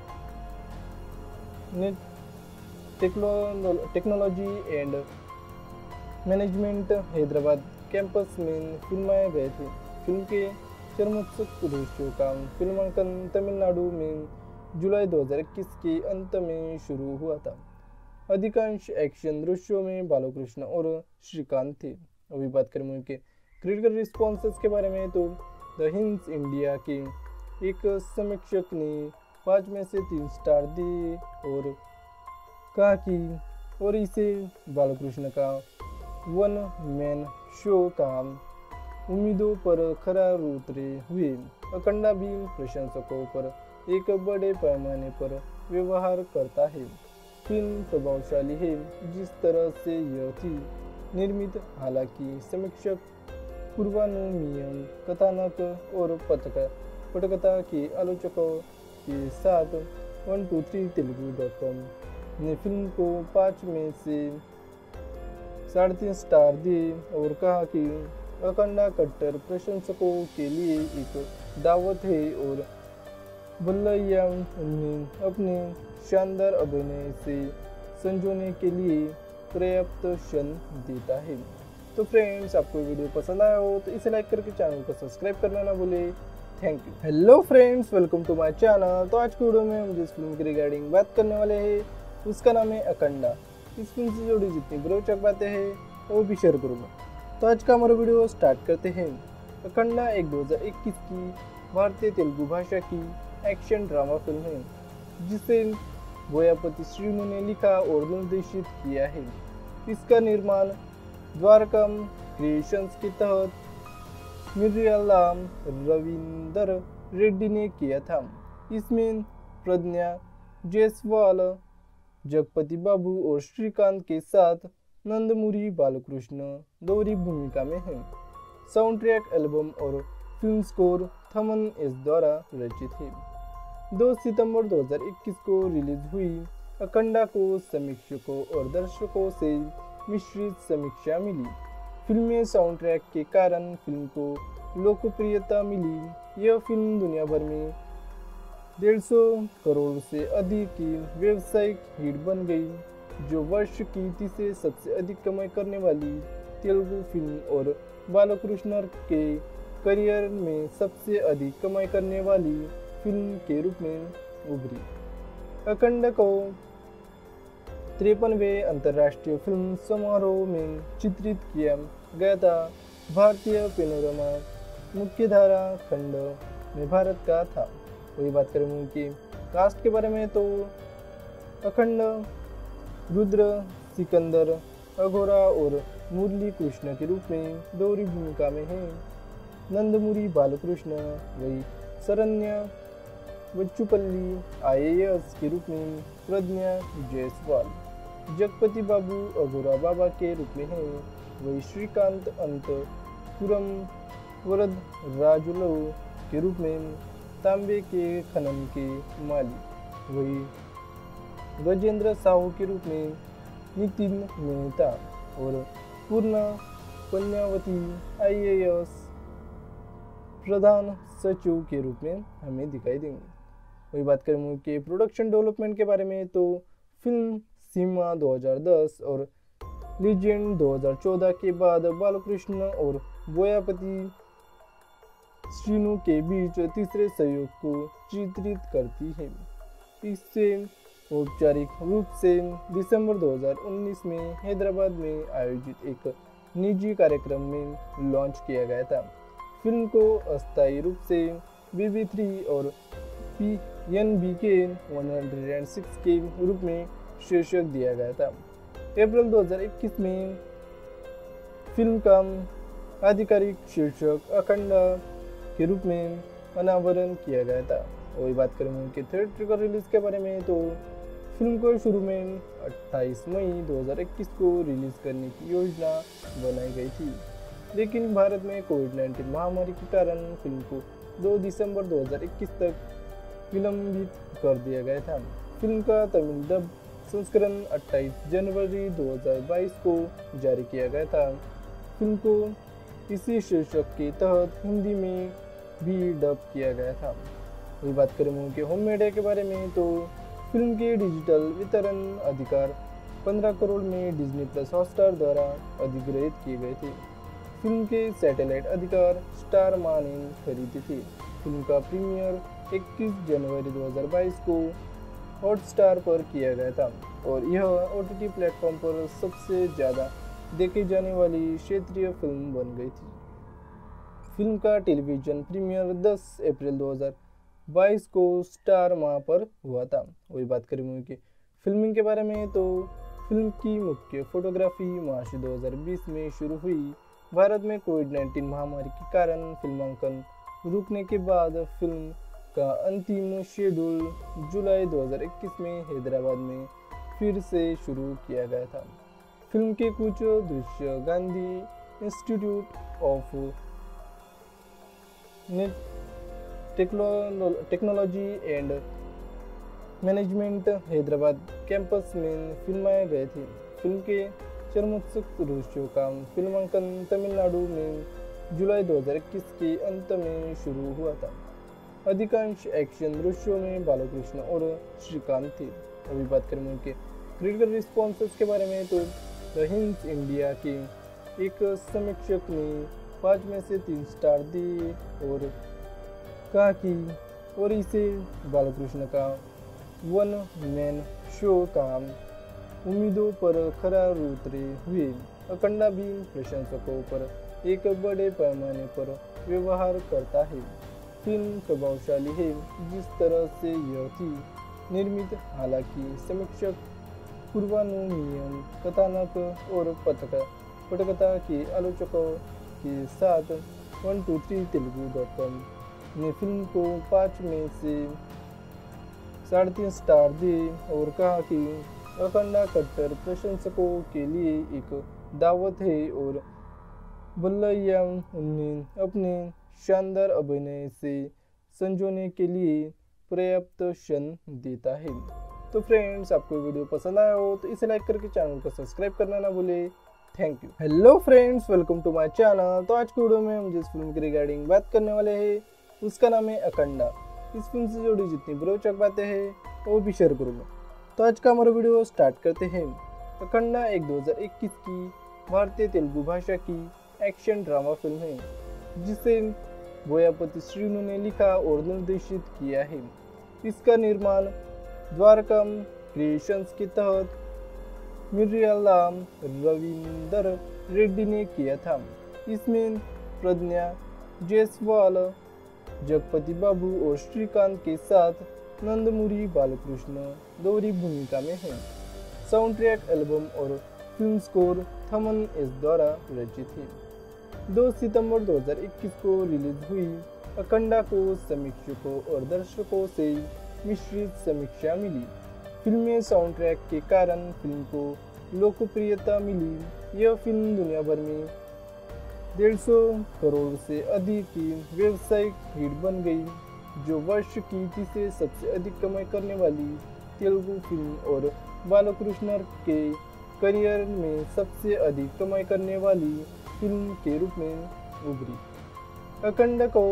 technology and management Hyderabad campus में फिल्माए गए थे। फिल्म के चरमोत्सुक दृश्यों का फिल्मांकन तमिलनाडु में जुलाई दो हज़ार इक्कीस के अंत में शुरू हुआ था। अधिकांश एक्शन दृश्यों में बालकृष्ण और श्रीकांत थे। अभी बात करें मूवी के क्रिटिकल रिस्पॉन्सेस के बारे में तो द हिंस इंडिया के एक समीक्षक ने पाँच में से तीन स्टार दिए और कहा कि और इसे बालकृष्ण का वन मैन शो का उम्मीदों पर खरा उतरे हुए। अखंडा भी प्रशंसकों पर एक बड़े पैमाने पर व्यवहार करता है। फिल्म प्रभावशाली है जिस तरह से यह थी निर्मित। हालांकि समीक्षक पूर्वानुमान कथानक और पटक पटकथा के आलोचकों के साथ one two three Telugu dot com ने फिल्म को पाँच में से साढ़े तीन स्टार दिए और कहा कि अखंडा कट्टर प्रशंसकों के लिए एक दावत है और बल्लैया उन्हें अपने शानदार अभिनय से संजोने के लिए पर्याप्त क्षण देता है। तो फ्रेंड्स, आपको वीडियो पसंद आया हो तो इसे लाइक करके चैनल को सब्सक्राइब करना ना भूले। Thank you. Hello friends, welcome to my channel. तो आज की वीडियो में हम जिस फिल्म की रिगार्डिंग बात करने वाले हैं उसका नाम है अखंडा। इस फिल्म से जुड़ी जितनी रोचक बातें हैं वो भी शेयर करूँगा। तो आज का हमारा वीडियो स्टार्ट करते हैं। अखंडा एक दो हज़ार इक्कीस की भारतीय तेलुगु भाषा की एक्शन ड्रामा फिल्म है जिसे बोयापति श्रीनु ने लिखा और निर्देशित किया है। इसका निर्माण द्वारकम क्रिएशंस के तहत मिर्यालाम रविंदर रेड्डी ने किया था। इसमें प्रज्ञा जायसवाल जगपति बाबू और श्रीकांत के साथ नंदमुरी बालकृष्ण दोहरी भूमिका में हैं। साउंड ट्रैक एल्बम और फिल्म स्कोर थमन एस द्वारा रचित है। दो सितंबर दो हज़ार इक्कीस को रिलीज हुई अखंडा को समीक्षकों और दर्शकों से मिश्रित समीक्षा मिली। फिल्म में साउंड ट्रैक के कारण फिल्म को लोकप्रियता मिली। यह फिल्म दुनिया भर में डेढ़ सौ करोड़ से अधिक की व्यावसायिक हिट बन गई, जो वर्ष की तीसरी सबसे अधिक कमाई करने वाली तेलुगु फिल्म और बालकृष्ण के करियर में सबसे अधिक कमाई करने वाली फिल्म के रूप में उभरी। अखंड को तिरपनवें अंतर्राष्ट्रीय फिल्म समारोह में चित्रित किया गया था। भारतीय पेनोरमा मुख्यधारा खंड में भारत का था। वही बात करें मूवी की कास्ट के बारे में तो अखंड रुद्र, सिकंदर, अघोरा और मुरली कृष्ण के रूप में दोहरी भूमिका में है। नंदमुरी बालकृष्ण वही शरण्य बच्चुपल्ली आई ए एस के रूप में प्रज्ञा जायसवाल, जगपति बाबू अघोरा बाबा के रूप में है। वही श्रीकांत अंतपुरम वरद राजुलु के रूप में तांबे के खनन के मालिक। वही गजेंद्र साहू के रूप में नितिन मेहता और पूर्णा पन्यावती आई ए एस प्रधान सचिव के रूप में हमें दिखाई देंगे। वही बात करें मूवी के प्रोडक्शन डेवलपमेंट के बारे में तो फिल्म सीमा दो हज़ार दस और लीजेंड दो हज़ार चौदह के बाद बालकृष्ण और बोयापति श्रीनु के बीच तीसरे सहयोग को चित्रित करती है। इससे औपचारिक रूप से दिसंबर दो हज़ार उन्नीस में हैदराबाद में आयोजित एक निजी कार्यक्रम में लॉन्च किया गया था। फिल्म को अस्थायी रूप से बी बी थ्री और पी एन बी के एक सौ छह के रूप में शीर्षक दिया गया था। अप्रैल दो हज़ार इक्कीस में फिल्म का आधिकारिक शीर्षक अखंड के रूप में अनावरण किया गया था। वही बात करें उनके थिएट्रिकल रिलीज के बारे में तो फिल्म को शुरू में अट्ठाईस मई दो हज़ार इक्कीस को रिलीज करने की योजना बनाई गई थी, लेकिन भारत में कोविड नाइन्टीन महामारी के कारण फिल्म को दो दिसंबर दो हज़ार इक्कीस तक विलंबित कर दिया गया था। फिल्म का तमिल डब संस्करण अट्ठाईस जनवरी दो हज़ार बाईस को जारी किया गया था। फिल्म को इसी शीर्षक के तहत हिंदी में भी डब किया गया था। वही बात करें मूवी के होम मीडिया के बारे में तो फिल्म के डिजिटल वितरण अधिकार पंद्रह करोड़ में डिज्नी प्लस हॉटस्टार द्वारा अधिग्रहित किए गए थे। फिल्म के सैटेलाइट अधिकार स्टार मा ने खरीदे थे। फिल्म का प्रीमियर इक्कीस जनवरी दो हज़ार बाईस को हॉटस्टार पर किया गया था और यह ओ टी टी प्लेटफॉर्म पर सबसे ज़्यादा देखी जाने वाली क्षेत्रीय फिल्म बन गई थी। फिल्म का टेलीविज़न प्रीमियर दस अप्रैल दो हज़ार बाईस को स्टार माह पर हुआ था। वही बात करें मूवी की फिल्मिंग के बारे में तो फिल्म की मुख्य फोटोग्राफी मार्च दो हज़ार बीस में शुरू हुई। भारत में कोविड नाइन्टीन महामारी के कारण फिल्मांकन रुकने के बाद फिल्म का अंतिम शेड्यूल जुलाई दो हज़ार इक्कीस में हैदराबाद में फिर से शुरू किया गया था। फिल्म के कुछ दृश्य Gandhi institute of technology and management Hyderabad campus में फिल्माए गए थे। फिल्म के चरमोत्सुक दृश्यों का फिल्मांकन तमिलनाडु में जुलाई दो हज़ार इक्कीस के अंत में शुरू हुआ था। अधिकांश एक्शन दृश्यों में बालकृष्ण और श्रीकांत थे। अभी बात करें उनके क्रिटिकल रिस्पॉन्सेस के बारे में तो द हिंद इंडिया के एक समीक्षक ने पाँच में से तीन स्टार दिए और कहा कि और इसे बालकृष्ण का वन मैन शो का उम्मीदों पर खरा उतरे हुए। अखंडा भी प्रशंसकों पर एक बड़े पैमाने पर व्यवहार करता है। फिल्म प्रभावशाली है जिस तरह से यह थी निर्मित। हालांकि समीक्षक पूर्वानुमान कथानक और पटक पटकथा के आलोचकों के साथ one two three Telugu dot com ने फिल्म को पाँच में से साढ़े तीन स्टार दिए और कहा कि अखंडा कट्टर प्रशंसकों के लिए एक दावत है और बल्लैया उन्हें अपने शानदार अभिनय से संजोने के लिए पर्याप्त क्षण देता है। तो फ्रेंड्स, आपको वीडियो पसंद आया हो तो इसे लाइक करके चैनल को सब्सक्राइब करना ना भूले। Thank you. Hello friends, welcome to my channel. तो आज की वीडियो में हम जिस फिल्म की रिगार्डिंग बात करने वाले हैं उसका नाम है अखंडा। इस फिल्म से जुड़ी जितनी भी रोचक बातें हैं वो भी शेयर करूँगा। तो आज का हमारा वीडियो स्टार्ट करते हैं। अखंडा एक दो हज़ार इक्कीस की भारतीय तेलुगु भाषा की एक्शन ड्रामा फिल्म है जिसे बोयापति श्रीनु ने लिखा और निर्देशित किया है। इसका निर्माण द्वारकम क्रिएशंस के तहत मिर्यालाम रविंदर रेड्डी ने किया था। इसमें प्रज्ञा जायसवाल, जगपति बाबू और श्रीकांत के साथ नंदमुरी बालकृष्ण दोहरी भूमिका में हैं। साउंड ट्रैक एल्बम और फिल्म स्कोर थमन एस द्वारा रचित है। दो सितंबर दो हज़ार इक्कीस को रिलीज हुई अखंडा को समीक्षकों और दर्शकों से मिश्रित समीक्षा मिली। फिल्म में साउंड ट्रैक के कारण फिल्म को लोकप्रियता मिली। यह फिल्म दुनिया भर में डेढ़ सौ करोड़ से अधिक की व्यावसायिक हिट बन गई, जो वर्ष की तीसरी सबसे अधिक कमाई करने वाली तेलुगु फिल्म और बालकृष्ण के करियर में सबसे अधिक कमाई करने वाली फिल्म के रूप में उभरी। अखंडा को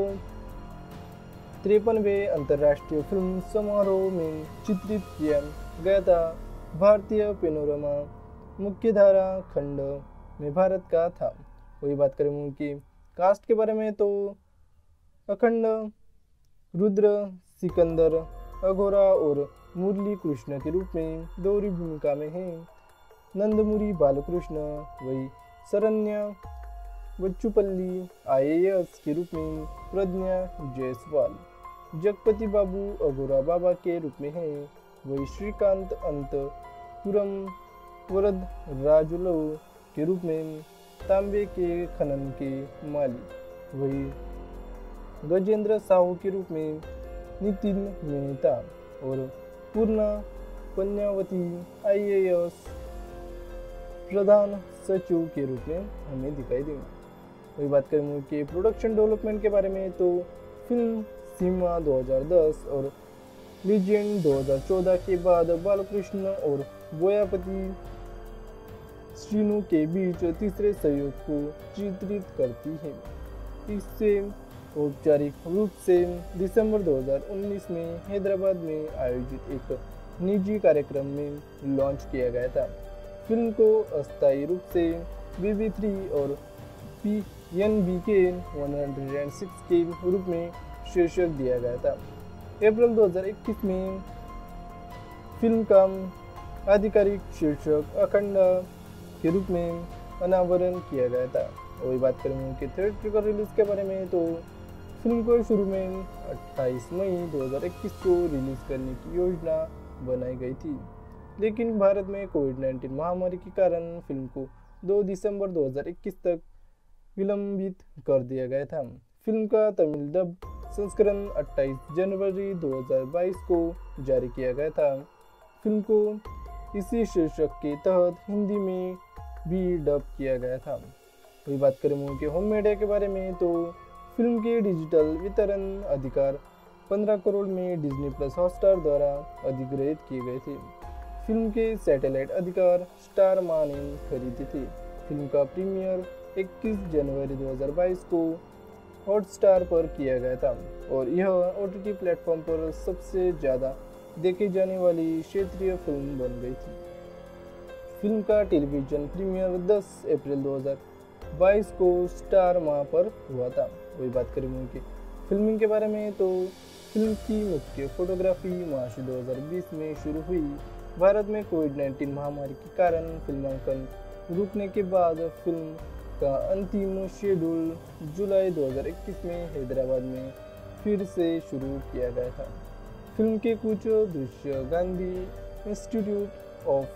तिरपनवे अंतर्राष्ट्रीय फिल्म समारोह में चित्रित किया गया था। भारतीय पेनोरमा मुख्यधारा खंड में भारत का था। वही बात करें मूवी की कास्ट के बारे में तो अखंड रुद्र सिकंदर अघोरा और मुरली कृष्ण के रूप में दोहरी भूमिका में है। नंदमुरी बालकृष्ण वही शरण्या बच्चुपल्ली आईएएस के रूप में प्रज्ञा जायसवाल, जगपति बाबू अघोरा बाबा के रूप में है। वही श्रीकांत अंतपुरम वरद राजुलू के रूप में तांबे के खनन के माली। वही गजेंद्र साहू के रूप में नितिन मेहता और पूर्णा पन्यावती आईएएस प्रधान सचिव के रूप में हमें दिखाई देंगे। वही बात करें मूवी के प्रोडक्शन डेवलपमेंट के बारे में तो फिल्म सीमा दो हज़ार दस और लीजेंड दो हज़ार चौदह के बाद बालकृष्ण और बोयापति श्रीनु के बीच तीसरे सहयोग को चित्रित करती है। इससे औपचारिक रूप से दिसंबर दो हज़ार उन्नीस में हैदराबाद में आयोजित एक निजी कार्यक्रम में लॉन्च किया गया था। फिल्म को अस्थायी रूप से बी बी थ्री और पी एन बी के एक सौ छह के रूप में शीर्षक दिया गया था। अप्रैल दो हज़ार इक्कीस में फिल्म का आधिकारिक शीर्षक अखंडा के रूप में अनावरण किया गया था। वही बात करेंगे कि थिएट्रिकल रिलीज के बारे में तो फिल्म को शुरू में अट्ठाईस मई दो हज़ार इक्कीस को रिलीज करने की योजना बनाई गई थी, लेकिन भारत में कोविड नाइन्टीन महामारी के कारण फिल्म को दो दिसंबर दो हज़ार इक्कीस तक विलंबित कर दिया गया था। फिल्म का तमिल डब संस्करण अट्ठाईस जनवरी दो हज़ार बाईस को जारी किया गया था। फिल्म को इसी शीर्षक के तहत हिंदी में भी डब किया गया था। वही बात करें मूवी के होम मीडिया के बारे में तो फिल्म के डिजिटल वितरण अधिकार पंद्रह करोड़ में डिज्नी प्लस हॉटस्टार द्वारा अधिग्रहित किए गए थे। फिल्म के सैटेलाइट अधिकार स्टार मां ने खरीदे थे। फिल्म का प्रीमियर इक्कीस जनवरी दो हज़ार बाईस को हॉटस्टार पर किया गया था और यह ओटीटी प्लेटफॉर्म पर सबसे ज़्यादा देखी जाने वाली क्षेत्रीय फिल्म बन गई थी। फिल्म का टेलीविजन प्रीमियर दस अप्रैल दो हज़ार बाईस को स्टार माह पर हुआ था। वही बात करें मूवी की फिल्मिंग के बारे में तो फिल्म की मुख्य फोटोग्राफी मार्च दो हज़ार बीस में शुरू हुई। भारत में कोविड नाइन्टीन महामारी के कारण फिल्मांकन रुकने के बाद फिल्म का अंतिम शेड्यूल जुलाई दो हज़ार इक्कीस में हैदराबाद में फिर से शुरू किया गया था। फिल्म के कुछ दृश्य Gandhi institute of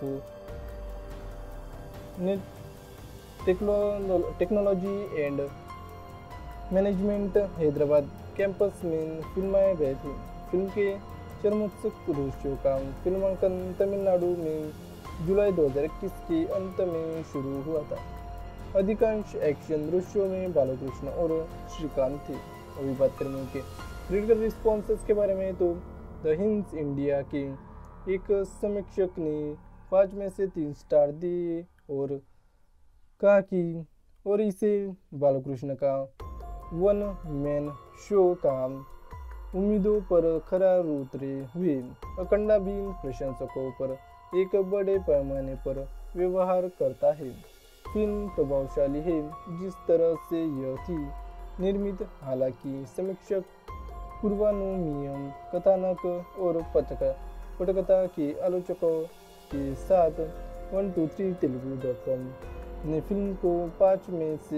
technology and management Hyderabad campus में फिल्माए गए थे। फिल्म के चरमोत्सुक शो का फिल्मांकन तमिलनाडु में जुलाई दो हज़ार इक्कीस के अंत में शुरू हुआ था। अधिकांश एक्शन दृश्यों में बालकृष्ण और श्रीकांत थे। अभी बात करें उनके क्रिटिकल रिस्पॉन्सेस के बारे में तो द हिंस इंडिया के एक समीक्षक ने पाँच में से तीन स्टार दिए और कहा कि और इसे बालकृष्ण का वन मैन शो का उम्मीदों पर खरा उतरे हुए अखंडा भी प्रशंसकों पर एक बड़े पैमाने पर व्यवहार करता है। फिल्म प्रभावशाली है जिस तरह से यह थी निर्मित। हालांकि समीक्षक पूर्वानुमान कथानक और पटक पटकथा के आलोचकों के साथ one two three Telugu dot com ने फिल्म को पाँच में से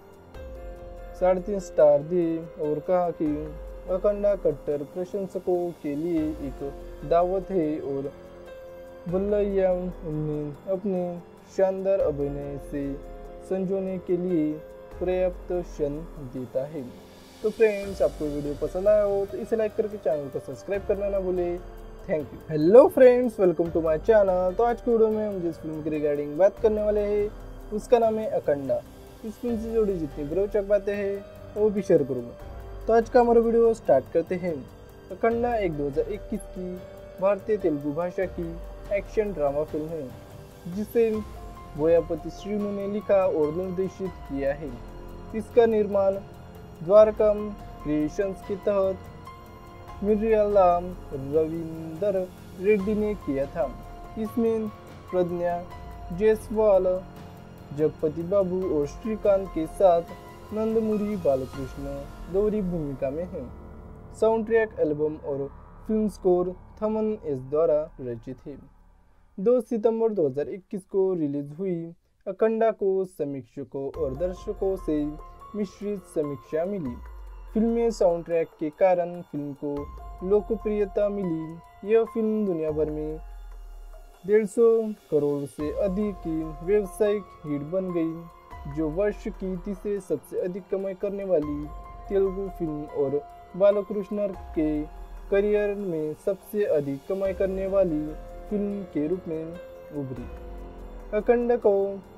साढ़े तीन स्टार दिए और कहा कि अखंडा कट्टर प्रशंसकों के लिए एक दावत है और बल्लैया उन्हें अपने शानदार अभिनय से संजोने के लिए पर्याप्त क्षण देता है। तो फ्रेंड्स, आपको वीडियो पसंद आया हो तो इसे लाइक करके चैनल को सब्सक्राइब करना ना भूले। Thank you. Hello friends, welcome to my channel. तो आज की वीडियो में हम जिस फिल्म की रिगार्डिंग बात करने वाले हैं उसका नाम है अखंडा। इस फिल्म से जुड़ी जितनी रोचक बातें हैं वो भी शेयर करूँगा। तो आज का हमारा वीडियो स्टार्ट करते हैं। अखंडा एक दो हज़ार इक्कीस की भारतीय तेलुगु भाषा की एक्शन ड्रामा फिल्म है जिसे बोयापति श्रीनु ने लिखा और निर्देशित किया है। इसका निर्माण द्वारकम क्रिएशंस के तहत मिर्यालाम रविंदर रेड्डी ने किया था। इसमें प्रज्ञा जायसवाल, जगपति बाबू और श्रीकांत के साथ नंदमुरी बालकृष्ण गौरी भूमिका में हैं। साउंड ट्रैक एल्बम और फिल्म स्कोर थमन एस द्वारा रचित है। दो सितंबर दो हज़ार इक्कीस को रिलीज हुई अखंडा को समीक्षकों और दर्शकों से मिश्रित समीक्षा मिली। फिल्म में साउंड ट्रैक के कारण फिल्म को लोकप्रियता मिली। यह फिल्म दुनिया भर में डेढ़ सौ करोड़ से अधिक की व्यावसायिक हिट बन गई, जो वर्ष की तीसरी सबसे अधिक कमाई करने वाली तेलुगु फिल्म और बालकृष्ण के करियर में सबसे अधिक कमाई करने वाली फिल्म के रूप में उभरी। अखंडा को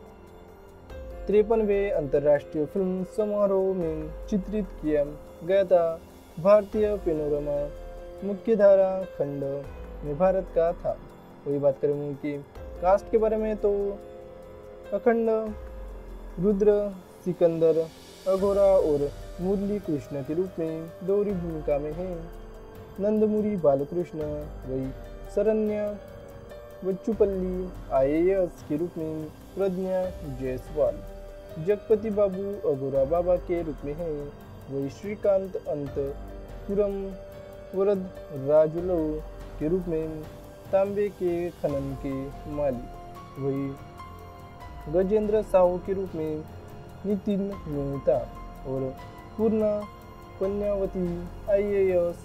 तिरपनवे अंतर्राष्ट्रीय फिल्म समारोह में चित्रित किया गया था। भारतीय पैनोरमा मुख्यधारा खंड में भारत का था। वही बात करें उनकी कास्ट के बारे में तो अखंड रुद्र, सिकंदर, अघोरा और मुरली कृष्ण के रूप में गौरी भूमिका में हैं। नंदमुरी बालकृष्ण, वही शरण्य वच्चुपल्ली आईएएस के रूप में प्रज्ञा जायसवाल, जगपति बाबू अघोरा बाबा के रूप में हैं। वही श्रीकांत अंतपुरम वरद राजुलो के रूप में तांबे के खनन के मालिक, वही गजेंद्र साहू के रूप में नितिन मेहता और पूर्णा पन्यावती आईएएस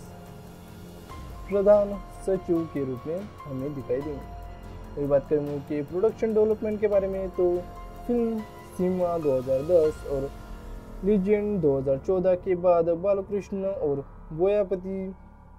प्रधान सचिव के रूप में हमें दिखाई देंगे। वही बात करें कि प्रोडक्शन डेवलपमेंट के बारे में तो फिल्म सीमा दो हज़ार दस और लीजेंड दो हज़ार चौदह के बाद बालकृष्ण और बोयापति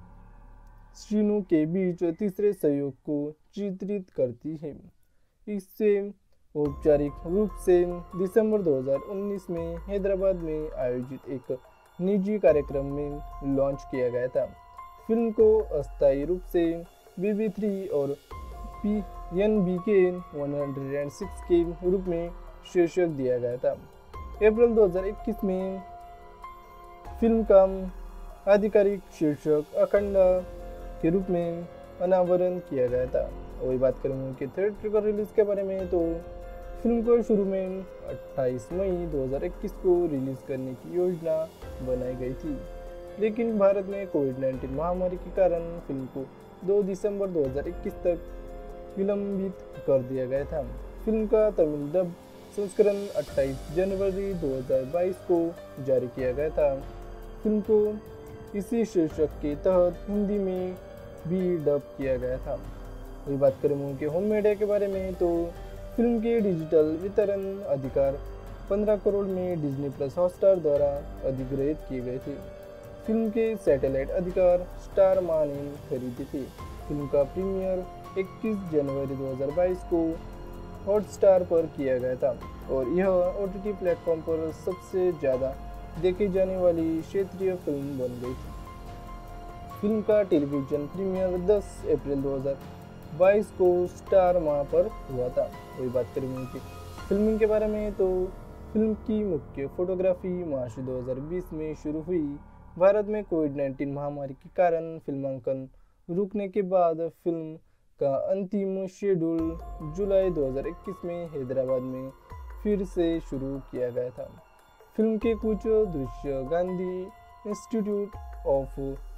श्रीनु के बीच तीसरे सहयोग को चित्रित करती है। इससे औपचारिक रूप से दिसंबर दो हज़ार उन्नीस में हैदराबाद में आयोजित एक निजी कार्यक्रम में लॉन्च किया गया था। फिल्म को अस्थायी रूप से बी बी थ्री और पी एन बी के एक सौ छह के रूप में शीर्षक दिया गया था। अप्रैल दो हज़ार इक्कीस में फिल्म का आधिकारिक शीर्षक अखंडा के रूप में अनावरण किया गया था। वही बात करेंगे कि थिएट्रिकल रिलीज के बारे में तो फिल्म को शुरू में अट्ठाईस मई दो हज़ार इक्कीस को रिलीज करने की योजना बनाई गई थी, लेकिन भारत में कोविड नाइन्टीन महामारी के कारण फिल्म को दो दिसंबर दो हज़ार इक्कीस तक विलंबित कर दिया गया था। फिल्म का तमिल डब संस्करण अट्ठाईस जनवरी दो हज़ार बाईस को जारी किया गया था। फिल्म को इसी शीर्षक के तहत हिंदी में भी डब किया गया था। वही बात करें उनके होम मीडिया के बारे में तो फिल्म के डिजिटल वितरण अधिकार पंद्रह करोड़ में डिज्नी प्लस हॉटस्टार द्वारा अधिग्रहित किए गए थे। फिल्म के सैटेलाइट अधिकार स्टार मां ने खरीदे थे। फिल्म का प्रीमियर इक्कीस जनवरी दो हज़ार बाईस को हॉटस्टार पर किया गया था और यह ओटीटी प्लेटफॉर्म पर सबसे ज़्यादा देखी जाने वाली क्षेत्रीय फिल्म बन गई थी। फिल्म का टेलीविज़न प्रीमियर दस अप्रैल दो हज़ार बाईस को स्टार मां पर हुआ था। वही बात करेंगे उनकी फिल्मिंग के बारे में तो फिल्म की मुख्य फोटोग्राफी मार्च दो हज़ार बीस में शुरू हुई। भारत में कोविड नाइन्टीन महामारी के कारण फिल्मांकन रुकने के बाद फिल्म का अंतिम शेड्यूल जुलाई दो हज़ार इक्कीस में हैदराबाद में फिर से शुरू किया गया था। फिल्म के कुछ दृश्य Gandhi institute of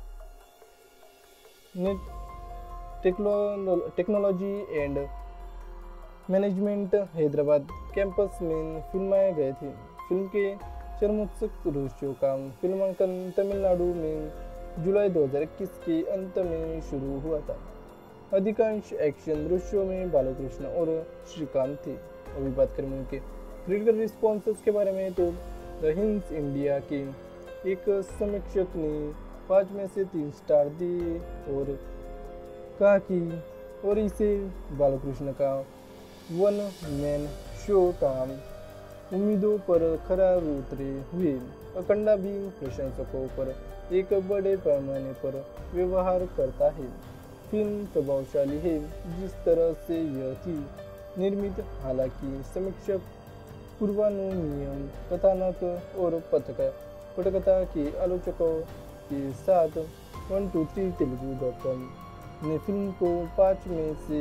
technology and management Hyderabad campus में फिल्माए गए थे। फिल्म के चरमोत्सुक दृश्यों का फिल्मांकन तमिलनाडु में जुलाई दो हज़ार इक्कीस के अंत में शुरू हुआ था। अधिकांश एक्शन दृश्यों में बालकृष्ण और श्रीकांत थे। अभी बात करें उनके क्रिटिकल रिस्पॉन्सेस के बारे में तो द हिंस इंडिया के एक समीक्षक ने पाँच में से तीन स्टार दिए और कहा कि और इसे बालकृष्ण का वन मैन शो का उम्मीदों पर खरा उतरे हुए। अखंडा भी प्रशंसकों पर एक बड़े पैमाने पर व्यवहार करता है। फिल्म प्रभावशाली है जिस तरह से यह थी निर्मित। हालांकि समीक्षक पूर्वानुमान कथानक और पटकथा पटकथा के आलोचकों के साथ one two three Telugu dot com ने फिल्म को पाँच में से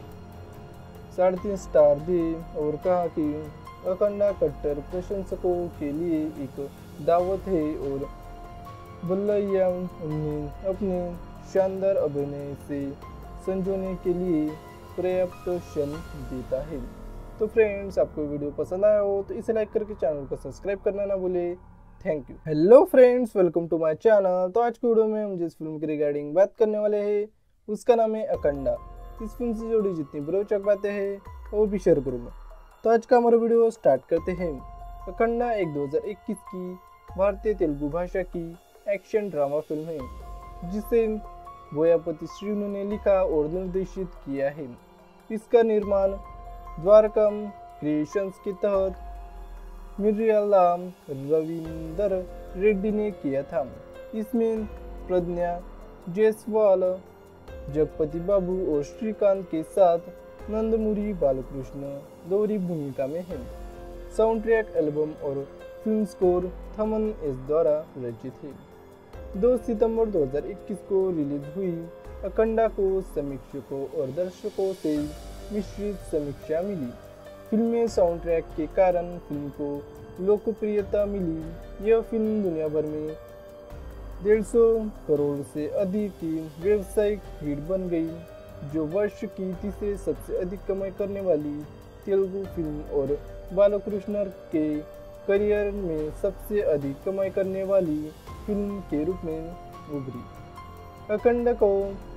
साढ़े तीन स्टार दिए और कहा कि अखंडा कट्टर प्रशंसकों के लिए एक दावत है और बल्लैया उन्हें अपने शानदार अभिनय से संजोने के लिए पर्याप्त क्षण देता है। तो फ्रेंड्स, आपको वीडियो पसंद आया हो तो इसे लाइक करके चैनल को सब्सक्राइब करना ना भूले। Thank you. Hello friends, welcome to my channel. तो आज की वीडियो में हम जिस फिल्म की रिगार्डिंग बात करने वाले हैं उसका नाम है अखंडा। इस फिल्म से जुड़ी जितनी रोचक बातें हैं वो भी शेयर करूँगा। तो आज का हमारा वीडियो स्टार्ट करते हैं। अखंडा एक दो हज़ार इक्कीस की भारतीय तेलुगु भाषा की एक्शन ड्रामा फिल्म है जिसे बोयापति श्रीनु ने लिखा और निर्देशित किया है। इसका निर्माण द्वारकम क्रिएशंस के तहत मिर्यालाम रविंदर रेड्डी ने किया था। इसमें प्रज्ञा जायसवाल, जगपति बाबू और श्रीकांत के साथ नंदमुरी बालकृष्ण दोहरी भूमिका में है। साउंड ट्रैक एल्बम और फिल्म स्कोर थमन एस द्वारा रचित है। दो सितंबर दो हज़ार इक्कीस को रिलीज हुई अखंडा को समीक्षकों और दर्शकों से मिश्रित समीक्षा मिली। फिल्म में साउंड ट्रैक के कारण फिल्म को लोकप्रियता मिली। यह फिल्म दुनिया भर में डेढ़ सौ करोड़ से अधिक की व्यावसायिक हिट बन गई, जो वर्ष की तीसरी सबसे अधिक कमाई करने वाली तेलुगु फिल्म और बालकृष्ण के करियर में सबसे अधिक कमाई करने वाली फिल्म के रूप में उभरी। अखंडा को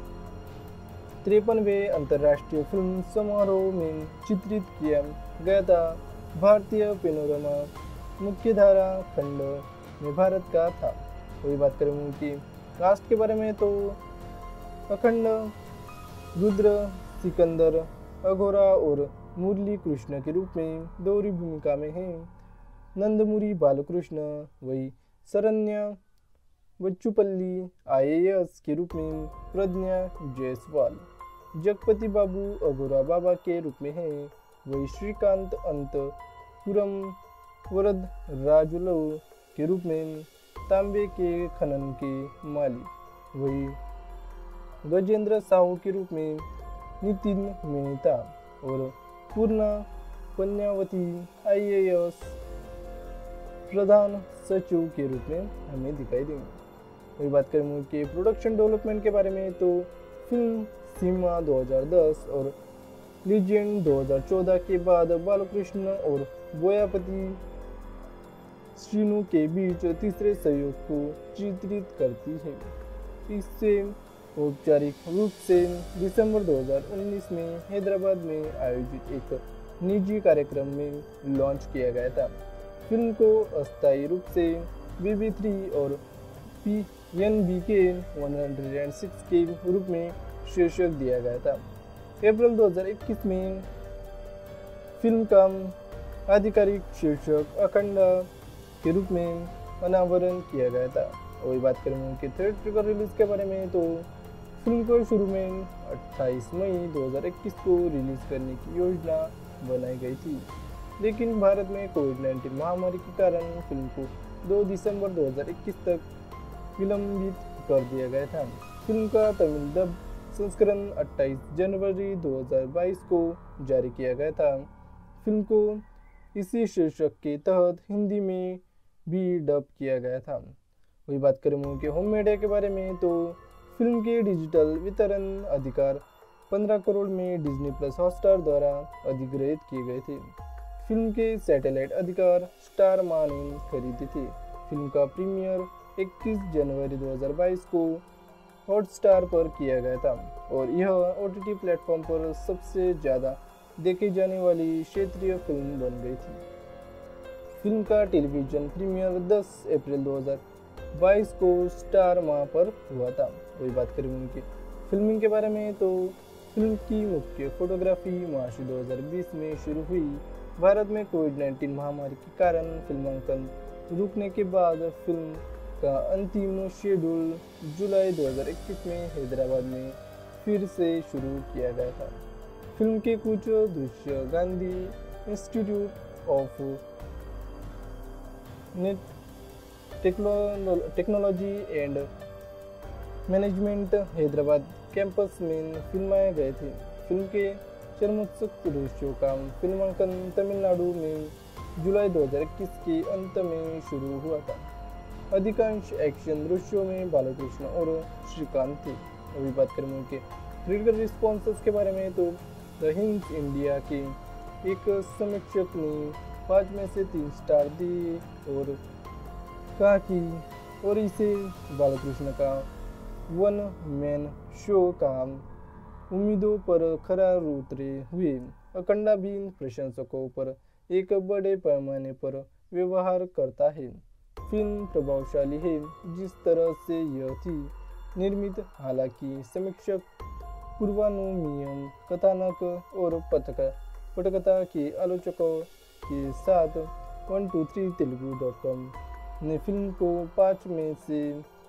तिरपनवें अंतर्राष्ट्रीय फिल्म समारोह में चित्रित किया गया था। भारतीय पेनोरमा मुख्यधारा खंड में भारत का था। वही बात करें उनकी कास्ट के बारे में तो अखंड रुद्र, सिकंदर, अघोरा और मुरली कृष्ण के रूप में दोहरी भूमिका में है। नंदमुरी बालकृष्ण, वही शरण्य बच्चुपल्ली आईएएस के रूप में प्रज्ञा जायसवाल, जगपति बाबू अघोरा बाबा के रूप में है। वही श्रीकांत अंतपुरम वरद राजुलू के रूप में तांबे के खनन के माली, वही गजेंद्र साहू के रूप में नितिन मेहता और पूर्णा पन्यावती आईएएस प्रधान सचिव के रूप में हमें दिखाई देंगे। वही बात करें मूवी के प्रोडक्शन डेवलपमेंट के बारे में तो फिल्म सीमा दो हज़ार दस और लीजेंड दो हज़ार चौदह के बाद बालकृष्ण और बोयापति श्रीनु के बीच तीसरे सहयोग को चित्रित करती है। इससे औपचारिक रूप से दिसंबर दो हज़ार उन्नीस में हैदराबाद में आयोजित एक निजी कार्यक्रम में लॉन्च किया गया था। फिल्म को अस्थायी रूप से बीबी थ्री और पी एन बी के वन हंड्रेड सिक्स के रूप में शीर्षक दिया गया था। अप्रैल दो हज़ार इक्कीस में फिल्म का आधिकारिक शीर्षक अखंड के रूप में अनावरण किया गया था। वही बात करेंगे कि थिएट्रिकल रिलीज के बारे में, तो फिल्म को शुरू में अट्ठाईस मई दो हज़ार इक्कीस को रिलीज करने की योजना बनाई गई थी, लेकिन भारत में कोविड नाइन्टीन महामारी के कारण फिल्म को दो दिसंबर दो हज़ार इक्कीस तक विलंबित कर दिया गया था। फिल्म का तमिल डब संस्करण अट्ठाईस जनवरी दो हज़ार बाईस को जारी किया गया था। फिल्म को इसी शीर्षक के तहत हिंदी में भी डब किया गया था। वही बात करें मूवी के होम मीडिया के बारे में, तो फिल्म के डिजिटल वितरण अधिकार पंद्रह करोड़ में डिज्नी प्लस हॉटस्टार द्वारा अधिग्रहित किए गए थे। फिल्म के सैटेलाइट अधिकार स्टार मा ने खरीदी थी। फिल्म का प्रीमियर इक्कीस जनवरी दो हज़ार बाईस को हॉटस्टार पर किया गया था और यह ओटीटी प्लेटफॉर्म पर सबसे ज़्यादा देखी जाने वाली क्षेत्रीय फिल्म बन गई थी। फिल्म का टेलीविजन प्रीमियर दस अप्रैल दो हज़ार बाईस को स्टार माह पर हुआ था। वही बात करें उनकी फिल्मिंग के बारे में, तो फिल्म की मुख्य फोटोग्राफी मार्च दो हज़ार बीस में शुरू हुई। भारत में कोविड नाइन्टीन महामारी के कारण फिल्मांकन रुकने के बाद फिल्म का अंतिम शेड्यूल जुलाई दो हज़ार इक्कीस में हैदराबाद में फिर से शुरू किया गया था। फिल्म के कुछ दृश्य Gandhi institute of net technology and management Hyderabad campus में फिल्माए गए थे। फिल्म के चरमोत्सुक दृश्यों का फिल्मांकन तमिलनाडु में जुलाई दो हज़ार इक्कीस के अंत में शुरू हुआ था। अधिकांश एक्शन दृश्यों में बालकृष्ण और श्रीकांत थे। अभी बात करें उनके क्रिटिकल रिस्पॉन्सेस के बारे में, तो द हिंद इंडिया के एक समीक्षक ने पाँच में से तीन स्टार दिए और कहा कि और इसे बालकृष्ण का वन मैन शो का उम्मीदों पर खरा उतरे हुए। अखंडा भी प्रशंसकों पर एक बड़े पैमाने पर व्यवहार करता है। फिल्म प्रभावशाली है जिस तरह से यह थी निर्मित। हालांकि समीक्षक पूर्वानुमान कथानक और पटकथा पटकथा के आलोचकों के साथ one two three Telugu dot com ने फिल्म को पाँच में से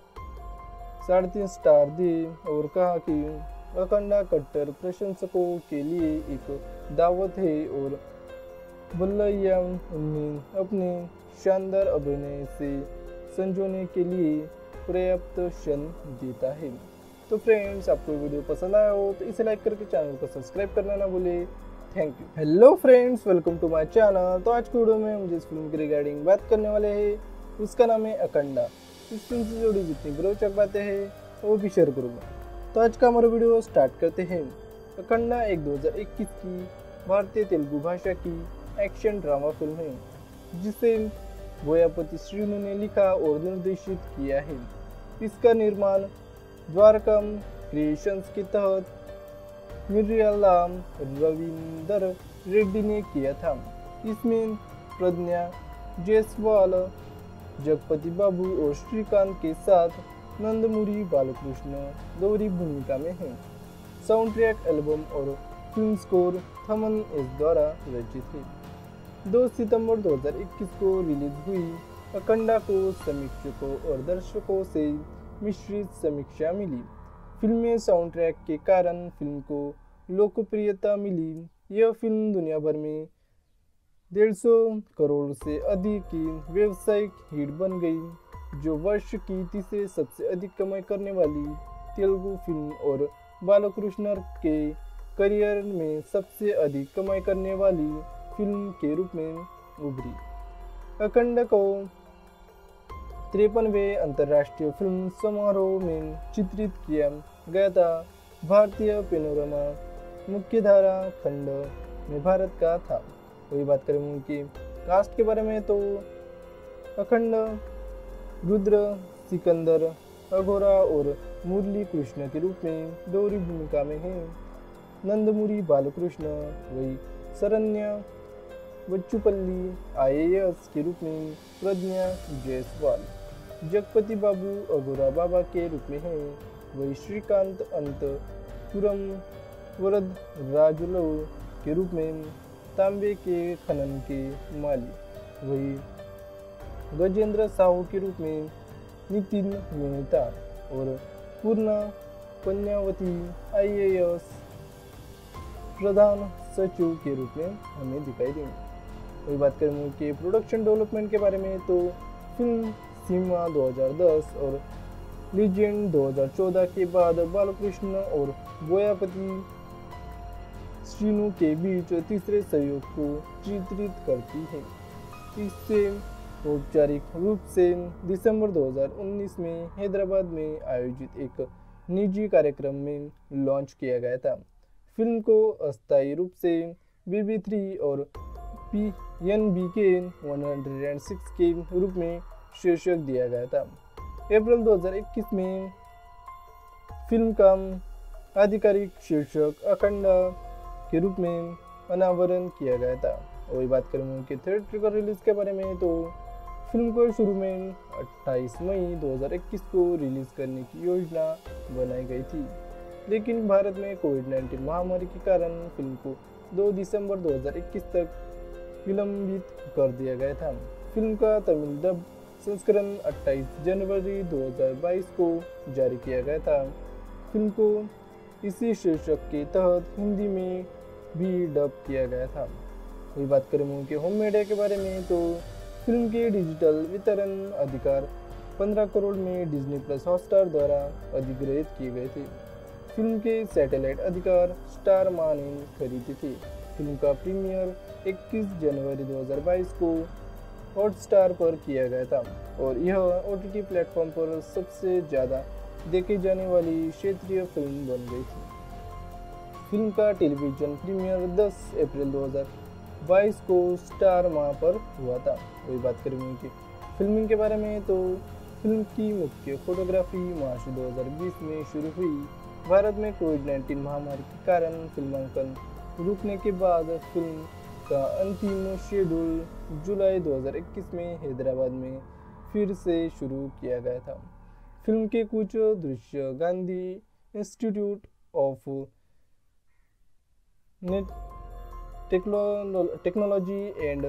साढ़े तीन स्टार दिए और कहा कि अखंडा कट्टर प्रशंसकों के लिए एक दावत है और बल्लैया उन्हें अपने शानदार अभिनय से संजोने के लिए पर्याप्त क्षण देता है। तो फ्रेंड्स, आपको वीडियो पसंद आया हो तो इसे लाइक करके चैनल को सब्सक्राइब करना ना भूले। Thank you. Hello friends, welcome to my channel. तो आज की वीडियो में मुझे इस फिल्म के रिगार्डिंग बात करने वाले हैं। उसका नाम है अखंडा। इस फिल्म से जुड़ी जितनी भी रोचक बातें हैं वो भी शेयर करूँगा। तो आज का हमारा वीडियो स्टार्ट करते हैं। अखंडा एक दो हज़ार इक्कीस की भारतीय तेलुगु भाषा की एक्शन ड्रामा फिल्म है जिसे बोयापति श्रीनु ने लिखा और निर्देशित किया है। इसका निर्माण द्वारकम क्रिएशंस के तहत मिर्यालाम रविंदर रेड्डी ने किया था। इसमें प्रज्ञा जायसवाल, जगपति बाबू और श्रीकांत के साथ नंदमुरी बालकृष्ण दोहरी भूमिका में हैं। साउंड ट्रैक एल्बम और फिल्म स्कोर थमन एस द्वारा रचित है। दो सितंबर दो हज़ार इक्कीस को रिलीज हुई अखंडा को समीक्षकों और दर्शकों से मिश्रित समीक्षा मिली। फिल्म में साउंड ट्रैक के कारण फिल्म को लोकप्रियता मिली। यह फिल्म दुनिया भर में डेढ़ सौ करोड़ से अधिक की व्यावसायिक हिट बन गई, जो वर्ष की तीसरी सबसे अधिक कमाई करने वाली तेलुगु फिल्म और बालकृष्ण के करियर में सबसे अधिक कमाई करने वाली फिल्म के रूप में उभरी। अखंडा को तिरपनवें अंतर्राष्ट्रीय फिल्म समारोह में चित्रित किया गया था। भारतीय पेनोरमा मुख्यधारा खंड में भारत का था। वही बात करें उनकी कास्ट के बारे में, तो अखंड रुद्र सिकंदर अघोरा और मुरली कृष्ण के रूप में दोहरी भूमिका में हैं। नंदमुरी बालकृष्ण, वही शरण्या बच्चुपल्ली आईएएस के रूप में प्रज्ञा जायसवाल। जगपति बाबू अघोरा बाबा के रूप में हैं। वही श्रीकांत अंतपुरम वरद राजुलू के रूप में तांबे के खनन के मालिक। वही गजेंद्र साहू के रूप में नितिन मेहता और पूर्णा पंजावती आई ए एस प्रधान सचिव के रूप में हमें दिखाई देंगे। वही बात करें मूवी के प्रोडक्शन डेवलपमेंट के बारे में तो फिल्म सिम्हा दो हज़ार दस और लीजेंड दो हज़ार चौदह के बाद बालकृष्ण और बोयापति श्रीनु के बीच तीसरे सहयोग को चित्रित करती है। इससे औपचारिक रूप से दिसंबर दो हज़ार उन्नीस में हैदराबाद में आयोजित एक निजी कार्यक्रम में लॉन्च किया गया था। फिल्म को अस्थायी रूप से बी बी थ्री और पी एन बी के एक सौ छह के रूप में शीर्षक दिया गया था। अप्रैल दो हज़ार इक्कीस में फिल्म का आधिकारिक शीर्षक अखंडा के रूप में अनावरण किया गया था। वही बात करें उनके थिएट्रिकल रिलीज के बारे में तो फिल्म को शुरू में अट्ठाईस मई दो हज़ार इक्कीस को रिलीज करने की योजना बनाई गई थी, लेकिन भारत में कोविड उन्नीस महामारी के कारण फिल्म को दो दिसंबर दो हज़ार इक्कीस तक विलंबित कर दिया गया था। फिल्म का तमिल डब संस्करण अट्ठाईस जनवरी दो हज़ार बाईस को जारी किया गया था। फिल्म को इसी शीर्षक के तहत हिंदी में भी डब किया गया था। वही बात करें मूवी के होम मीडिया के बारे में तो फिल्म के डिजिटल वितरण अधिकार पंद्रह करोड़ में डिज्नी प्लस हॉटस्टार द्वारा अधिग्रहित किए गए थे। फिल्म के सैटेलाइट अधिकार स्टार मां ने खरीदे थे। फिल्म का प्रीमियर इक्कीस जनवरी दो हज़ार बाईस को हॉटस्टार पर किया गया था और यह ओ टी टी प्लेटफॉर्म पर सबसे ज़्यादा देखी जाने वाली क्षेत्रीय फिल्म बन गई थी। फिल्म का टेलीविजन प्रीमियर दस अप्रैल दो हज़ार बाईस को स्टार माह पर हुआ था। वही बात करें उनकी फिल्मिंग के बारे में तो फिल्म की मुख्य फोटोग्राफी मार्च दो हज़ार बीस में शुरू हुई। भारत में कोविड उन्नीस महामारी के कारण फिल्मांकन रुकने के बाद फिल्म का अंतिम शेड्यूल जुलाई दो हज़ार इक्कीस में हैदराबाद में फिर से शुरू किया गया था। फिल्म के कुछ दृश्य Gandhi institute of technology and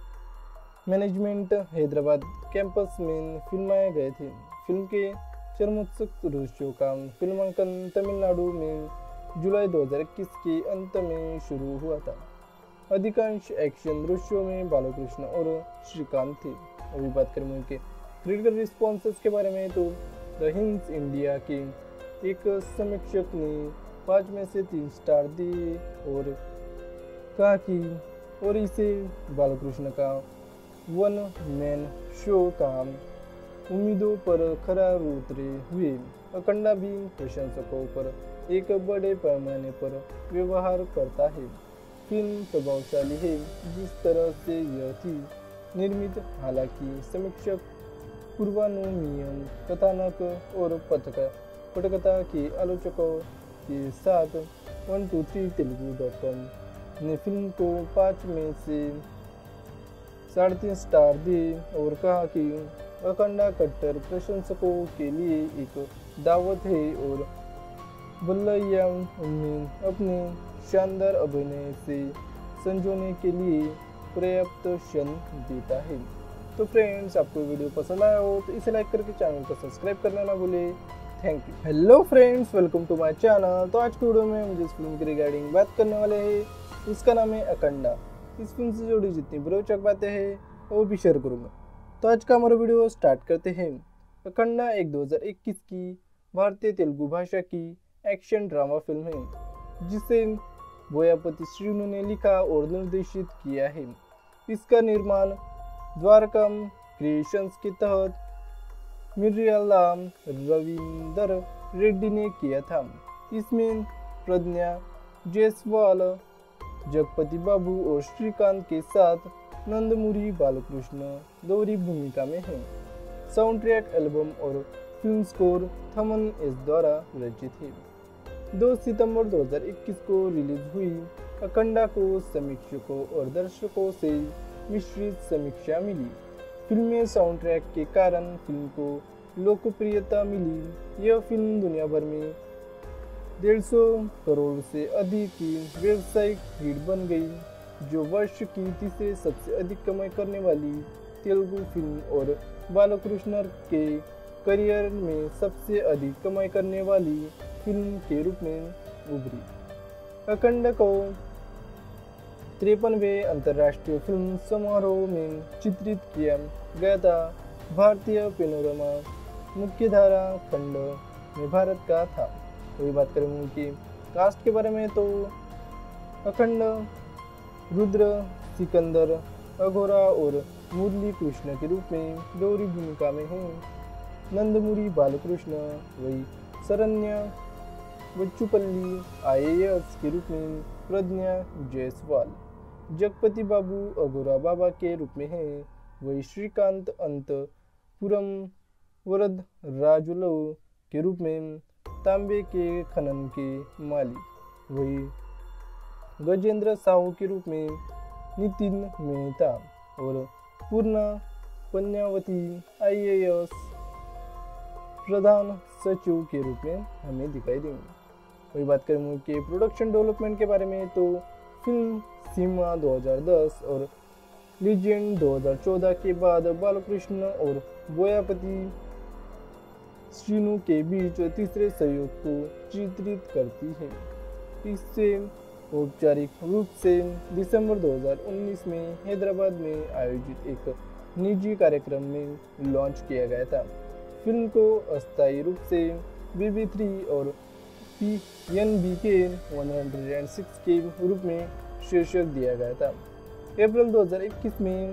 management Hyderabad campus में फिल्माए गए थे। फिल्म के चरमोत्सुक दृश्यों का फिल्मांकन तमिलनाडु में जुलाई दो हज़ार इक्कीस के अंत में शुरू हुआ था। अधिकांश एक्शन दृश्यों में बालकृष्ण और श्रीकांत थे। अभी बात करें उनके क्रिटिकल रिस्पॉन्सेस के बारे में तो द हिंस इंडिया के एक समीक्षक ने पाँच में से तीन स्टार दिए और कहा कि और इसे बालकृष्ण का वन मैन शो का उम्मीदों पर खरा उतरे हुए। अखंडा भी प्रशंसकों पर एक बड़े पैमाने पर व्यवहार करता है। फिल्म प्रभावशाली है जिस तरह से यह थी निर्मित। हालांकि समीक्षक पूर्वानुमान कथानक और पटकथा पटकथा के आलोचकों के साथ one two three Telugu dot com ने फिल्म को पाँच में से साढ़े तीन स्टार दिए और कहा कि अखंडा कट्टर प्रशंसकों के लिए एक दावत है और बल्लैया उन्हें अपने शानदार अभिनय से संजोने के लिए पर्याप्त क्षण देता है। तो फ्रेंड्स, आपको वीडियो पसंद आया हो तो इसे लाइक करके चैनल को सब्सक्राइब करना ना भूले। Thank you. Hello friends, welcome to my channel. तो आज की वीडियो में मुझे इस फिल्म के रिगार्डिंग बात करने वाले हैं। इसका नाम है अखंडा। इस फिल्म से जुड़ी जितनी भी रोचक बातें हैं वो भी शेयर करूँगा। तो आज का हमारा वीडियो स्टार्ट करते हैं। अखंडा एक दो हज़ार इक्कीस की भारतीय तेलुगु भाषा की एक्शन ड्रामा फिल्म है जिसे बोयापति श्रीनु ने लिखा और निर्देशित किया है। इसका निर्माण द्वारकम क्रिएशंस के तहत मिर्याला रविंदर रेड्डी ने किया था। इसमें प्रज्ञा जायसवाल, जगपति बाबू और श्रीकांत के साथ नंदमुरी बालकृष्ण दोहरी भूमिका में हैं। साउंड ट्रैक एल्बम और फिल्म स्कोर थमन एस द्वारा रचित है। दो सितंबर दो हज़ार इक्कीस को रिलीज हुई अखंडा को समीक्षकों और दर्शकों से मिश्रित समीक्षा मिली। फिल्म में साउंड ट्रैक के कारण फिल्म को लोकप्रियता मिली। यह फिल्म दुनिया भर में डेढ़ सौ करोड़ से अधिक की व्यावसायिक हिट बन गई, जो वर्ष की तीसरी सबसे अधिक कमाई करने वाली तेलुगु फिल्म और बालकृष्ण के करियर में सबसे अधिक कमाई करने वाली फिल्म के रूप में उभरी। अखंड को तिरपनवें अंतर्राष्ट्रीय फिल्म समारोह में चित्रित किया गया था। भारतीय पैनोरमा मुख्यधारा खंड में भारत का था। वही बात करें मूवी की कास्ट के बारे में तो अखंड रुद्र, सिकंदर, अघोरा और मुरली कृष्ण के रूप में गौरी भूमिका में हैं। नंदमुरी बालकृष्ण, वही शरण्य बच्चुपल्ली आईएएस के रूप में प्रज्ञा जायसवाल, जगपति बाबू अघोरा बाबा के रूप में हैं। वही श्रीकांत अंतपुरम वरद राजुलो के रूप में तांबे के खनन के मालिक। वही गजेंद्र साहू के रूप में नितिन मेहता और पूर्णा पन्यावती आईएएस प्रधान सचिव के रूप में हमें दिखाई देंगे। वही बात करें मूवी के प्रोडक्शन डेवलपमेंट के बारे में तो फिल्म सीमा दो हज़ार दस और लीजेंड दो हज़ार चौदह के बाद बालकृष्ण और बोयापति श्रीनु के बीच तीसरे सहयोग को चित्रित करती है। इससे औपचारिक रूप से दिसंबर दो हज़ार उन्नीस में हैदराबाद में आयोजित एक निजी कार्यक्रम में लॉन्च किया गया था। फिल्म को अस्थायी रूप से बीबी थ्री और पी एन बी के एक सौ छह के रूप में शीर्षक दिया गया था। अप्रैल दो हज़ार इक्कीस में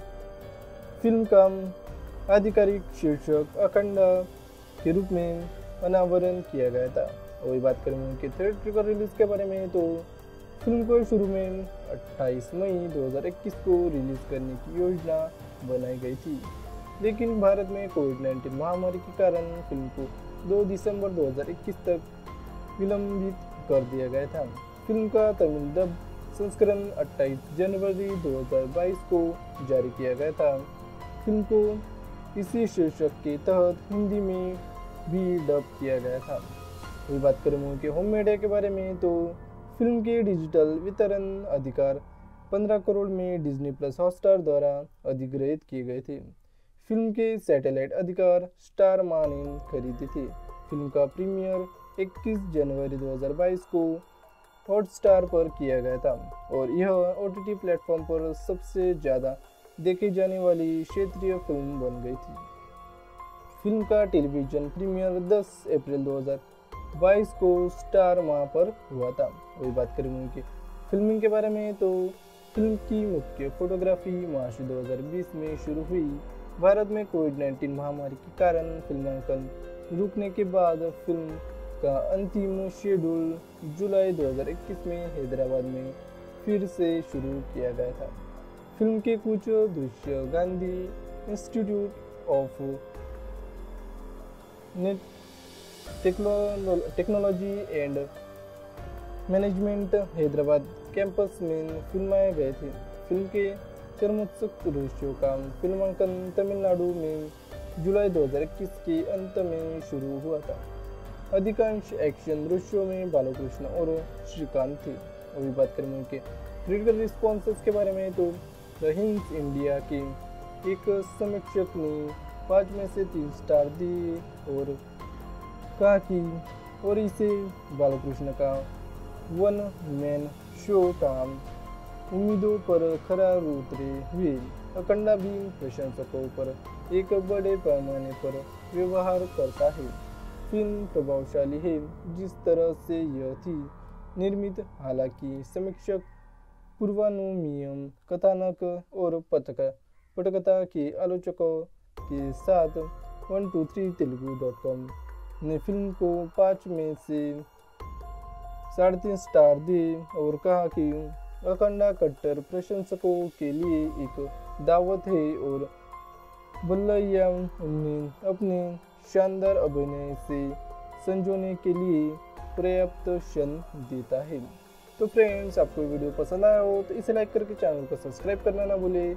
फिल्म का आधिकारिक शीर्षक अखंड के रूप में अनावरण किया गया था। वही बात करें उनके थिएट्रिकल रिलीज के बारे में तो फिल्म को शुरू में अट्ठाईस मई दो हज़ार इक्कीस को रिलीज करने की योजना बनाई गई थी, लेकिन भारत में कोविड नाइन्टीन महामारी के कारण फिल्म को दो दिसंबर दो हज़ार इक्कीस तक विलंबित कर दिया गया था। फिल्म का तमिल डब संस्करण अट्ठाईस जनवरी दो हज़ार बाईस को जारी किया गया था। फिल्म को इसी शीर्षक के तहत हिंदी में भी डब किया गया था। वही बात करें मूवी के होम मीडिया के बारे में तो फिल्म के डिजिटल वितरण अधिकार पंद्रह करोड़ में डिज्नी प्लस हॉटस्टार द्वारा अधिग्रहित किए गए थे। फिल्म के सैटेलाइट अधिकार स्टार मा ने खरीदे थे। फिल्म का प्रीमियर इक्कीस जनवरी दो हज़ार बाईस को हॉटस्टार पर किया गया था और यह ओटीटी प्लेटफॉर्म पर सबसे ज़्यादा देखी जाने वाली क्षेत्रीय फिल्म बन गई थी। फिल्म का टेलीविजन प्रीमियर दस अप्रैल दो हज़ार बाईस को स्टार माह पर हुआ था। वही बात करें उनकी फिल्मिंग के बारे में तो फिल्म की मुख्य फोटोग्राफी मार्च दो हज़ार बीस में शुरू हुई। भारत में कोविड नाइन्टीन महामारी के कारण फिल्मांकन रुकने के बाद फिल्म का अंतिम शेड्यूल जुलाई दो हज़ार इक्कीस में हैदराबाद में फिर से शुरू किया गया था। फिल्म के कुछ दृश्य Gandhi institute of technology and management Hyderabad campus में फिल्माए गए थे। फिल्म के चरमोत्सुक दृश्यों का फिल्मांकन तमिलनाडु में जुलाई दो हज़ार इक्कीस के अंत में शुरू हुआ था। अधिकांश एक्शन दृश्यों में बालकृष्ण और श्रीकांत थे। वही बात करें उनके क्रिटिकल रिस्पॉन्सेस के बारे में तो द हिंस इंडिया के एक समीक्षक ने पाँच में से तीन स्टार दिए और कहा कि और इसे बालकृष्ण का वन मैन शो था, उम्मीदों पर खरा उतरे हुए। अखंडा भी प्रशंसकों पर एक बड़े पैमाने पर व्यवहार करता है। फिल्म प्रभावशाली है जिस तरह से यह थी निर्मित। हालांकि समीक्षक पूर्वानुमान कथानक और पटक पटकथा के आलोचकों के साथ one two three Telugu dot com ने फिल्म को पाँच में से साढ़े तीन स्टार दिए और कहा कि अखंडा कट्टर प्रशंसकों के लिए एक दावत है और बल्लैया उन्हें अपने शानदार अभिनय से संजोने के लिए पर्याप्त क्षण देता है। तो फ्रेंड्स, आपको वीडियो पसंद आया हो तो इसे लाइक करके चैनल को सब्सक्राइब करना ना भूले।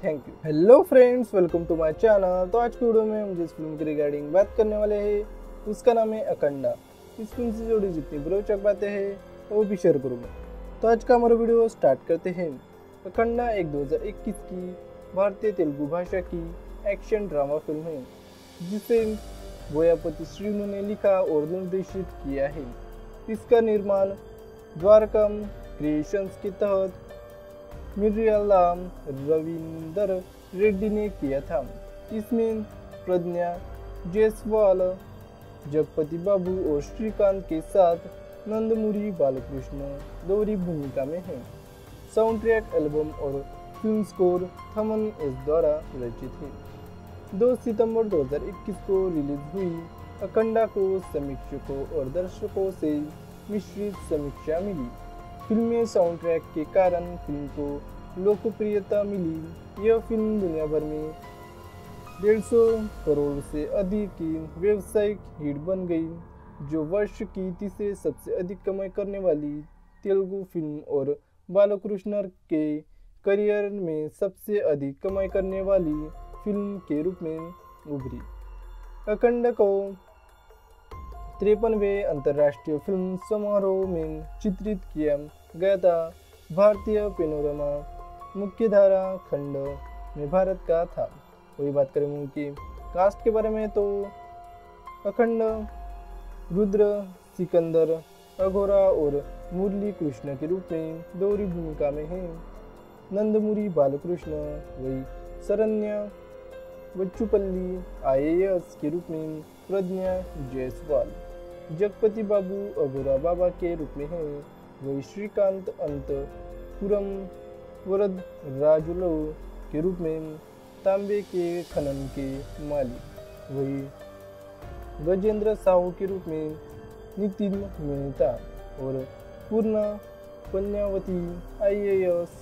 Thank you. Hello friends, welcome to my channel. तो आज की वीडियो में हम जिस फिल्म की रिगार्डिंग बात करने वाले हैं उसका नाम है अखंडा। इस फिल्म से जुड़ी जितनी रोचक बातें हैं वो भी शेयर करूँगा। तो आज का हमारा वीडियो स्टार्ट करते हैं। अखंडा एक दो हज़ार इक्कीस की भारतीय तेलुगु भाषा की एक्शन ड्रामा फिल्म है जिसे बोयापति श्रीनु ने लिखा और निर्देशित किया है। इसका निर्माण द्वारकम क्रिएशंस के तहत मिर्यालाम रविंदर रेड्डी ने किया था। इसमें प्रज्ञा जायसवाल, जगपति बाबू और श्रीकांत के साथ नंदमुरी बालकृष्ण दोहरी भूमिका में हैं। साउंड ट्रैक, एल्बम और फिल्म स्कोर थमन एस द्वारा रचित है। दो सितंबर दो हज़ार इक्कीस को रिलीज हुई अखंडा को समीक्षकों और दर्शकों से मिश्रित समीक्षा मिली। फिल्म में साउंड ट्रैक के कारण फिल्म को लोकप्रियता मिली। यह फिल्म दुनिया भर में डेढ़ सौ करोड़ से अधिक की व्यावसायिक हिट बन गई, जो वर्ष की तीसरी सबसे अधिक कमाई करने वाली तेलुगु फिल्म और बालकृष्ण के करियर में सबसे अधिक कमाई करने वाली फिल्म के रूप में उभरी। अखंडा को तिरपनवें अंतर्राष्ट्रीय फिल्म समारोह में चित्रित किया गया था। भारतीय पेनोरमा मुख्यधारा खंड में भारत का था। वही बात करें मूवी की कास्ट के बारे में तो अखंड रुद्र, सिकंदर, अघोरा और मुरली कृष्ण के रूप में दोहरी भूमिका में है। नंदमुरी बालकृष्ण, वही शरण्य बच्चुपल्ली आई ए एस के रूप में प्रज्ञा जायसवाल, जगपति बाबू अघोरा बाबा के रूप में है। वही श्रीकांत अंतपुरम वरद राजुलो के रूप में तांबे के खनन के मालिक। वही गजेंद्र साहू के रूप में नितिन मेहता और पूर्णा पन्यावती आई ए एस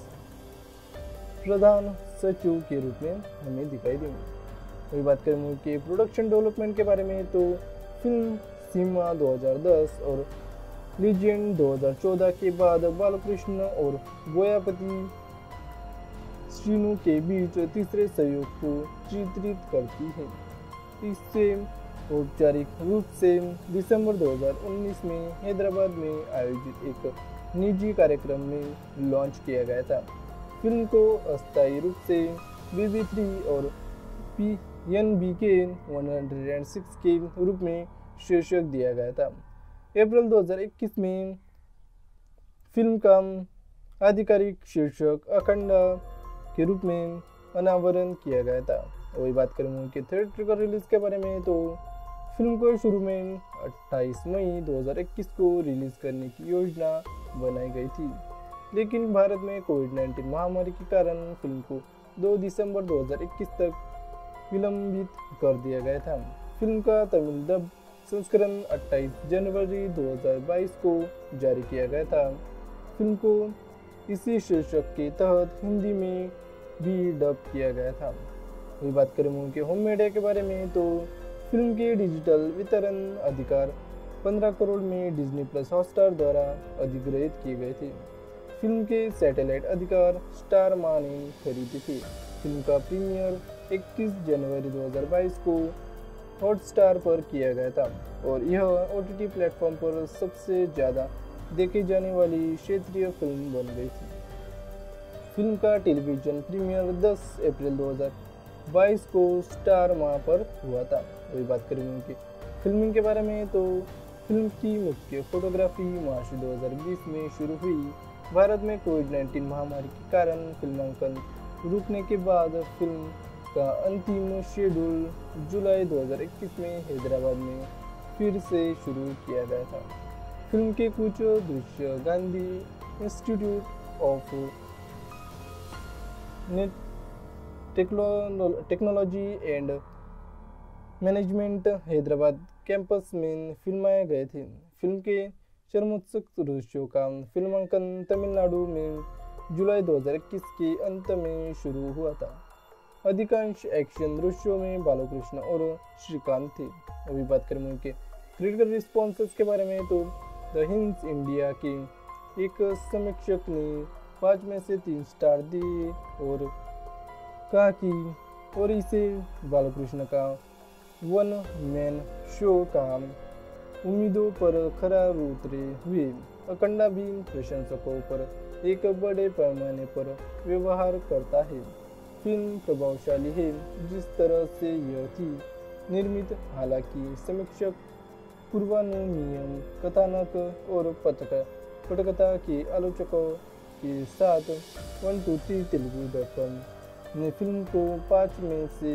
प्रधान सचिव के रूप में हमें दिखाई देंगे। वही बात करें मूवी के प्रोडक्शन डेवलपमेंट के बारे में तो फिल्म सीमा दो हज़ार दस और लीजेंड दो हज़ार चौदह के बाद बालकृष्ण और बोयापति श्रीनु के बीच तीसरे सहयोग को चित्रित करती है। इससे औपचारिक रूप से दिसंबर दो हज़ार उन्नीस में हैदराबाद में आयोजित एक निजी कार्यक्रम में लॉन्च किया गया था। फिल्म को अस्थायी रूप से बी बी थ्री और पी एन बी के एक सौ छह के रूप में शीर्षक दिया गया था। अप्रैल दो हज़ार इक्कीस में फिल्म का आधिकारिक शीर्षक अखंडा के रूप में अनावरण किया गया था। वही बात करें मूवी के थिएट्रिकल रिलीज के बारे में तो फिल्म को शुरू में अट्ठाईस मई दो हज़ार इक्कीस को रिलीज करने की योजना बनाई गई थी, लेकिन भारत में कोविड नाइन्टीन महामारी के कारण फिल्म को दो दिसंबर दो हज़ार इक्कीस तक विलंबित कर दिया गया था। फिल्म का तमिल डब संस्करण अट्ठाईस जनवरी दो हज़ार बाईस को जारी किया गया था। फिल्म को इसी शीर्षक के तहत हिंदी में भी डब किया गया था। वही बात करें मूवी के होम मीडिया के बारे में तो फिल्म के डिजिटल वितरण अधिकार पंद्रह करोड़ में डिज्नी प्लस हॉटस्टार द्वारा अधिग्रहित किए गए थे। फिल्म के सैटेलाइट अधिकार स्टार मां ने खरीदी थी। फिल्म का प्रीमियर इक्कीस जनवरी दो हज़ार बाईस को हॉटस्टार पर किया गया था और यह ओ टी टी प्लेटफॉर्म पर सबसे ज़्यादा देखी जाने वाली क्षेत्रीय फिल्म बन गई थी। फिल्म का टेलीविजन प्रीमियर दस अप्रैल दो हज़ार बाईस को स्टार मां पर हुआ था। वही बात करें उनकी फिल्मिंग के बारे में तो फिल्म की मुख्य फोटोग्राफी मार्च दो हज़ार बीस में शुरू हुई। भारत में कोविड नाइन्टीन महामारी के कारण फिल्मांकन रुकने के बाद फिल्म का अंतिम शेड्यूल जुलाई दो हज़ार इक्कीस में हैदराबाद में फिर से शुरू किया गया था। फिल्म के कुछ दृश्य Gandhi institute of technology and management Hyderabad campus में फिल्माए गए थे। फिल्म के चरमोत्सुक दृश्यों का फिल्मांकन तमिलनाडु में जुलाई दो हज़ार इक्कीस के अंत में शुरू हुआ था। अधिकांश एक्शन दृश्यों में बालकृष्ण और श्रीकांत थे। अभी बात करें उनके क्रिटिकल रिस्पॉन्सेस के बारे में तो द हिंस इंडिया के एक समीक्षक ने पाँच में से तीन स्टार दिए और कहा कि और इसे बालकृष्ण का वन मैन शो कहा। उम्मीदों पर खरा उतरे हुए अखंडा भी प्रशंसकों पर एक बड़े पैमाने पर व्यवहार करता है। फिल्म प्रभावशाली है जिस तरह से यह थी निर्मित, हालांकि समीक्षक पूर्वानुमान, कथानक और पटक पटकथा के आलोचकों के साथ one two three Telugu dot com ने फिल्म को पाँच में से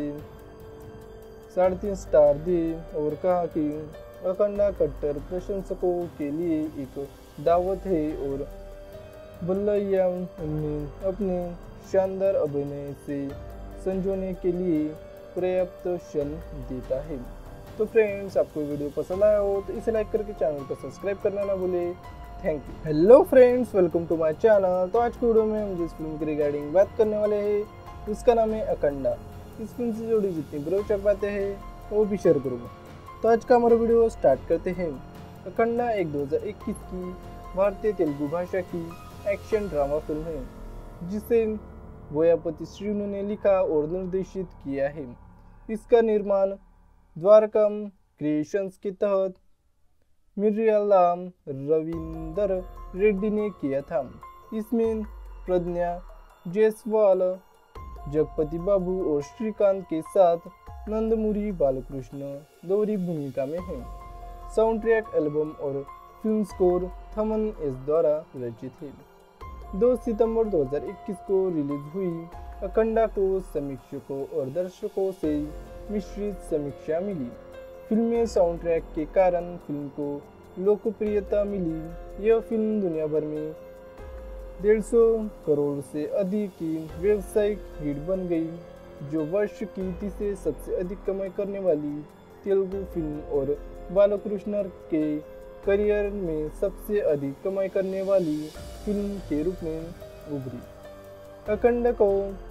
साढ़े तीन स्टार दिए और कहा कि अखंडा कट्टर प्रशंसकों के लिए एक दावत है और बल्लैया उन्हें अपने शानदार अभिनय से संजोने के लिए पर्याप्त क्षण देता है। तो फ्रेंड्स, आपको वीडियो पसंद आया हो तो इसे लाइक करके चैनल को सब्सक्राइब करना ना भूले। Thank you. Hello friends, welcome to my channel. तो आज की वीडियो में हम जिस फिल्म की रिगार्डिंग बात करने वाले हैं उसका नाम है अखंडा। इस फिल्म से जुड़ी जितनी भी रोचक बातें हैं वो भी शेयर करूँगा। तो आज का हमारा वीडियो स्टार्ट करते हैं। अखंडा एक दो हज़ार इक्कीस की भारतीय तेलुगु भाषा की एक्शन ड्रामा फिल्म है जिसे बोयापति श्रीनु ने लिखा और निर्देशित किया है। इसका निर्माण द्वारकम क्रिएशंस के तहत मिर्यालाम रविंदर रेड्डी ने किया था। इसमें प्रज्ञा जायसवाल, जगपति बाबू और श्रीकांत के साथ नंदमुरी बालकृष्ण दोहरी भूमिका में हैं। साउंड ट्रैक, एल्बम और फिल्म स्कोर थमन एस द्वारा रचित है। दो सितंबर दो हज़ार इक्कीस को रिलीज हुई अखंडा को समीक्षकों और दर्शकों से मिश्रित समीक्षा मिली। फिल्म में साउंड ट्रैक के कारण फिल्म को लोकप्रियता मिली। यह फिल्म दुनिया भर में डेढ़ सौ करोड़ से अधिक की व्यावसायिक हिट बन गई, जो वर्ष की तीसरी सबसे अधिक कमाई करने वाली तेलुगु फिल्म और बालकृष्ण के करियर में सबसे अधिक कमाई करने वाली फिल्म के रूप में उभरी। अखंडा को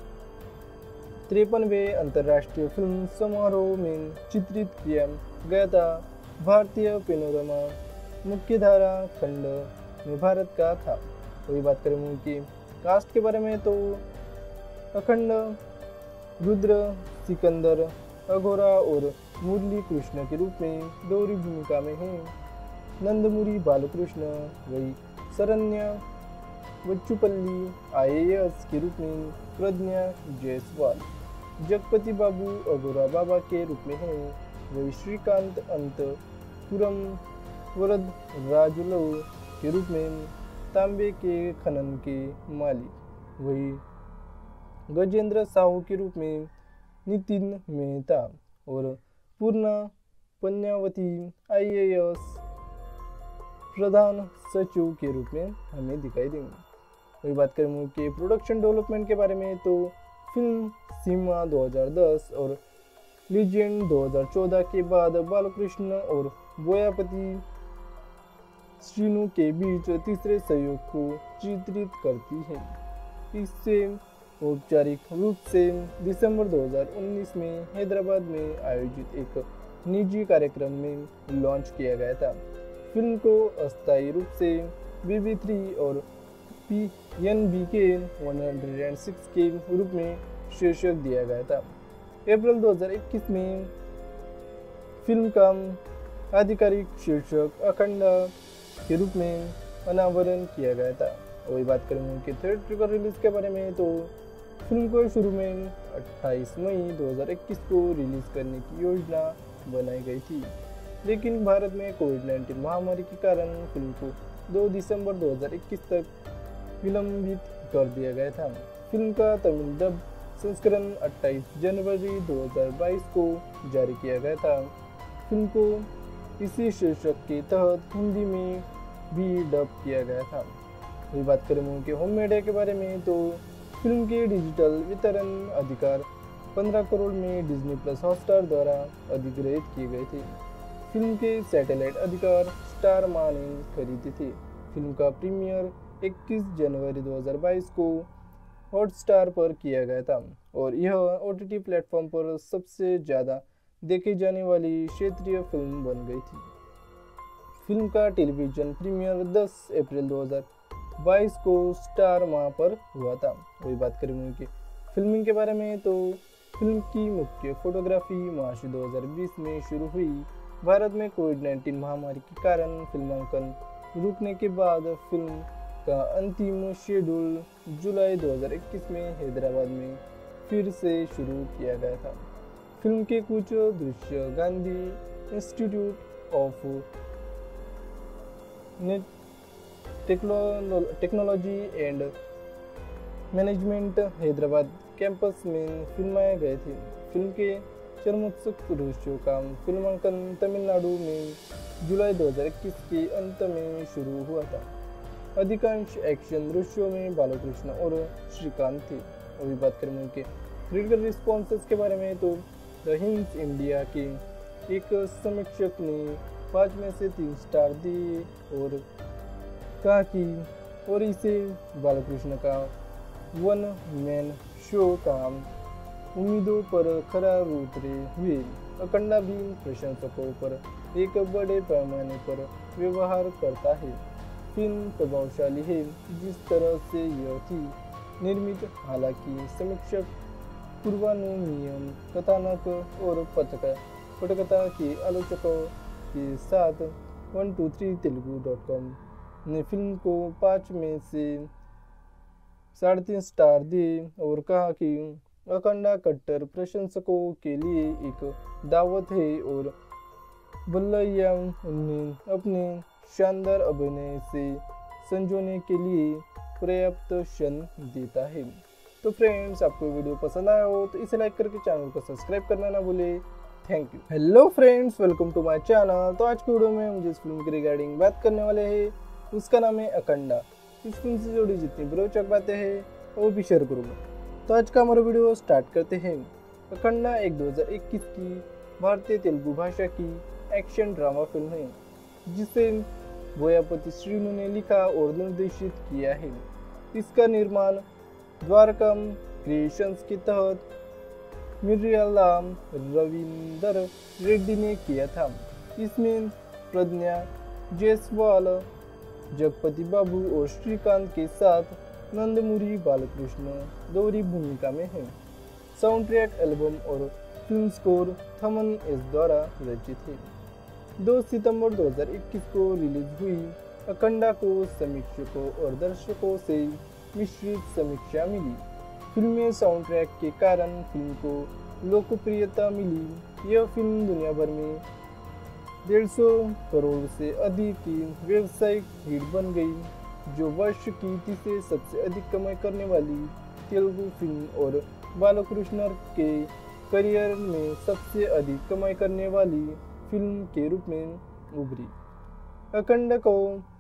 तिरपनवे अंतर्राष्ट्रीय फिल्म समारोह में चित्रित किया गया था। भारतीय पेनोरमा मुख्यधारा खंड में भारत का था। वही बात करें मूवी की कास्ट के बारे में तो अखंड रुद्र सिकंदर अघोरा और मुरली कृष्ण के रूप में दोहरी भूमिका में हैं। नंदमुरी बालकृष्ण, वही शरण्य बच्चुपल्ली आईएएस के रूप में प्रज्ञा जायसवाल, जगपति बाबू अघोरा बाबा के रूप में हैं। वही श्रीकांत अंतपुरम वरद राजुलू के रूप में तांबे के खनन के मालिक, वही गजेंद्र साहू के रूप में नितिन मेहता और पूर्णा पन्यावती आईएएस प्रधान सचिव के रूप में हमें दिखाई देंगे। वही बात करें मूवी के प्रोडक्शन डेवलपमेंट के बारे में तो फिल्म सीमा दो हज़ार दस और लीजेंड दो हज़ार चौदह के बाद बालकृष्ण और बोयापति श्रीनु के बीच तीसरे सहयोग को चित्रित करती है। इससे औपचारिक रूप से दिसंबर दो हज़ार उन्नीस में हैदराबाद में आयोजित एक निजी कार्यक्रम में लॉन्च किया गया था। फिल्म को अस्थायी रूप से बी बी थ्री और पी एन बी के एक सौ छह के रूप में शीर्षक दिया गया था। अप्रैल दो हज़ार इक्कीस में फिल्म का आधिकारिक शीर्षक अखंडा के रूप में अनावरण किया गया था। वही बात करेंगे कि थिएट्रिकल रिलीज के बारे में तो फिल्म को शुरू में अट्ठाईस मई दो हज़ार इक्कीस को रिलीज करने की योजना बनाई गई थी, लेकिन भारत में कोविड नाइन्टीन महामारी के कारण फिल्म को दो दिसंबर दो हज़ार इक्कीस तक विलंबित कर दिया गया था। फिल्म का तमिल डब संस्करण अट्ठाईस जनवरी दो हज़ार बाईस को जारी किया गया था। फिल्म को इसी शीर्षक के तहत हिंदी में भी डब किया गया था। वही बात करें मूवी के होम मीडिया के बारे में तो फिल्म के डिजिटल वितरण अधिकार पंद्रह करोड़ में डिज्नी प्लस हॉटस्टार द्वारा अधिग्रहित किए गए थे। फिल्म के सैटेलाइट अधिकार स्टार मा ने खरीदे थे। फिल्म का प्रीमियर इक्कीस जनवरी दो हज़ार बाईस को हॉटस्टार पर किया गया था और यह ओटीटी प्लेटफॉर्म पर सबसे ज़्यादा देखी जाने वाली क्षेत्रीय फिल्म बन गई थी। फिल्म का टेलीविजन प्रीमियर दस अप्रैल दो हज़ार बाईस को स्टार माह पर हुआ था। वही बात करें मूवी की फिल्मिंग के बारे में तो फिल्म की मुख्य फोटोग्राफी मार्च दो हज़ार बीस में शुरू हुई। भारत में कोविड नाइन्टीन महामारी के कारण फिल्मांकन रुकने के बाद फिल्म का अंतिम शेड्यूल जुलाई दो हज़ार इक्कीस में हैदराबाद में फिर से शुरू किया गया था। फिल्म के कुछ दृश्य Gandhi institute of technology and management Hyderabad campus में फिल्माए गए थे। फिल्म के चरमोत्सुक दृश्यों का फिल्मांकन तमिलनाडु में जुलाई दो हज़ार इक्कीस के अंत में शुरू हुआ था। अधिकांश एक्शन दृश्यों में बालकृष्ण और श्रीकांत थे। अभी बात करें उनके क्रिटिकल रिस्पॉन्सेस के बारे में तो द हिंस इंडिया के एक समीक्षक ने पाँच में से तीन स्टार दिए और कहा कि और इसे बालकृष्ण का वन मैन शो का उम्मीदों पर खरा उतरे हुए। अखंडा भी प्रशंसकों पर एक बड़े पैमाने पर व्यवहार करता है। फिल्म प्रभावशाली है जिस तरह से यह थी निर्मित। हालांकि समीक्षक पूर्वानुमान कथानक और पटकथा पटकथा के आलोचकों के साथ one two three Telugu dot com ने फिल्म को पाँच में से साढ़े तीन स्टार दिए और कहा कि अखंडा कट्टर प्रशंसकों के लिए एक दावत है और बल्लैया उन्हें अपने शानदार अभिनय से संजोने के लिए पर्याप्त क्षण देता है। तो फ्रेंड्स, आपको वीडियो पसंद आया हो तो इसे लाइक करके चैनल को सब्सक्राइब करना ना भूले। Thank you. Hello friends, welcome to my channel. तो आज की वीडियो में हम जिस फिल्म के रिगार्डिंग बात करने वाले हैं उसका नाम है अखंडा। इस फिल्म से जुड़ी जितनी भी रोचक बातें हैं वो भी शेयर करूँगा। तो आज का हमारा वीडियो स्टार्ट करते हैं। अखंडा एक दो हज़ार इक्कीस की भारतीय तेलुगु भाषा की एक्शन ड्रामा फिल्म है जिसे बोयापति श्रीनु ने लिखा और निर्देशित किया है। इसका निर्माण द्वारकम क्रिएशंस के तहत मिर्यालाम रविंदर रेड्डी ने किया था। इसमें प्रज्ञा जायसवाल, जगपति बाबू और श्रीकांत के साथ नंदमुरी बालकृष्ण दोहरी भूमिका में हैं। साउंड ट्रैक एल्बम और फिल्म स्कोर थमन एस द्वारा रचित है। दो सितंबर दो हज़ार इक्कीस को रिलीज हुई अखंडा को समीक्षकों और दर्शकों से मिश्रित समीक्षा मिली। फिल्म में साउंड ट्रैक के कारण फिल्म को लोकप्रियता मिली। यह फिल्म दुनिया भर में डेढ़ सौ करोड़ से अधिक की व्यावसायिक हिट बन गई, जो वर्ष की तीसरी सबसे अधिक कमाई करने वाली तेलुगु फिल्म और बालकृष्ण के करियर में सबसे अधिक कमाई करने वाली फिल्म के रूप में उभरी। अखंडा को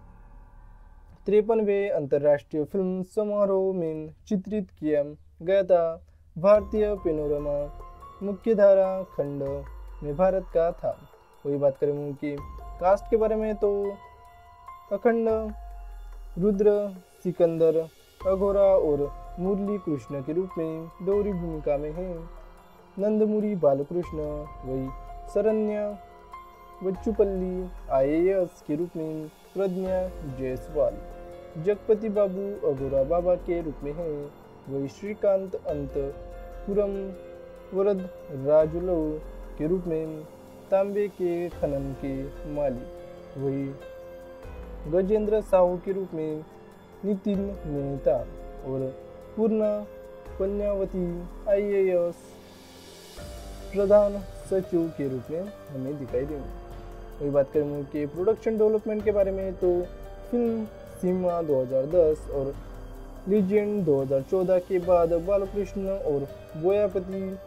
तिरपनवें अंतर्राष्ट्रीय फिल्म समारोह में चित्रित किया गया था। भारतीय पैनोरमा मुख्यधारा खंड में भारत का था। वही बात करें मूवी की कास्ट के बारे में तो अखंड रुद्र, सिकंदर, अघोरा और मुरली कृष्ण के रूप में दोहरी भूमिका में हैं। नंदमुरी बालकृष्ण, वही शरण्या बच्चुपल्ली आईएएस के रूप में प्रज्ञा जायसवाल, जगपति बाबू अघोरा बाबा के रूप में हैं। वही श्रीकांत अंतपुरम वरद राजुलो के रूप में तांबे के खनन के मालिक, वही गजेंद्र साहू के रूप में नितिन मेहता और पूर्णा पन्यावती आईएएस प्रधान सचिव के रूप में हमें दिखाई देंगे। वही बात करें मूवी के प्रोडक्शन डेवलपमेंट के बारे में तो फिल्म सीमा दो हज़ार दस और लीजेंड दो हज़ार चौदह के बाद बालकृष्ण और बोयापति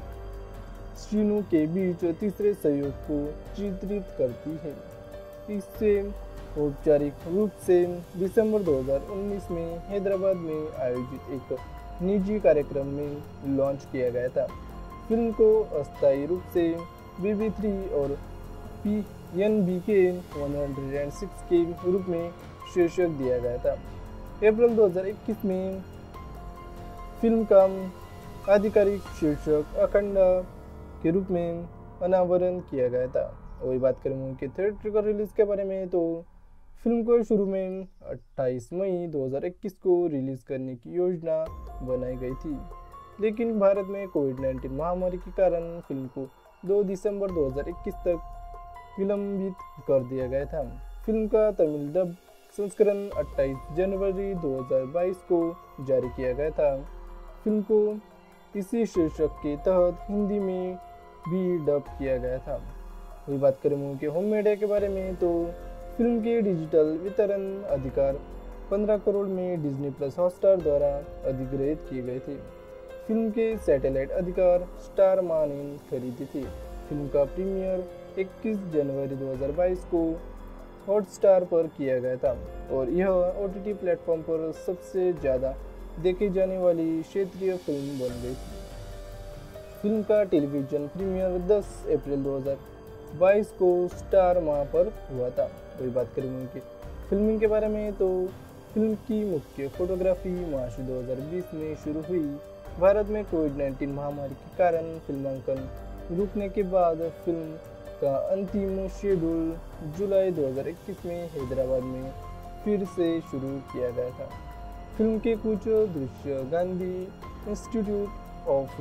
श्रीनु के बीच तीसरे सहयोग को चित्रित करती है। इससे औपचारिक रूप से दिसंबर दो हज़ार उन्नीस में हैदराबाद में आयोजित एक निजी कार्यक्रम में लॉन्च किया गया था। फिल्म को अस्थायी रूप से बी बी थ्री और पी एन बी के एक सौ छह के रूप में शीर्षक दिया गया था। अप्रैल दो हज़ार इक्कीस में फिल्म का आधिकारिक शीर्षक अखंडा के रूप में अनावरण किया गया था। वही बात करें मूवी के थिएट्रिकल रिलीज के बारे में तो फिल्म को शुरू में अट्ठाईस मई दो हज़ार इक्कीस को रिलीज करने की योजना बनाई गई थी, लेकिन भारत में कोविड नाइन्टीन महामारी के कारण फिल्म को दो दिसंबर दो हज़ार इक्कीस तक विलंबित कर दिया गया था। फिल्म का तमिल डब संस्करण अट्ठाईस जनवरी दो हज़ार बाईस को जारी किया गया था। फिल्म को इसी शीर्षक के तहत हिंदी में भी डब किया गया था। वही बात करें मूवी के होम मीडिया के बारे में तो फिल्म के डिजिटल वितरण अधिकार पंद्रह करोड़ में डिज्नी प्लस हॉटस्टार द्वारा अधिग्रहित किए गए थे। फिल्म के सैटेलाइट अधिकार स्टार मा ने खरीदी थी। फिल्म का प्रीमियर इक्कीस जनवरी दो हज़ार बाईस को हॉटस्टार पर किया गया था और यह ओटीटी प्लेटफॉर्म पर सबसे ज़्यादा देखी जाने वाली क्षेत्रीय फिल्म बन गई थी। फिल्म का टेलीविजन प्रीमियर दस अप्रैल दो हज़ार बाईस को स्टार माह पर हुआ था। वही बात करें उनकी फिल्मिंग के बारे में तो फिल्म की मुख्य फोटोग्राफी मार्च दो हज़ार बीस में शुरू हुई। भारत में कोविड नाइन्टीन महामारी के कारण फिल्मांकन रुकने के बाद फिल्म का अंतिम शेड्यूल जुलाई दो हज़ार इक्कीस में हैदराबाद में फिर से शुरू किया गया था। फिल्म के कुछ दृश्य Gandhi institute of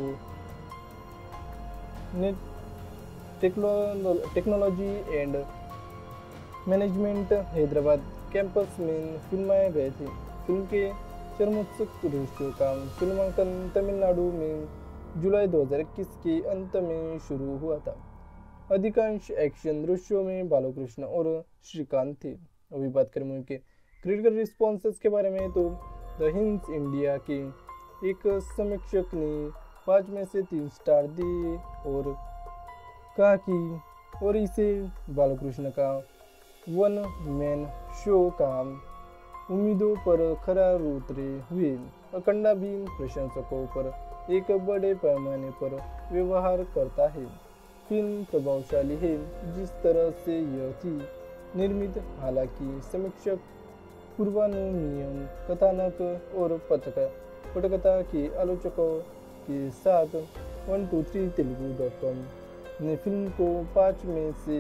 technology and management Hyderabad campus में फिल्माए गए थे। फिल्म के चरमोत्सुक दृश्यों का फिल्मांकन तमिलनाडु में जुलाई दो हज़ार इक्कीस के अंत में शुरू हुआ था। अधिकांश एक्शन दृश्यों में बालकृष्ण और श्रीकांत थे। अभी बात करें मूवी के क्रिटिकल रिस्पॉन्सेस के बारे में तो द हिंस इंडिया के एक समीक्षक ने पाँच में से तीन स्टार दिए और कहा कि और इसे बालकृष्ण का वन मैन शो का उम्मीदों पर खरा उतरे हुए। अखंडा भी प्रशंसकों पर एक बड़े पैमाने पर व्यवहार करता है। फिल्म प्रभावशाली है जिस तरह से यह थी निर्मित। हालांकि समीक्षक पूर्वानुमान कथानक और पटकथा पटकथा के आलोचकों के साथ one two three Telugu dot com ने फिल्म को पाँच में से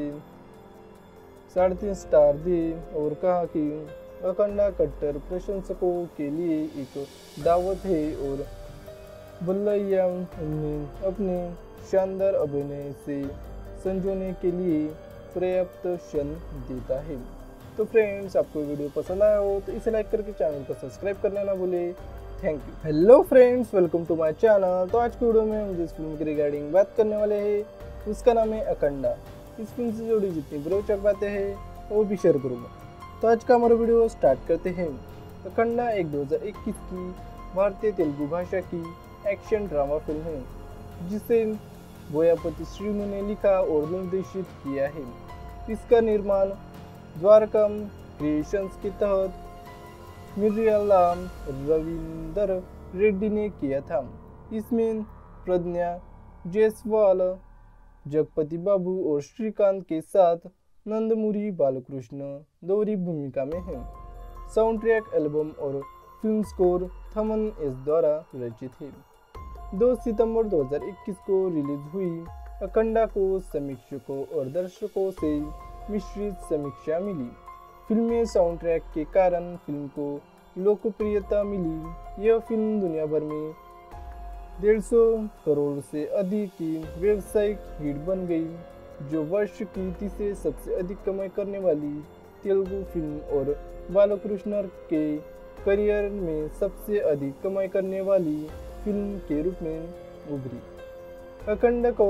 साढ़े तीन स्टार दिए और कहा कि अखंडा कट्टर प्रशंसकों के लिए एक दावत है और बल्लैया उन्हें अपने शानदार अभिनय से संजोने के लिए पर्याप्त क्षण देता है। तो फ्रेंड्स, आपको वीडियो पसंद आया हो तो इसे लाइक करके चैनल को सब्सक्राइब करना ना भूले। Thank you. Hello friends, welcome to my channel. तो आज की वीडियो में हम जिस फिल्म की रिगार्डिंग बात करने वाले हैं उसका नाम है अखंडा। इस फिल्म से जुड़ी जितनी भी रोचक बातें हैं वो भी शेयर करूँगा। तो आज का हमारा वीडियो स्टार्ट करते हैं। अखंडा एक दो हज़ार इक्कीस की भारतीय तेलुगु भाषा की एक्शन ड्रामा फिल्म है जिसे बोयापति श्रीनु ने लिखा और निर्देशित किया है। इसका निर्माण द्वारकम क्रिएशंस के तहत मिर्यालाम रविंदर रेड्डी ने किया था। इसमें प्रज्ञा जायसवाल, जगपति बाबू और श्रीकांत के साथ नंदमुरी बालकृष्ण दोहरी भूमिका में है। साउंड ट्रैक एल्बम और फिल्म स्कोर थमन एस द्वारा रचित है। दो सितंबर दो हज़ार इक्कीस को रिलीज हुई अखंडा को समीक्षकों और दर्शकों से मिश्रित समीक्षा मिली। फिल्म में साउंड ट्रैक के कारण फिल्म को लोकप्रियता मिली। यह फिल्म दुनिया भर में डेढ़ सौ करोड़ से अधिक की व्यावसायिक हिट बन गई, जो वर्ष की तीसरी सबसे अधिक कमाई करने वाली तेलुगु फिल्म और बालकृष्ण के करियर में सबसे अधिक कमाई करने वाली फिल्म के रूप में उभरी। अखंडा को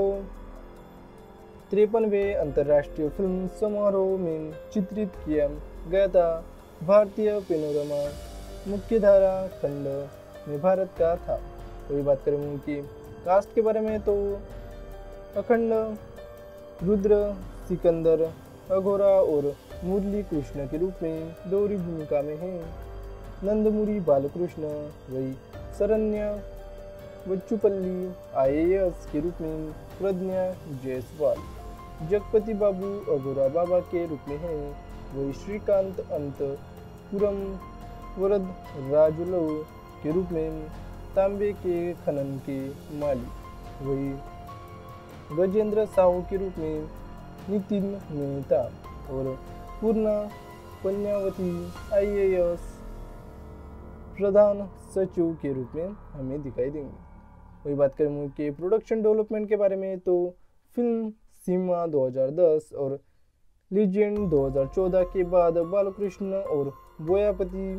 तिरपनवें अंतर्राष्ट्रीय फिल्म समारोह में चित्रित किया गया था। भारतीय पैनोरमा मुख्यधारा खंड में भारत का था। वही बात करें उनकी कास्ट के बारे में तो अखंड रुद्र, सिकंदर, अघोरा और मुरली कृष्ण के रूप में दोहरी भूमिका में हैं। नंदमुरी बालकृष्ण, वही शरण्य बच्चुपल्ली आईएएस के रूप में प्रज्ञा जायसवाल, जगपति बाबू अघोरा बाबा के रूप में हैं। वही श्रीकांत अंतपुरम वरद राजुलु के रूप में तांबे के खनन के मालिक, वही गजेंद्र साहू के रूप में नितिन मेहता और पूर्णा पन्यावती आईएएस प्रधान सचिव के रूप में हमें दिखाई देंगे। वही बात करें मूवी के प्रोडक्शन डेवलपमेंट के बारे में तो फिल्म सीमा दो हज़ार दस और लीजेंड दो हज़ार चौदह के बाद बालकृष्ण और बोयापति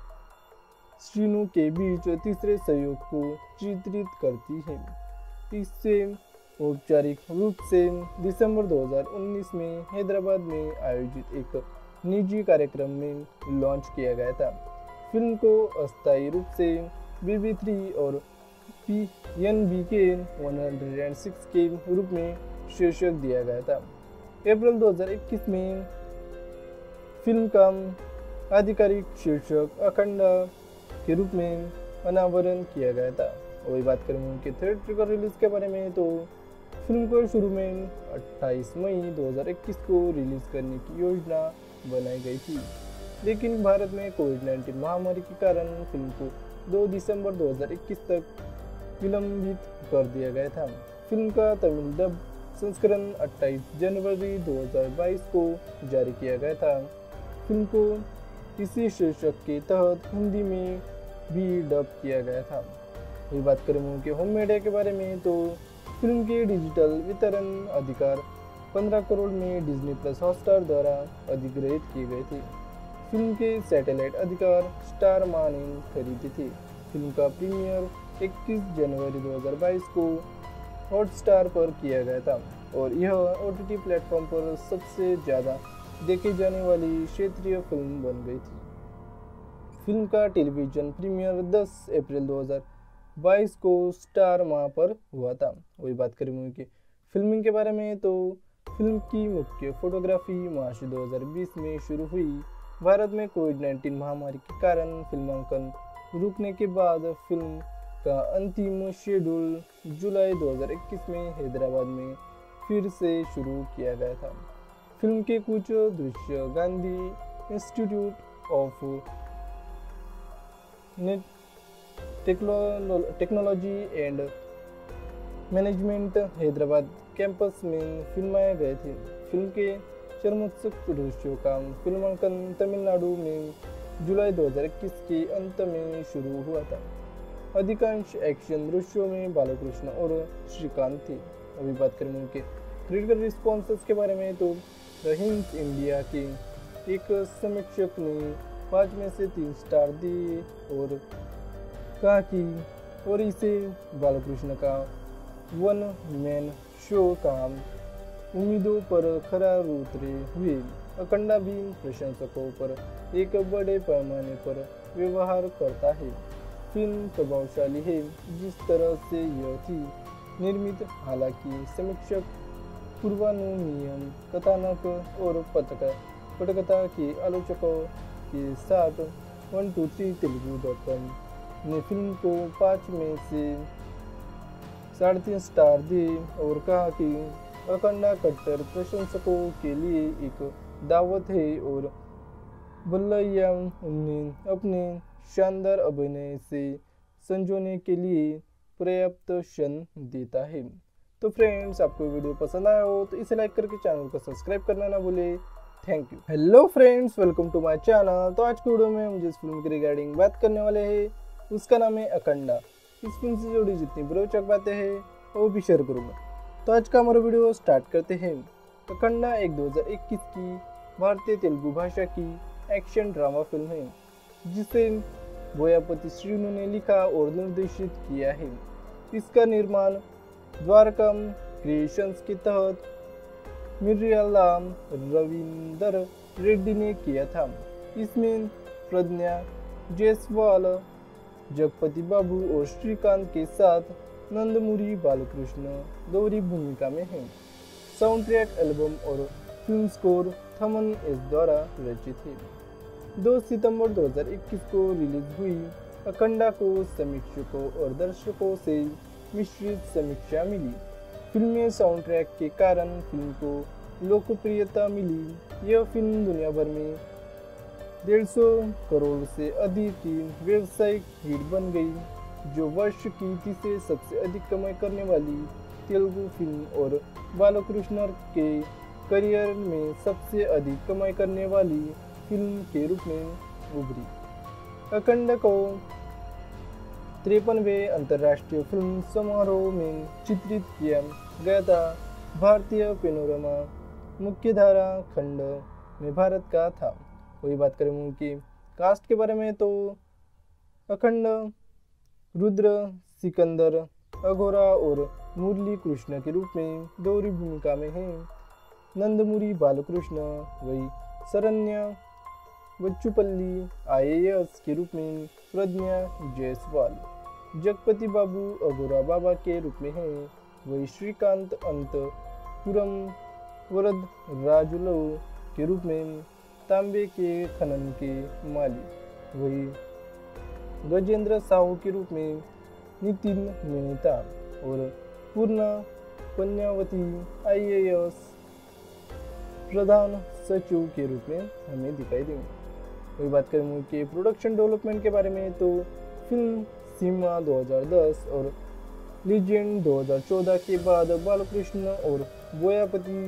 श्रीनु के बीच तीसरे सहयोग को चित्रित करती है। इससे औपचारिक रूप से दिसंबर दो हज़ार उन्नीस में हैदराबाद में आयोजित एक निजी कार्यक्रम में लॉन्च किया गया था। फिल्म को अस्थायी रूप से बीबी थ्री और पी एन बी के एक सौ छह के रूप में शीर्षक दिया गया था। अप्रैल दो हज़ार इक्कीस में फिल्म का आधिकारिक शीर्षक अखंड के रूप में अनावरण किया गया था। वही बात करें उनके थिएट्रिकल रिलीज के बारे में तो फिल्म को शुरू में अट्ठाईस मई दो हज़ार इक्कीस को रिलीज करने की योजना बनाई गई थी, लेकिन भारत में कोविड नाइन्टीन महामारी के कारण फिल्म को दो दिसंबर दो हज़ार इक्कीस तक विलंबित कर दिया गया था। फिल्म का तमिल डब संस्करण अट्ठाईस जनवरी दो हज़ार बाईस को जारी किया गया था। फिल्म को इसी शीर्षक के तहत हिंदी में भी डब किया गया था। वही बात करें मूवी के होम मीडिया के बारे में तो फिल्म के डिजिटल वितरण अधिकार पंद्रह करोड़ में डिज्नी प्लस हॉटस्टार द्वारा अधिग्रहित किए गए थे। फिल्म के सैटेलाइट अधिकार स्टार मा ने खरीदी थी। फिल्म का प्रीमियर इक्कीस जनवरी दो हज़ार बाईस को हॉटस्टार पर किया गया था और यह ओटीटी प्लेटफॉर्म पर सबसे ज़्यादा देखी जाने वाली क्षेत्रीय फिल्म बन गई थी। फिल्म का टेलीविजन प्रीमियर दस अप्रैल दो हज़ार बाईस को स्टार माह पर हुआ था। वही बात करें मूवी की फिल्मिंग के बारे में तो फिल्म की मुख्य फोटोग्राफी मार्च दो हज़ार बीस में शुरू हुई। भारत में कोविड नाइन्टीन महामारी के कारण फिल्मांकन रुकने के बाद फिल्म का अंतिम शेड्यूल जुलाई दो हज़ार इक्कीस में हैदराबाद में फिर से शुरू किया गया था। फिल्म के कुछ दृश्य Gandhi institute of technology and management Hyderabad campus में फिल्माए गए थे। फिल्म के चरमोत्सुक दृश्यों का फिल्मांकन तमिलनाडु में जुलाई दो हज़ार इक्कीस के अंत में शुरू हुआ था। अधिकांश एक्शन दृश्यों में बालकृष्ण और श्रीकांत थे। अभी बात करें उनके क्रिटिकल रिस्पॉन्सेस के बारे में तो द हिंट इंडिया के एक समीक्षक ने पाँच में से तीन स्टार दिए और कहा कि और इसे बालकृष्ण का वन मैन शो का उम्मीदों पर खरा उतरे हुए अखंडा भी प्रशंसकों पर एक बड़े पैमाने पर व्यवहार करता है। फिल्म प्रभावशाली है जिस तरह से यह थी निर्मित। हालांकि समीक्षक पूर्वानुमान कथानक और पटक पटकथा के आलोचकों के साथ one two three Telugu dot com ने फिल्म को पाँच में से साढ़े तीन स्टार दिए और कहा कि अखंडा कट्टर प्रशंसकों के लिए एक दावत है और बल्लैया उन्हें अपने शानदार अभिनय से संजोने के लिए पर्याप्त क्षण देता है। तो फ्रेंड्स, आपको वीडियो पसंद आया हो तो इसे लाइक करके चैनल को सब्सक्राइब करना ना भूले। Thank you. Hello friends, welcome to my channel. तो आज की वीडियो में हम जिस फिल्म के रिगार्डिंग बात करने वाले हैं उसका नाम है अखंडा। इस फिल्म से जुड़ी जितनी भी रोचक बातें हैं वो भी शेयर करूँगा। तो आज का हमारा वीडियो स्टार्ट करते हैं। अखंडा एक दो हज़ार इक्कीस की भारतीय तेलुगु भाषा की एक्शन ड्रामा फिल्म है जिसे बोयापति श्रीनु ने लिखा और निर्देशित किया है। इसका निर्माण द्वारकम क्रिएशंस के तहत मिर्यालाम रविंदर रेड्डी ने किया था। इसमें प्रज्ञा जायसवाल, जगपति बाबू और श्रीकांत के साथ नंदमुरी बालकृष्ण दोहरी भूमिका में हैं। साउंड ट्रैक एल्बम और फिल्म स्कोर थमन एस द्वारा रचित है। दो सितंबर दो हज़ार इक्कीस को रिलीज हुई अखंडा को समीक्षकों और दर्शकों से मिश्रित समीक्षा मिली। फिल्म में साउंड ट्रैक के कारण फिल्म को लोकप्रियता मिली। यह फिल्म दुनिया भर में डेढ़ सौ करोड़ से अधिक की व्यावसायिक हिट बन गई, जो वर्ष की तीसरी सबसे अधिक कमाई करने वाली तेलुगु फिल्म और बालकृष्ण के करियर में सबसे अधिक कमाई करने वाली फिल्म के रूप में उभरी। अखंडा को तिरपनवे अंतर्राष्ट्रीय फिल्म समारोह में चित्रित किया गया था। भारतीय पेनोरमा मुख्यधारा खंड में भारत का था। वही बात करें मूवी की कास्ट के बारे में तो अखंड, रुद्र, सिकंदर, अघोरा और मुरली कृष्ण के रूप में गौरी भूमिका में हैं। नंदमुरी बालकृष्ण, वही शरण्य बच्चुपल्ली आईएएस के रूप में प्रज्ञा जायसवाल, जगपति बाबू अघोरा बाबा के रूप में हैं। वही श्रीकांत अंतपुरम वरद राजुलू के रूप में तांबे के खनन के मालिक। वही गजेंद्र साहू के रूप में नितिन मेहता और पूर्णा पन्यावती आईएएस प्रधान सचिव के रूप में हमें दिखाई देंगे। वही बात करें मूवी के प्रोडक्शन डेवलपमेंट के बारे में तो फिल्म सीमा दो हज़ार दस और लीजेंड दो हज़ार चौदह के बाद बालकृष्ण और बोयापति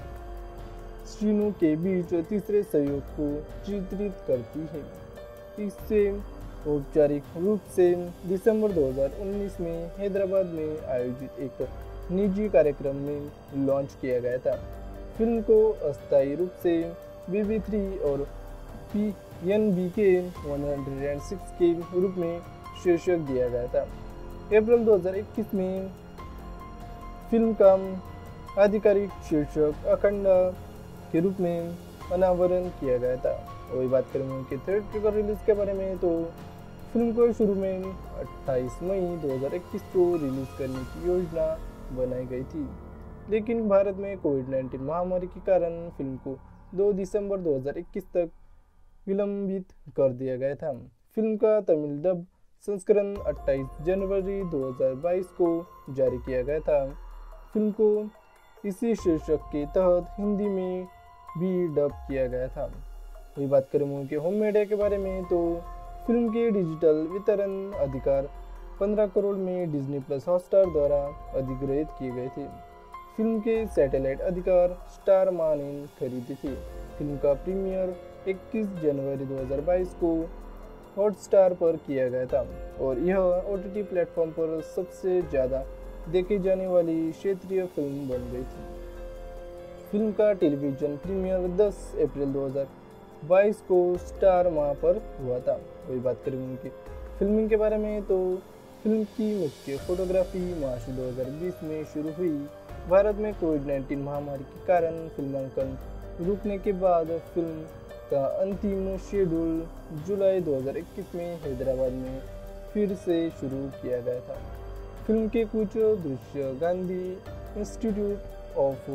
श्रीनु के बीच तीसरे सहयोग को चित्रित करती है। इससे औपचारिक रूप से दिसंबर दो हज़ार उन्नीस में हैदराबाद में आयोजित एक निजी कार्यक्रम में लॉन्च किया गया था। फिल्म को अस्थायी रूप से बी बी थ्री और पी एन बी के एक सौ छह के रूप में शीर्षक दिया गया था। अप्रैल दो हज़ार इक्कीस में फिल्म का आधिकारिक शीर्षक अखंड के रूप में अनावरण किया गया था। वही बात करें उनके थिएट्रिकल रिलीज के बारे में तो फिल्म को शुरू में अट्ठाईस मई दो हज़ार इक्कीस को रिलीज करने की योजना बनाई गई थी, लेकिन भारत में कोविड नाइन्टीन महामारी के कारण फिल्म को दो दिसंबर दो हज़ार इक्कीस तक विलंबित कर दिया गया था। फिल्म का तमिल डब संस्करण अट्ठाईस जनवरी दो हज़ार बाईस को जारी किया गया था। फिल्म को इसी शीर्षक के तहत हिंदी में भी डब किया गया था। वही बात करें मूवी के होम मीडिया के बारे में तो फिल्म के डिजिटल वितरण अधिकार पंद्रह करोड़ में डिज्नी प्लस हॉटस्टार द्वारा अधिग्रहित किए गए थे। फिल्म के सैटेलाइट अधिकार स्टार मा ने खरीदे थे। फिल्म का प्रीमियर इक्कीस जनवरी दो हज़ार बाईस को हॉटस्टार पर किया गया था और यह ओटीटी प्लेटफॉर्म पर सबसे ज़्यादा देखी जाने वाली क्षेत्रीय फिल्म बन गई थी। फिल्म का टेलीविजन प्रीमियर दस अप्रैल दो हज़ार बाईस को स्टार माह पर हुआ था। वही बात करें उनकी फिल्मिंग के बारे में तो फिल्म की मुख्य फोटोग्राफी मार्च दो हज़ार बीस में शुरू हुई। भारत में कोविड नाइन्टीन महामारी के कारण फिल्मांकन रुकने के बाद फिल्म का अंतिम शेड्यूल जुलाई दो हज़ार इक्कीस में हैदराबाद में फिर से शुरू किया गया था। फिल्म के कुछ दृश्य Gandhi institute of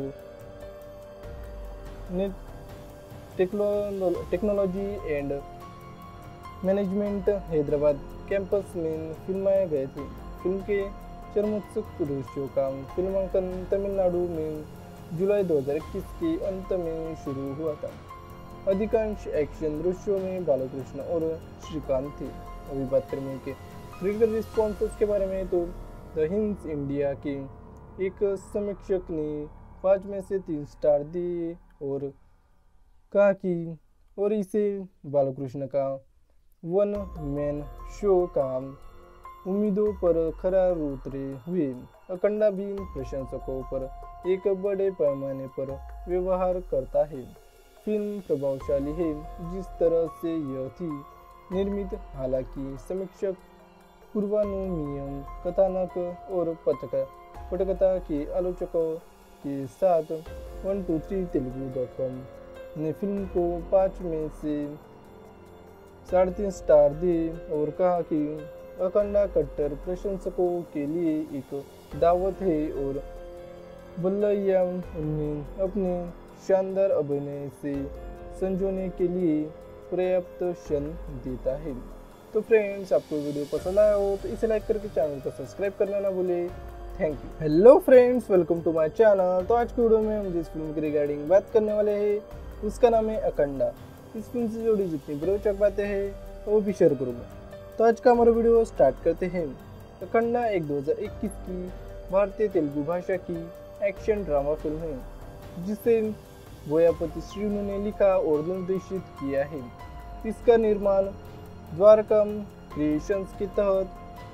technology and management Hyderabad campus में फिल्माए गए थे। फिल्म के चरमोत्सुक दृश्यों का फिल्मांकन तमिलनाडु में जुलाई दो हज़ार इक्कीस के अंत में शुरू हुआ था। अधिकांश एक्शन दृश्यों में बालकृष्ण और श्रीकांत थे। अभी बात करें के क्रिटिकल रिस्पॉन्सेस के बारे में तो द हिंस इंडिया के एक समीक्षक ने पाँच में से तीन स्टार दिए और कहा कि और इसे बालकृष्ण का वन मैन शो का उम्मीदों पर खरा उतरे हुए। अखंडा भी प्रशंसकों पर एक बड़े पैमाने पर व्यवहार करता है। फिल्म प्रभावशाली है जिस तरह से यह थी निर्मित। हालांकि समीक्षक पूर्वानुमान कथानक और पटक पटकथा के आलोचकों के साथ one two three Telugu dot com ने फिल्म को पाँच में से साढ़े तीन स्टार दिए और कहा कि अखंडा कट्टर प्रशंसकों के लिए एक दावत है और बल्लैया उन्हें अपने शानदार अभिनय से संजोने के लिए पर्याप्त क्षण देता है। तो फ्रेंड्स, आपको वीडियो पसंद आया हो तो इसे लाइक करके चैनल को सब्सक्राइब करना ना भूले। Thank you. Hello friends, welcome to my channel. तो आज की वीडियो में हम जिस फिल्म की रिगार्डिंग बात करने वाले हैं उसका नाम है अखंडा। इस फिल्म से जुड़ी जितनी रोचक बातें हैं वो भी शेयर करूँगा। तो आज का हमारा वीडियो स्टार्ट करते हैं। अखंडा एक दो हज़ार इक्कीस की भारतीय तेलुगु भाषा की एक्शन ड्रामा फिल्म है जिसे बोयापति श्रीनु ने लिखा और निर्देशित किया है। इसका निर्माण द्वारकम क्रिएशंस के तहत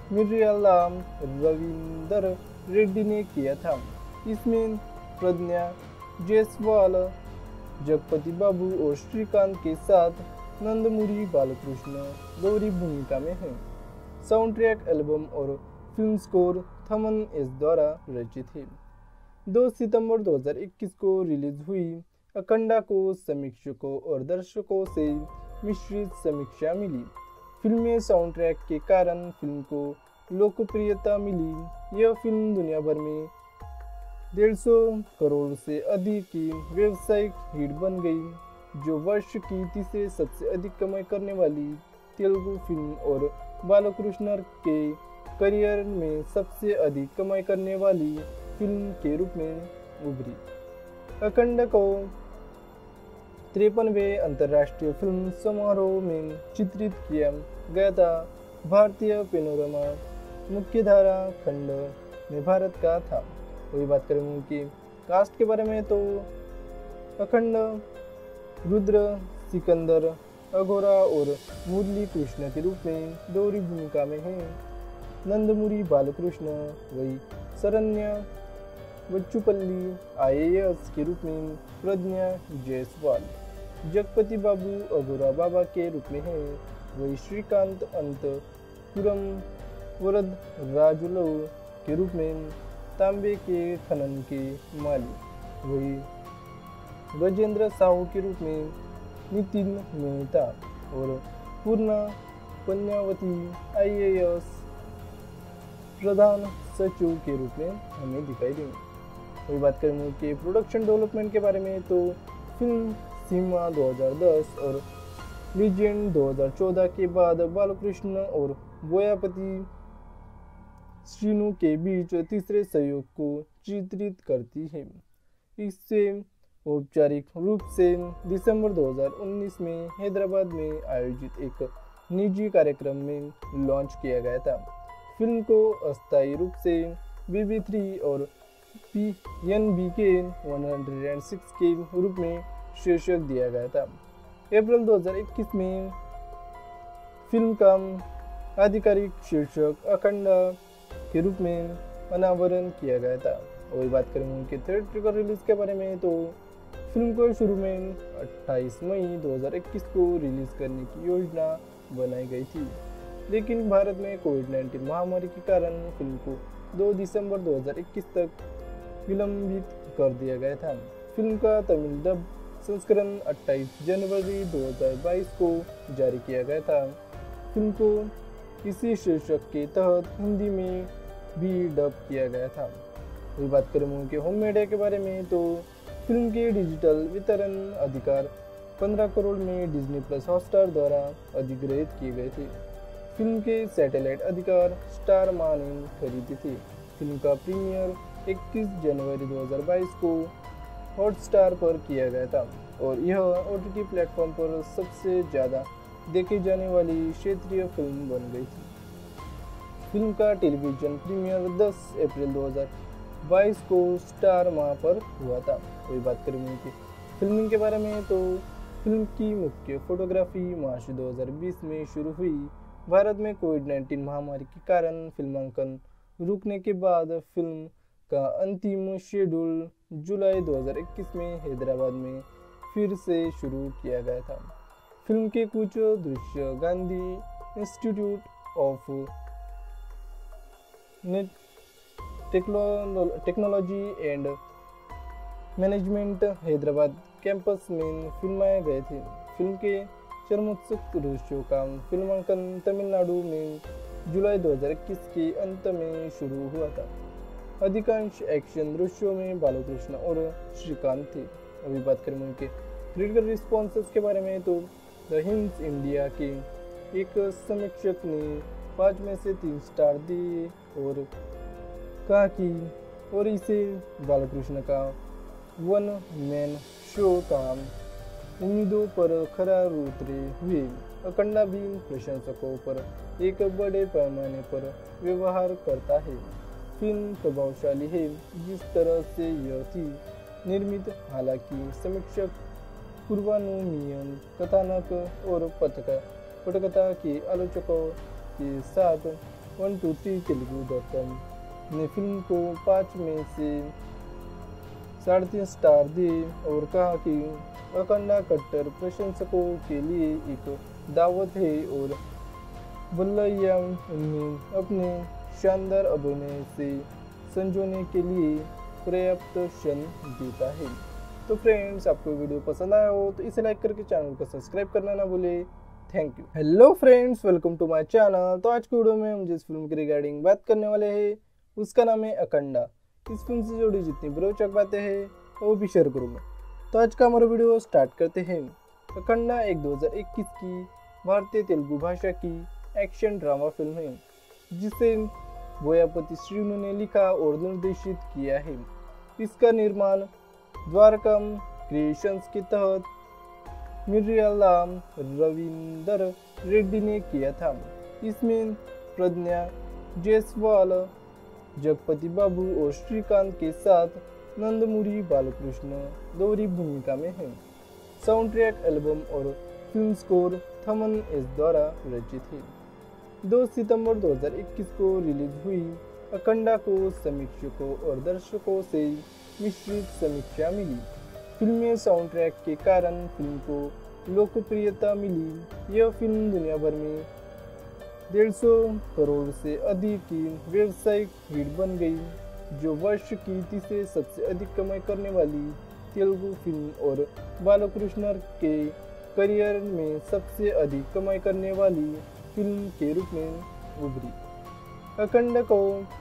मिर्यालाम रविंदर रेड्डी ने किया था। इसमें प्रज्ञा जायसवाल, जगपति बाबू और श्रीकांत के साथ नंदमुरी बालकृष्ण गौरी भूमिका में हैं। साउंड ट्रैक, एल्बम और फिल्म स्कोर थमन एस द्वारा रचित है। दो सितंबर दो हज़ार इक्कीस को रिलीज हुई अखंडा को समीक्षकों और दर्शकों से मिश्रित समीक्षा मिली। फिल्म में साउंड ट्रैक के कारण फिल्म को लोकप्रियता मिली। यह फिल्म दुनिया भर में डेढ़ सौ करोड़ से अधिक की व्यावसायिक हिट बन गई, जो वर्ष की तीसरी सबसे अधिक कमाई करने वाली तेलुगु फिल्म और बालकृष्ण के करियर में सबसे अधिक कमाई करने वाली फिल्म के रूप में उभरी। अखंड को तिरपनवें अंतर्राष्ट्रीय फिल्म समारोह में चित्रित किया गया था। भारतीय पैनोरमा मुख्यधारा खंड में भारत का था। वही बात करें मूवी की कास्ट के बारे में तो अखंड रुद्र, सिकंदर, अघोरा और मुरली कृष्ण के रूप में गौरी भूमिका में हैं। नंदमुरी बालकृष्ण, वही शरण्य बच्चुपल्ली आईएएस के रूप में प्रज्ञा जायसवाल, जगपति बाबू अघोरा बाबा के रूप में हैं। वही श्रीकांत अंतपुरम वरद राजुलू के रूप में तांबे के खनन के माली, वही गजेंद्र साहू के रूप में नितिन मेहता और पूर्णा पन्यावती आईएएस प्रधान सचिव के रूप में हमें दिखाई देंगे। वही बात करें मूवी के प्रोडक्शन डेवलपमेंट के बारे में तो फिल्म सीमा दो हज़ार दस और लीजेंड दो हज़ार चौदह के बाद बालकृष्ण और बोयापति श्रीनु के बीच तीसरे सहयोग को चित्रित करती है। इससे औपचारिक रूप से दिसंबर दो हज़ार उन्नीस में हैदराबाद में आयोजित एक निजी कार्यक्रम में लॉन्च किया गया था। फिल्म को अस्थायी रूप से बी बी थ्री और पी एन बी के एक सौ छह के रूप में शीर्षक दिया गया था। अप्रैल दो हज़ार इक्कीस में फिल्म का आधिकारिक शीर्षक अखंड के रूप में अनावरण किया गया था। वही बात करें उनके थिएट्रिकल रिलीज के बारे में तो फिल्म को शुरू में अट्ठाईस मई दो हज़ार इक्कीस को रिलीज करने की योजना बनाई गई थी, लेकिन भारत में कोविड उन्नीस महामारी के कारण फिल्म को दो दिसंबर दो हज़ार इक्कीस तक विलंबित कर दिया गया था। फिल्म का तमिल डब संस्करण अट्ठाईस जनवरी दो हज़ार बाईस को जारी किया गया था। फिल्म को इसी शीर्षक के तहत हिंदी में भी डब किया गया था। वही बात करें मूवी के होम मीडिया के बारे में तो फिल्म के डिजिटल वितरण अधिकार पंद्रह करोड़ में डिज्नी प्लस हॉटस्टार द्वारा अधिग्रहित किए गए थे। फिल्म के सैटेलाइट अधिकार स्टार मा ने खरीदी थी। फिल्म का प्रीमियर इक्कीस जनवरी दो हज़ार बाईस को हॉटस्टार पर किया गया था और यह ओटीटी प्लेटफॉर्म पर सबसे ज़्यादा देखी जाने वाली क्षेत्रीय फिल्म बन गई थी। फिल्म का टेलीविजन प्रीमियर दस अप्रैल दो हज़ार बाईस को स्टार माह पर हुआ था। कोई बात करें उनकी फिल्मिंग के बारे में तो फिल्म की मुख्य फोटोग्राफी मार्च दो हज़ार बीस में शुरू हुई। भारत में कोविड उन्नीस महामारी के कारण फिल्मांकन रुकने के बाद फिल्म का अंतिम शेड्यूल जुलाई दो हज़ार इक्कीस में हैदराबाद में फिर से शुरू किया गया था। फिल्म के कुछ दृश्य Gandhi institute of technology and management Hyderabad campus में फिल्माए गए थे। फिल्म के चरमोत्सुक दृश्यों का फिल्मांकन तमिलनाडु में जुलाई दो हज़ार इक्कीस के अंत में शुरू हुआ था। अधिकांश एक्शन दृश्यों में बालकृष्ण और श्रीकांत थे। अभी बात करें उनके क्रिटिकल रिस्पॉन्सेस के बारे में तो द हिंस इंडिया के एक समीक्षक ने पाँच में से तीन स्टार दिए और कहा कि और इसे बालकृष्ण का वन मैन शो का उम्मीदों पर खरा उतरे हुए। अखंडा भी प्रशंसकों पर एक बड़े पैमाने पर व्यवहार करता है। फिल्म प्रभावशाली है जिस तरह से यह थी निर्मित। हालांकि समीक्षक पूर्वानुमान कथानक और पटकथा के आलोचकों के साथ one two three Telugu dot com ने फिल्म को पाँच में से साढ़े तीन स्टार दिए और कहा कि अखंडा कट्टर प्रशंसकों के लिए एक दावत है और बल्लैया उन्हें अपने शानदार अभिनय से संजोने के लिए पर्याप्त क्षण देता है। तो फ्रेंड्स, आपको वीडियो पसंद आया हो तो इसे लाइक करके चैनल को सब्सक्राइब करना ना भूले। Thank you. Hello friends, welcome to my channel. तो आज की वीडियो में हम जिस फिल्म के रिगार्डिंग बात करने वाले हैं उसका नाम है अखंडा। इस फिल्म से जुड़ी जितनी रोचक बातें हैं वो भी शेयर करूँगा। तो आज का हमारा वीडियो स्टार्ट करते हैं। अखंडा एक दो हज़ार इक्कीस की भारतीय तेलुगु भाषा की एक्शन ड्रामा फिल्म है जिसे बोयापति श्रीनु ने लिखा और निर्देशित किया है। इसका निर्माण द्वारकम क्रिएशंस के तहत मिर्यालाम रविंदर रेड्डी ने किया था। इसमें प्रज्ञा जायसवाल, जगपति बाबू और श्रीकांत के साथ नंदमुरी बालकृष्ण दोहरी भूमिका में हैं। साउंड ट्रैक, एल्बम और फिल्म स्कोर थमन एस द्वारा रचित है। दो सितंबर दो हज़ार इक्कीस को रिलीज हुई अखंडा को समीक्षकों और दर्शकों से मिश्रित समीक्षा मिली। फिल्म में साउंड ट्रैक के कारण फिल्म को लोकप्रियता मिली। यह फिल्म दुनिया भर में डेढ़ सौ करोड़ से अधिक की व्यावसायिक हिट बन गई, जो वर्ष की तीसरी सबसे अधिक कमाई करने वाली तेलुगु फिल्म और बालकृष्ण के करियर में सबसे अधिक कमाई करने वाली फिल्म के रूप में उभरी। अखंडा को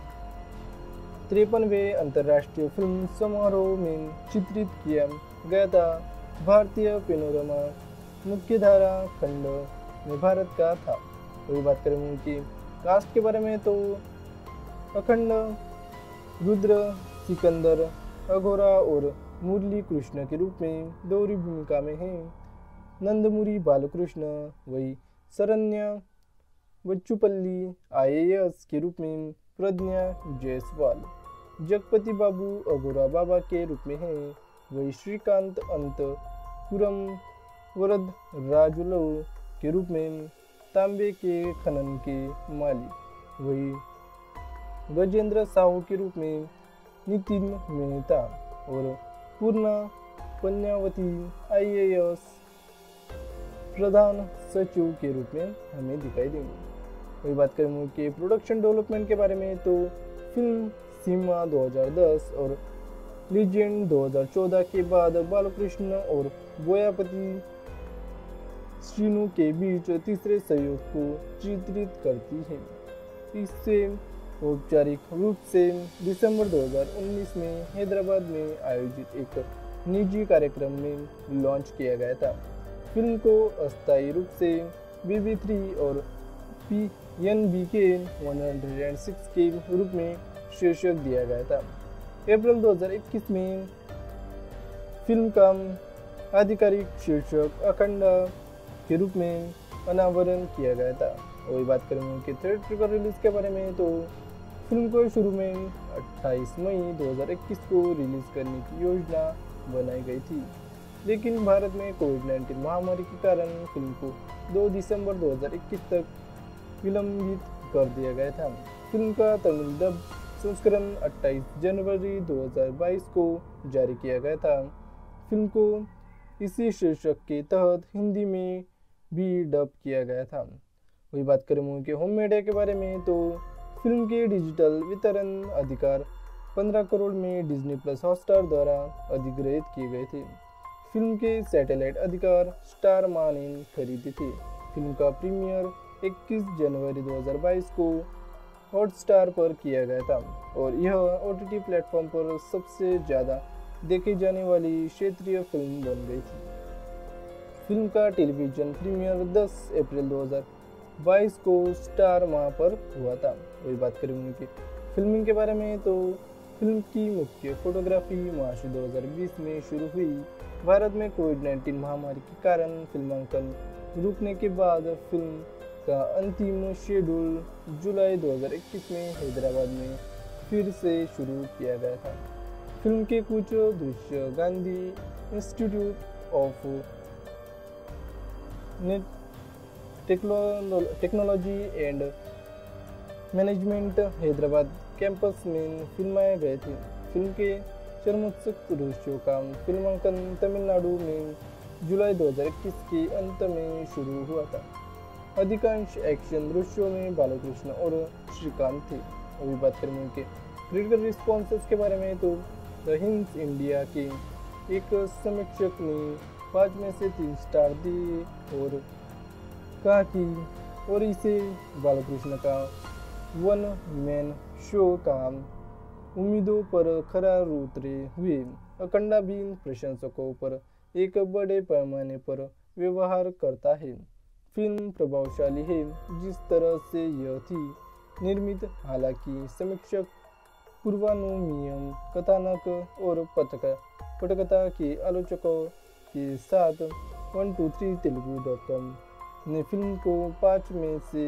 तिरपनवें अंतर्राष्ट्रीय फिल्म समारोह में चित्रित किया गया था। भारतीय पेनोरमा मुख्यधारा खंड में भारत का था। वही बात करें उनकी कास्ट के बारे में तो अखंड रुद्र, सिकंदर, अघोरा और मुरली कृष्ण के रूप में दोहरी भूमिका में हैं। नंदमुरी बालकृष्ण, वही शरण्या बच्चुपल्ली आईएएस के रूप में प्रज्ञा जायसवाल, जगपति बाबू अघोरा बाबा के रूप में हैं। वही श्रीकांत अंतपुरम वरद राजुलू के रूप में तांबे के खनन के मालिक, वही गजेंद्र साहू के रूप में नितिन मेहता और पूर्णा पन्यावती आईएएस प्रधान सचिव के रूप में हमें दिखाई देंगे। वही बात करें कि प्रोडक्शन डेवलपमेंट के बारे में तो फिल्म सीमा दो हज़ार दस और लीजेंड दो हज़ार चौदह के बाद बालकृष्ण और बोयापति श्रीनु के बीच तीसरे सहयोग को चित्रित करती है। इससे औपचारिक रूप से दिसंबर दो हज़ार उन्नीस में हैदराबाद में आयोजित एक निजी कार्यक्रम में लॉन्च किया गया था। फिल्म को अस्थायी रूप से बीबी थ्री और पी एन बी के एक सौ छह के रूप में शीर्षक दिया गया था। अप्रैल दो हज़ार इक्कीस में फिल्म का आधिकारिक शीर्षक अखंडा के रूप में अनावरण किया गया था। वही बात करेंगे कि थिएट्रिकल रिलीज के बारे में तो फिल्म को शुरू में अट्ठाईस मई दो हज़ार इक्कीस को रिलीज करने की योजना बनाई गई थी, लेकिन भारत में कोविड नाइन्टीन महामारी के कारण फिल्म को दो दिसंबर दो हज़ार इक्कीस तक विलंबित कर दिया गया था। फिल्म का तमिल डब संस्करण अट्ठाईस जनवरी दो हज़ार बाईस को जारी किया गया था। फिल्म को इसी शीर्षक के तहत हिंदी में भी डब किया गया था। वही बात करें मूवी के होम मीडिया के बारे में तो फिल्म के डिजिटल वितरण अधिकार पंद्रह करोड़ में डिज्नी प्लस हॉटस्टार द्वारा अधिग्रहित किए गए थे। फिल्म के सैटेलाइट अधिकार स्टार मा ने खरीदे थे। फिल्म का प्रीमियर इक्कीस जनवरी दो हज़ार बाईस को हॉटस्टार पर किया गया था और यह ओटीटी प्लेटफॉर्म पर सबसे ज़्यादा देखी जाने वाली क्षेत्रीय फिल्म बन गई थी। फिल्म का टेलीविजन प्रीमियर दस अप्रैल दो हज़ार बाईस को स्टार माह पर हुआ था। वही बात करेंगे कि फिल्मिंग के बारे में तो फिल्म की मुख्य फोटोग्राफी मार्च दो हज़ार बीस में शुरू हुई। भारत में कोविड नाइन्टीन महामारी के कारण फिल्मांकन रुकने के बाद फिल्म का अंतिम शेड्यूल जुलाई दो हज़ार इक्कीस में हैदराबाद में फिर से शुरू किया गया था। फिल्म के कुछ दृश्य Gandhi institute of technology and management Hyderabad campus में फिल्माए गए थे। फिल्म के चरमोत्सुक दृश्यों का फिल्मांकन तमिलनाडु में जुलाई दो हज़ार इक्कीस के अंत में शुरू हुआ था। अधिकांश एक्शन दृश्यों में बालकृष्ण और श्रीकांत थे। अभी बात करें उनके क्रिटिकल रिस्पॉन्सेस के बारे में तो द हिंस इंडिया के एक समीक्षक ने पाँच में से तीन स्टार दिए और कहा कि और इसे बालकृष्ण का वन मैन शो का उम्मीदों पर खरा उतरे हुए अखंडा भी प्रशंसकों पर एक बड़े पैमाने पर व्यवहार करता है। फिल्म प्रभावशाली है जिस तरह से यह थी निर्मित। हालांकि समीक्षक पूर्वानुमान कथानक और पटक पटकथा के आलोचकों के साथ one two three Telugu dot com ने फिल्म को पाँच में से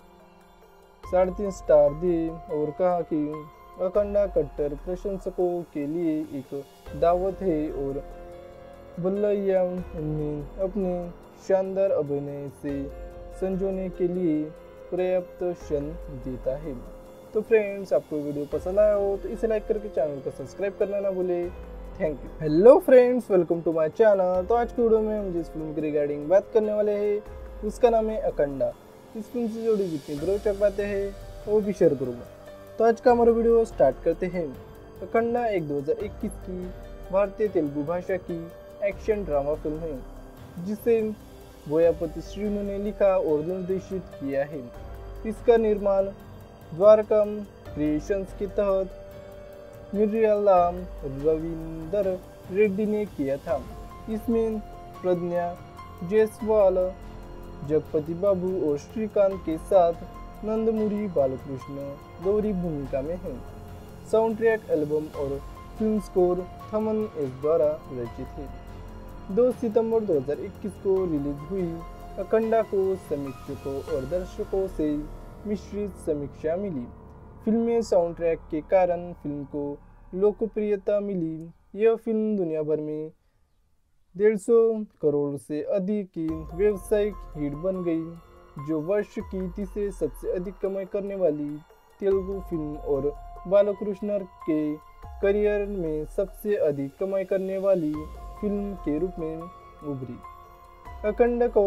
साढ़े तीन स्टार दिए और कहा कि अखंडा कट्टर प्रशंसकों के लिए एक दावत है और बल्लैया ने अपने शानदार अभिनय से संजोने के लिए पर्याप्त क्षण देता है। तो फ्रेंड्स, आपको वीडियो पसंद आया हो तो इसे लाइक करके चैनल को सब्सक्राइब करना ना भूले। Thank you. Hello friends, welcome to my channel. तो आज की वीडियो में हम जिस फिल्म की रिगार्डिंग बात करने वाले हैं उसका नाम है अखंडा। इस फिल्म से जुड़ी जितनी रोचक बातें हैं वो भी शेयर करूँगा। तो आज का हमारा वीडियो स्टार्ट करते हैं। अखंडा एक दो हज़ार इक्कीस की भारतीय तेलुगु भाषा की एक्शन ड्रामा फिल्म है जिसे बोयापति श्रीनु ने लिखा और निर्देशित किया है। इसका निर्माण द्वारकम क्रिएशंस के तहत मिर्यालाम रविंदर रेड्डी ने किया था। इसमें प्रज्ञा जायसवाल, जगपति बाबू और श्रीकांत के साथ नंदमुरी बालकृष्ण गौरी भूमिका में हैं। साउंड ट्रैक एल्बम और फिल्म स्कोर थमन एस द्वारा रचित है। दो सितंबर दो हज़ार इक्कीस को रिलीज हुई अखंडा को समीक्षकों और दर्शकों से मिश्रित समीक्षा मिली। फिल्म में साउंड ट्रैक के कारण फिल्म को लोकप्रियता मिली। यह फिल्म दुनिया भर में डेढ़ सौ करोड़ से अधिक की व्यावसायिक हिट बन गई, जो वर्ष की तीसरी सबसे अधिक कमाई करने वाली तेलुगु फिल्म और बालकृष्ण के करियर में सबसे अधिक कमाई करने वाली फिल्म के रूप में उभरी। अखंडा को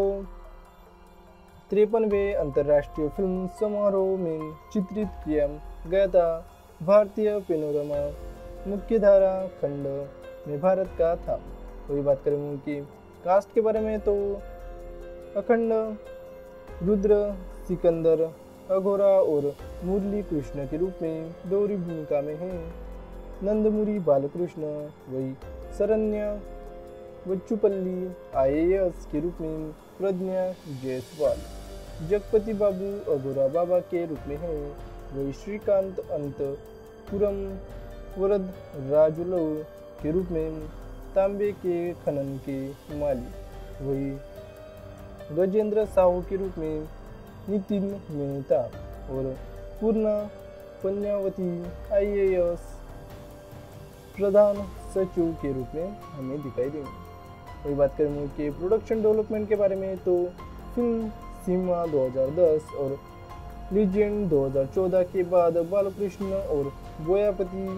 तिरपनवे अंतर्राष्ट्रीय फिल्म समारोह में चित्रित किया गया था। भारतीय पेनोरमा मुख्यधारा खंड में भारत का था। वही बात करें उनकी कास्ट के बारे में तो अखंड रुद्र, सिकंदर, अघोरा और मुरली कृष्ण के रूप में गौरी भूमिका में हैं। नंदमुरी बालकृष्ण, वही शरण्य बच्चुपल्ली आईएएस के रूप में प्रज्ञा जायसवाल, जगपति बाबू अघोरा बाबा के रूप में हैं। वही श्रीकांत अंतपुरम वरद राजुलु के रूप में तांबे के खनन के मालिक, वही गजेंद्र साहू के रूप में नितिन मेहता और पूर्णा पंजावती आईएएस प्रधान सचिव के रूप में हमें दिखाई देंगे। वही बात करें मूवी के प्रोडक्शन डेवलपमेंट के बारे में तो फिल्म सीमा दो हज़ार दस और लीजेंड दो हज़ार चौदह के बाद बालकृष्ण और बोयापति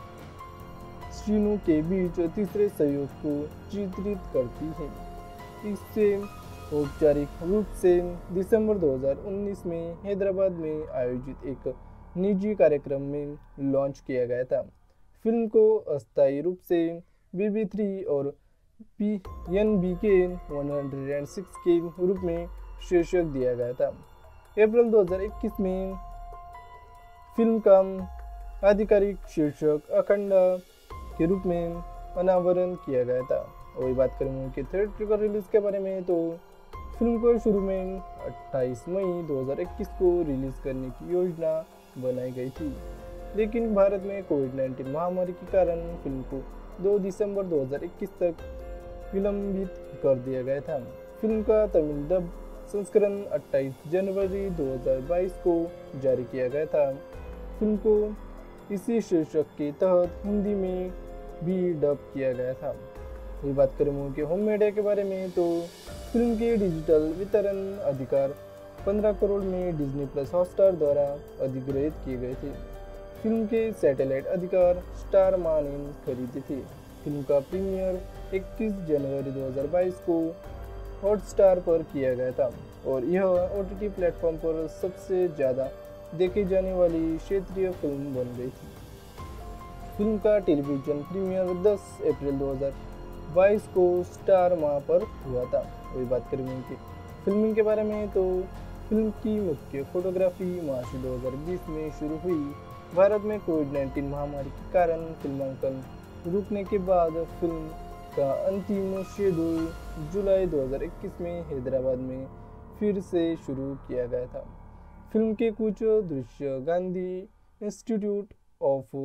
श्रीनु के बीच तीसरे सहयोग को चित्रित करती है। इससे औपचारिक रूप से दिसंबर दो हज़ार उन्नीस में हैदराबाद में आयोजित एक निजी कार्यक्रम में लॉन्च किया गया था। फिल्म को अस्थायी रूप से बी बी थ्री और पी एन बी के एक सौ छह के रूप में शीर्षक दिया गया था। अप्रैल दो हज़ार इक्कीस में फिल्म का आधिकारिक शीर्षक अखंडा के रूप में अनावरण किया गया था। वही बात करें उनके थिएट्रिकल रिलीज के बारे में तो फिल्म को शुरू में अट्ठाईस मई दो हज़ार इक्कीस को रिलीज करने की योजना बनाई गई थी, लेकिन भारत में कोविड नाइन्टीन महामारी के कारण फिल्म को दो दिसंबर दो हज़ार इक्कीस तक विलंबित कर दिया गया था। फिल्म का तमिल डब संस्करण अट्ठाईस जनवरी दो हज़ार बाईस को जारी किया गया था। फिल्म को इसी शीर्षक के तहत हिंदी में भी डब किया गया था। ये बात करें मूवी के होम मीडिया के बारे में तो फिल्म के डिजिटल वितरण अधिकार पंद्रह करोड़ में डिज्नी प्लस हॉटस्टार द्वारा अधिग्रहित किए गए थे। फिल्म के सैटेलाइट अधिकार स्टार मा ने खरीदे थे। फिल्म का प्रीमियर इक्कीस जनवरी दो हज़ार बाईस को हॉटस्टार पर किया गया था और यह ओटीटी प्लेटफॉर्म पर सबसे ज़्यादा देखी जाने वाली क्षेत्रीय फिल्म बन गई थी। फिल्म का टेलीविजन प्रीमियर दस अप्रैल दो हज़ार बाईस को स्टार माह पर हुआ था। वही बात करें उनकी फिल्मिंग के बारे में तो फिल्म की मुख्य फोटोग्राफी मार्च दो हज़ार बीस में शुरू हुई। भारत में कोविड नाइन्टीन महामारी के कारण फिल्मांकन रुकने के बाद फिल्म का अंतिम शेड्यूल जुलाई दो हज़ार इक्कीस में हैदराबाद में फिर से शुरू किया गया था। फिल्म के कुछ दृश्य Gandhi institute of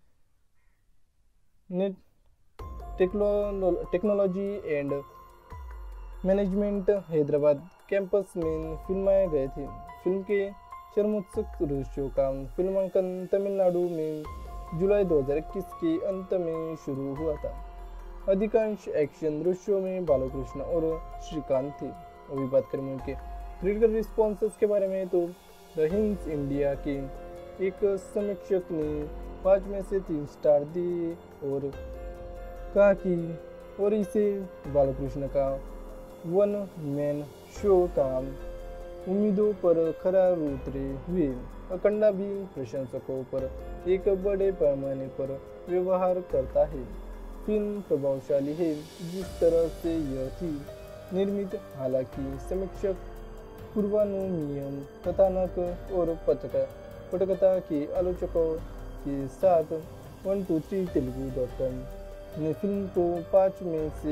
technology and management Hyderabad campus में फिल्माए गए थे। फिल्म के चरमोत्सुक दृश्यों का फिल्मांकन तमिलनाडु में जुलाई दो हज़ार इक्कीस के अंत में शुरू हुआ था। अधिकांश एक्शन दृश्यों में बालकृष्ण और श्रीकांत थे। अभी बात करें उनके क्रिटिकल रिस्पॉन्सेस के बारे में तो द हिंस इंडिया के एक समीक्षक ने पाँच में से तीन स्टार दिए और कहा कि और इसे बालकृष्ण का वन मैन शो का उम्मीदों पर खरा उतरे हुए। अखंडा भी प्रशंसकों पर एक बड़े पैमाने पर व्यवहार करता है। फिल्म प्रभावशाली है जिस तरह से यह थी निर्मित। हालांकि समीक्षक पूर्वानुमान कथानक और पटक पटकथा के आलोचकों के साथ one two three Telugu dot com ने फिल्म को पाँच में से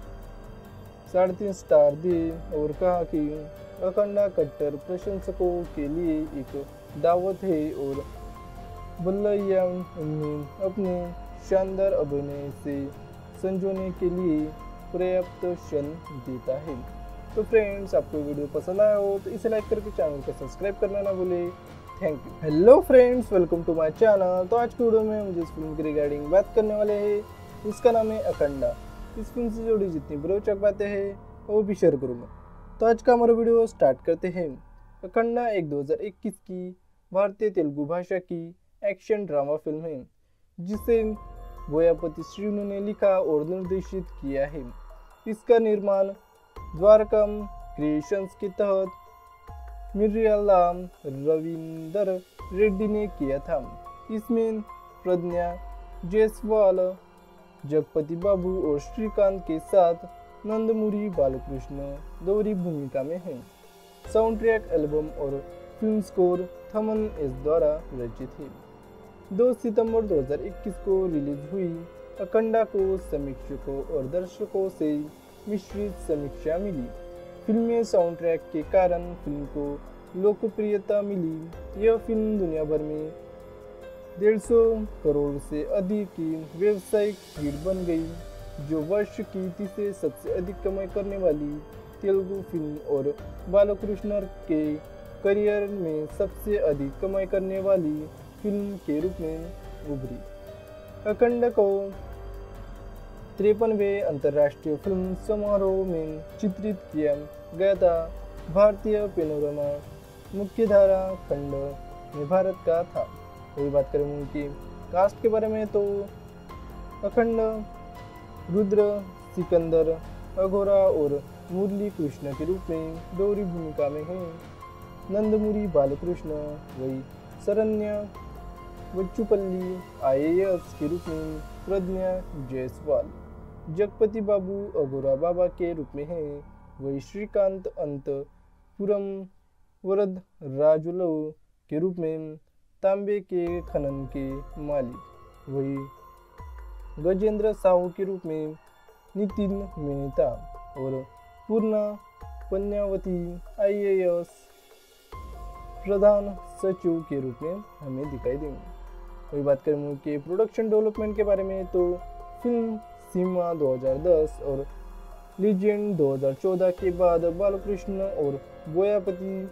साढ़े तीन स्टार दिए और कहा कि अखंडा कट्टर प्रशंसकों के लिए एक दावत है और बल्लैया उन्हें अपने शानदार अभिनय से संजोने के लिए पर्याप्त क्षण देता है। तो फ्रेंड्स, आपको वीडियो पसंद आया हो तो इसे लाइक करके चैनल को सब्सक्राइब करना ना भूले। Thank you. Hello friends, welcome to my channel. तो आज की वीडियो में हम जिस फिल्म की रिगार्डिंग बात करने वाले हैं उसका नाम है अखंडा। इस फिल्म से जुड़ी जितनी भी रोचक बातें हैं वो भी शेयर करूँगा। तो आज का हमारा वीडियो स्टार्ट करते हैं। अखंडा एक दो हज़ार इक्कीस की भारतीय तेलुगु भाषा की एक्शन ड्रामा फिल्म है जिसे बोयापति श्रीनु ने लिखा और निर्देशित किया है। इसका निर्माण द्वारकम क्रिएशंस के तहत मिर्याला रविंदर रेड्डी ने किया था। इसमें प्रज्ञा जायसवाल, जगपति बाबू और श्रीकांत के साथ नंदमुरी बालकृष्ण दोहरी भूमिका में हैं। साउंड ट्रैक एल्बम और फिल्म स्कोर थमन एस द्वारा रचित है। दो सितंबर दो हज़ार इक्कीस को रिलीज हुई अखंडा को समीक्षकों और दर्शकों से मिश्रित समीक्षा मिली। फिल्म में साउंड ट्रैक के कारण फिल्म को लोकप्रियता मिली। यह फिल्म दुनिया भर में डेढ़ सौ करोड़ से अधिक की व्यावसायिक हिट बन गई, जो वर्ष की तीसरी सबसे अधिक कमाई करने वाली तेलुगु फिल्म और बालकृष्ण के करियर में सबसे अधिक कमाई करने वाली फिल्म के रूप में उभरी। अखंडा को तिरपनवे अंतर्राष्ट्रीय फिल्म समारोह में चित्रित किया गया था। भारतीय पेनोरमा मुख्यधारा खंड में भारत का था। वही बात करें उनकी कास्ट के बारे में तो अखंड रुद्र, सिकंदर, अघोरा और मुरली कृष्ण के रूप में दोहरी भूमिका में हैं। नंदमुरी बालकृष्ण, वही शरण्य वच्चुपल्ली आईएएस के रूप में प्रज्ञा जायसवाल, जगपति बाबू अघोरा बाबा के रूप में हैं। वही श्रीकांत अंतपुरम वरद राजुलो के रूप में तांबे के खनन के मालिक, वही गजेंद्र साहू के रूप में नितिन मेहता और पूर्णा पन्यावती आईएएस प्रधान सचिव के रूप में हमें दिखाई देंगे। वही बात करें उनके प्रोडक्शन डेवलपमेंट के बारे में तो फिल्म सीमा दो हज़ार दस और लीजेंड दो हज़ार चौदह के बाद बालकृष्ण और बोयापति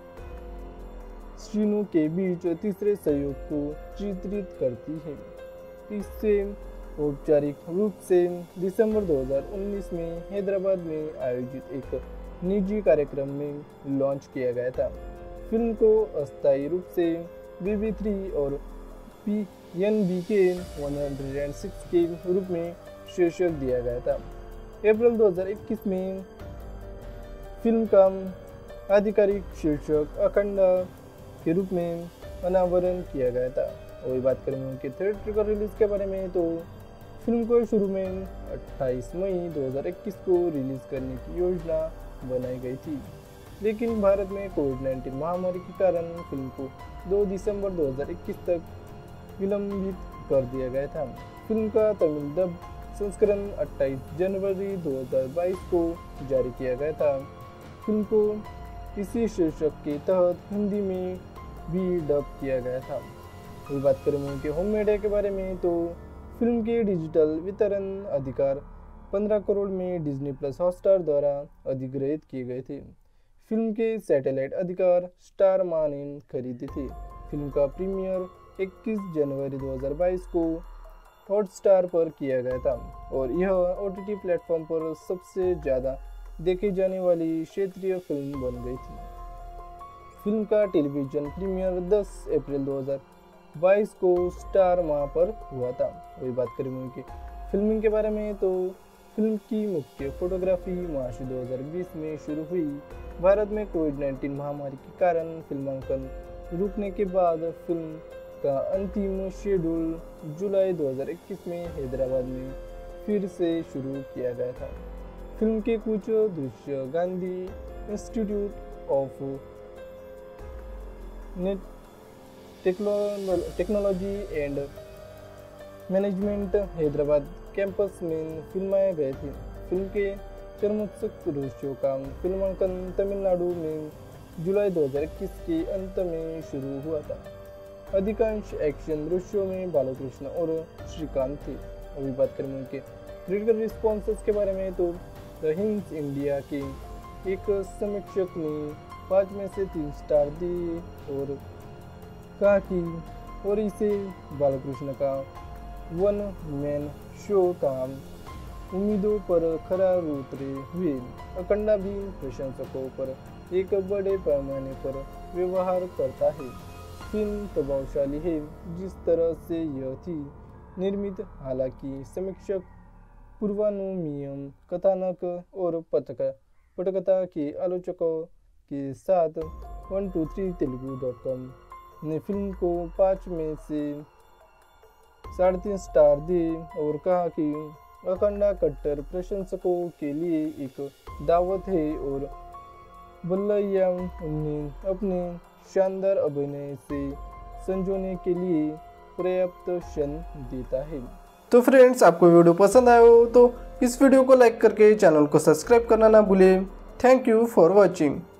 श्रीनु के बीच तीसरे सहयोग को चित्रित करती है। इससे औपचारिक रूप से दिसंबर दो हज़ार उन्नीस में हैदराबाद में आयोजित एक निजी कार्यक्रम में लॉन्च किया गया था। फिल्म को अस्थायी रूप से बी बी थ्री और पी एन बी के एक सौ छह के रूप में शीर्षक दिया गया था। अप्रैल दो हज़ार इक्कीस में फिल्म का आधिकारिक शीर्षक अखंड के रूप में अनावरण किया गया था। वही बात करें उनके थिएट्रिकल रिलीज के बारे में तो फिल्म को शुरू में अट्ठाईस मई दो हज़ार इक्कीस को रिलीज करने की योजना बनाई गई थी, लेकिन भारत में कोविड नाइन्टीन महामारी के कारण फिल्म को दो दिसंबर दो हज़ार इक्कीस तक विलंबित कर दिया गया था। फिल्म का तमिल डब संस्करण अट्ठाईस जनवरी दो हज़ार बाईस को जारी किया गया था। फिल्म को इसी शीर्षक के तहत हिंदी में भी डब किया गया था। वही बात करें उनके होम मीडिया के बारे में तो फिल्म के डिजिटल वितरण अधिकार पंद्रह करोड़ में डिज्नी प्लस हॉटस्टार द्वारा अधिग्रहित किए गए थे। फिल्म के सैटेलाइट अधिकार स्टार मा ने खरीदे थे। फिल्म का प्रीमियर इक्कीस जनवरी दो हज़ार बाईस को हॉटस्टार पर किया गया था और यह ओ टी टी प्लेटफॉर्म पर सबसे ज़्यादा देखी जाने वाली क्षेत्रीय फिल्म बन गई थी। फिल्म का टेलीविजन प्रीमियर दस अप्रैल दो हज़ार बाईस को स्टार माह पर हुआ था। वही बात करें उनकी फिल्मिंग के बारे में तो फिल्म की मुख्य फोटोग्राफी मार्च दो हज़ार बीस में शुरू हुई। भारत में कोविड नाइन्टीन महामारी के कारण फिल्मांकन रुकने के बाद फिल्म का अंतिम शेड्यूल जुलाई दो हज़ार इक्कीस में हैदराबाद में फिर से शुरू किया गया था। फिल्म के कुछ दृश्य Gandhi institute of net technology and management Hyderabad campus में फिल्माए गए थे। फिल्म के चर्मोत्सुक दृश्यों का फिल्मांकन तमिलनाडु में जुलाई दो हज़ार इक्कीस के अंत में शुरू हुआ था। अधिकांश एक्शन दृश्यों में बालकृष्ण और श्रीकांत थे। अभी बात करें उनके क्रिटिकल रिस्पॉन्सेस के बारे में तो द हिंस इंडिया के एक समीक्षक ने पाँच में से तीन स्टार दिए और कहा कि और इसे बालकृष्ण का वन मैन शो था उम्मीदों पर खरा उतरे हुए। अखंडा भी प्रशंसकों पर एक बड़े पैमाने पर व्यवहार करता है। फिल्म प्रभावशाली है जिस तरह से यह थी निर्मित। हालांकि समीक्षक पूर्वानुमान कथानक और पटकथा पटकथा के आलोचकों के साथ one two three Telugu dot com ने फिल्म को पाँच में से साढ़े तीन स्टार दिए और कहा कि अखंडा कट्टर प्रशंसकों के लिए एक दावत है और बल्लैया उन्हें अपने शानदार अभिनय से संजोने के लिए पर्याप्त क्षण देता है। तो फ्रेंड्स, आपको वीडियो पसंद आया हो तो इस वीडियो को लाइक करके चैनल को सब्सक्राइब करना ना भूलें। Thank you for watching.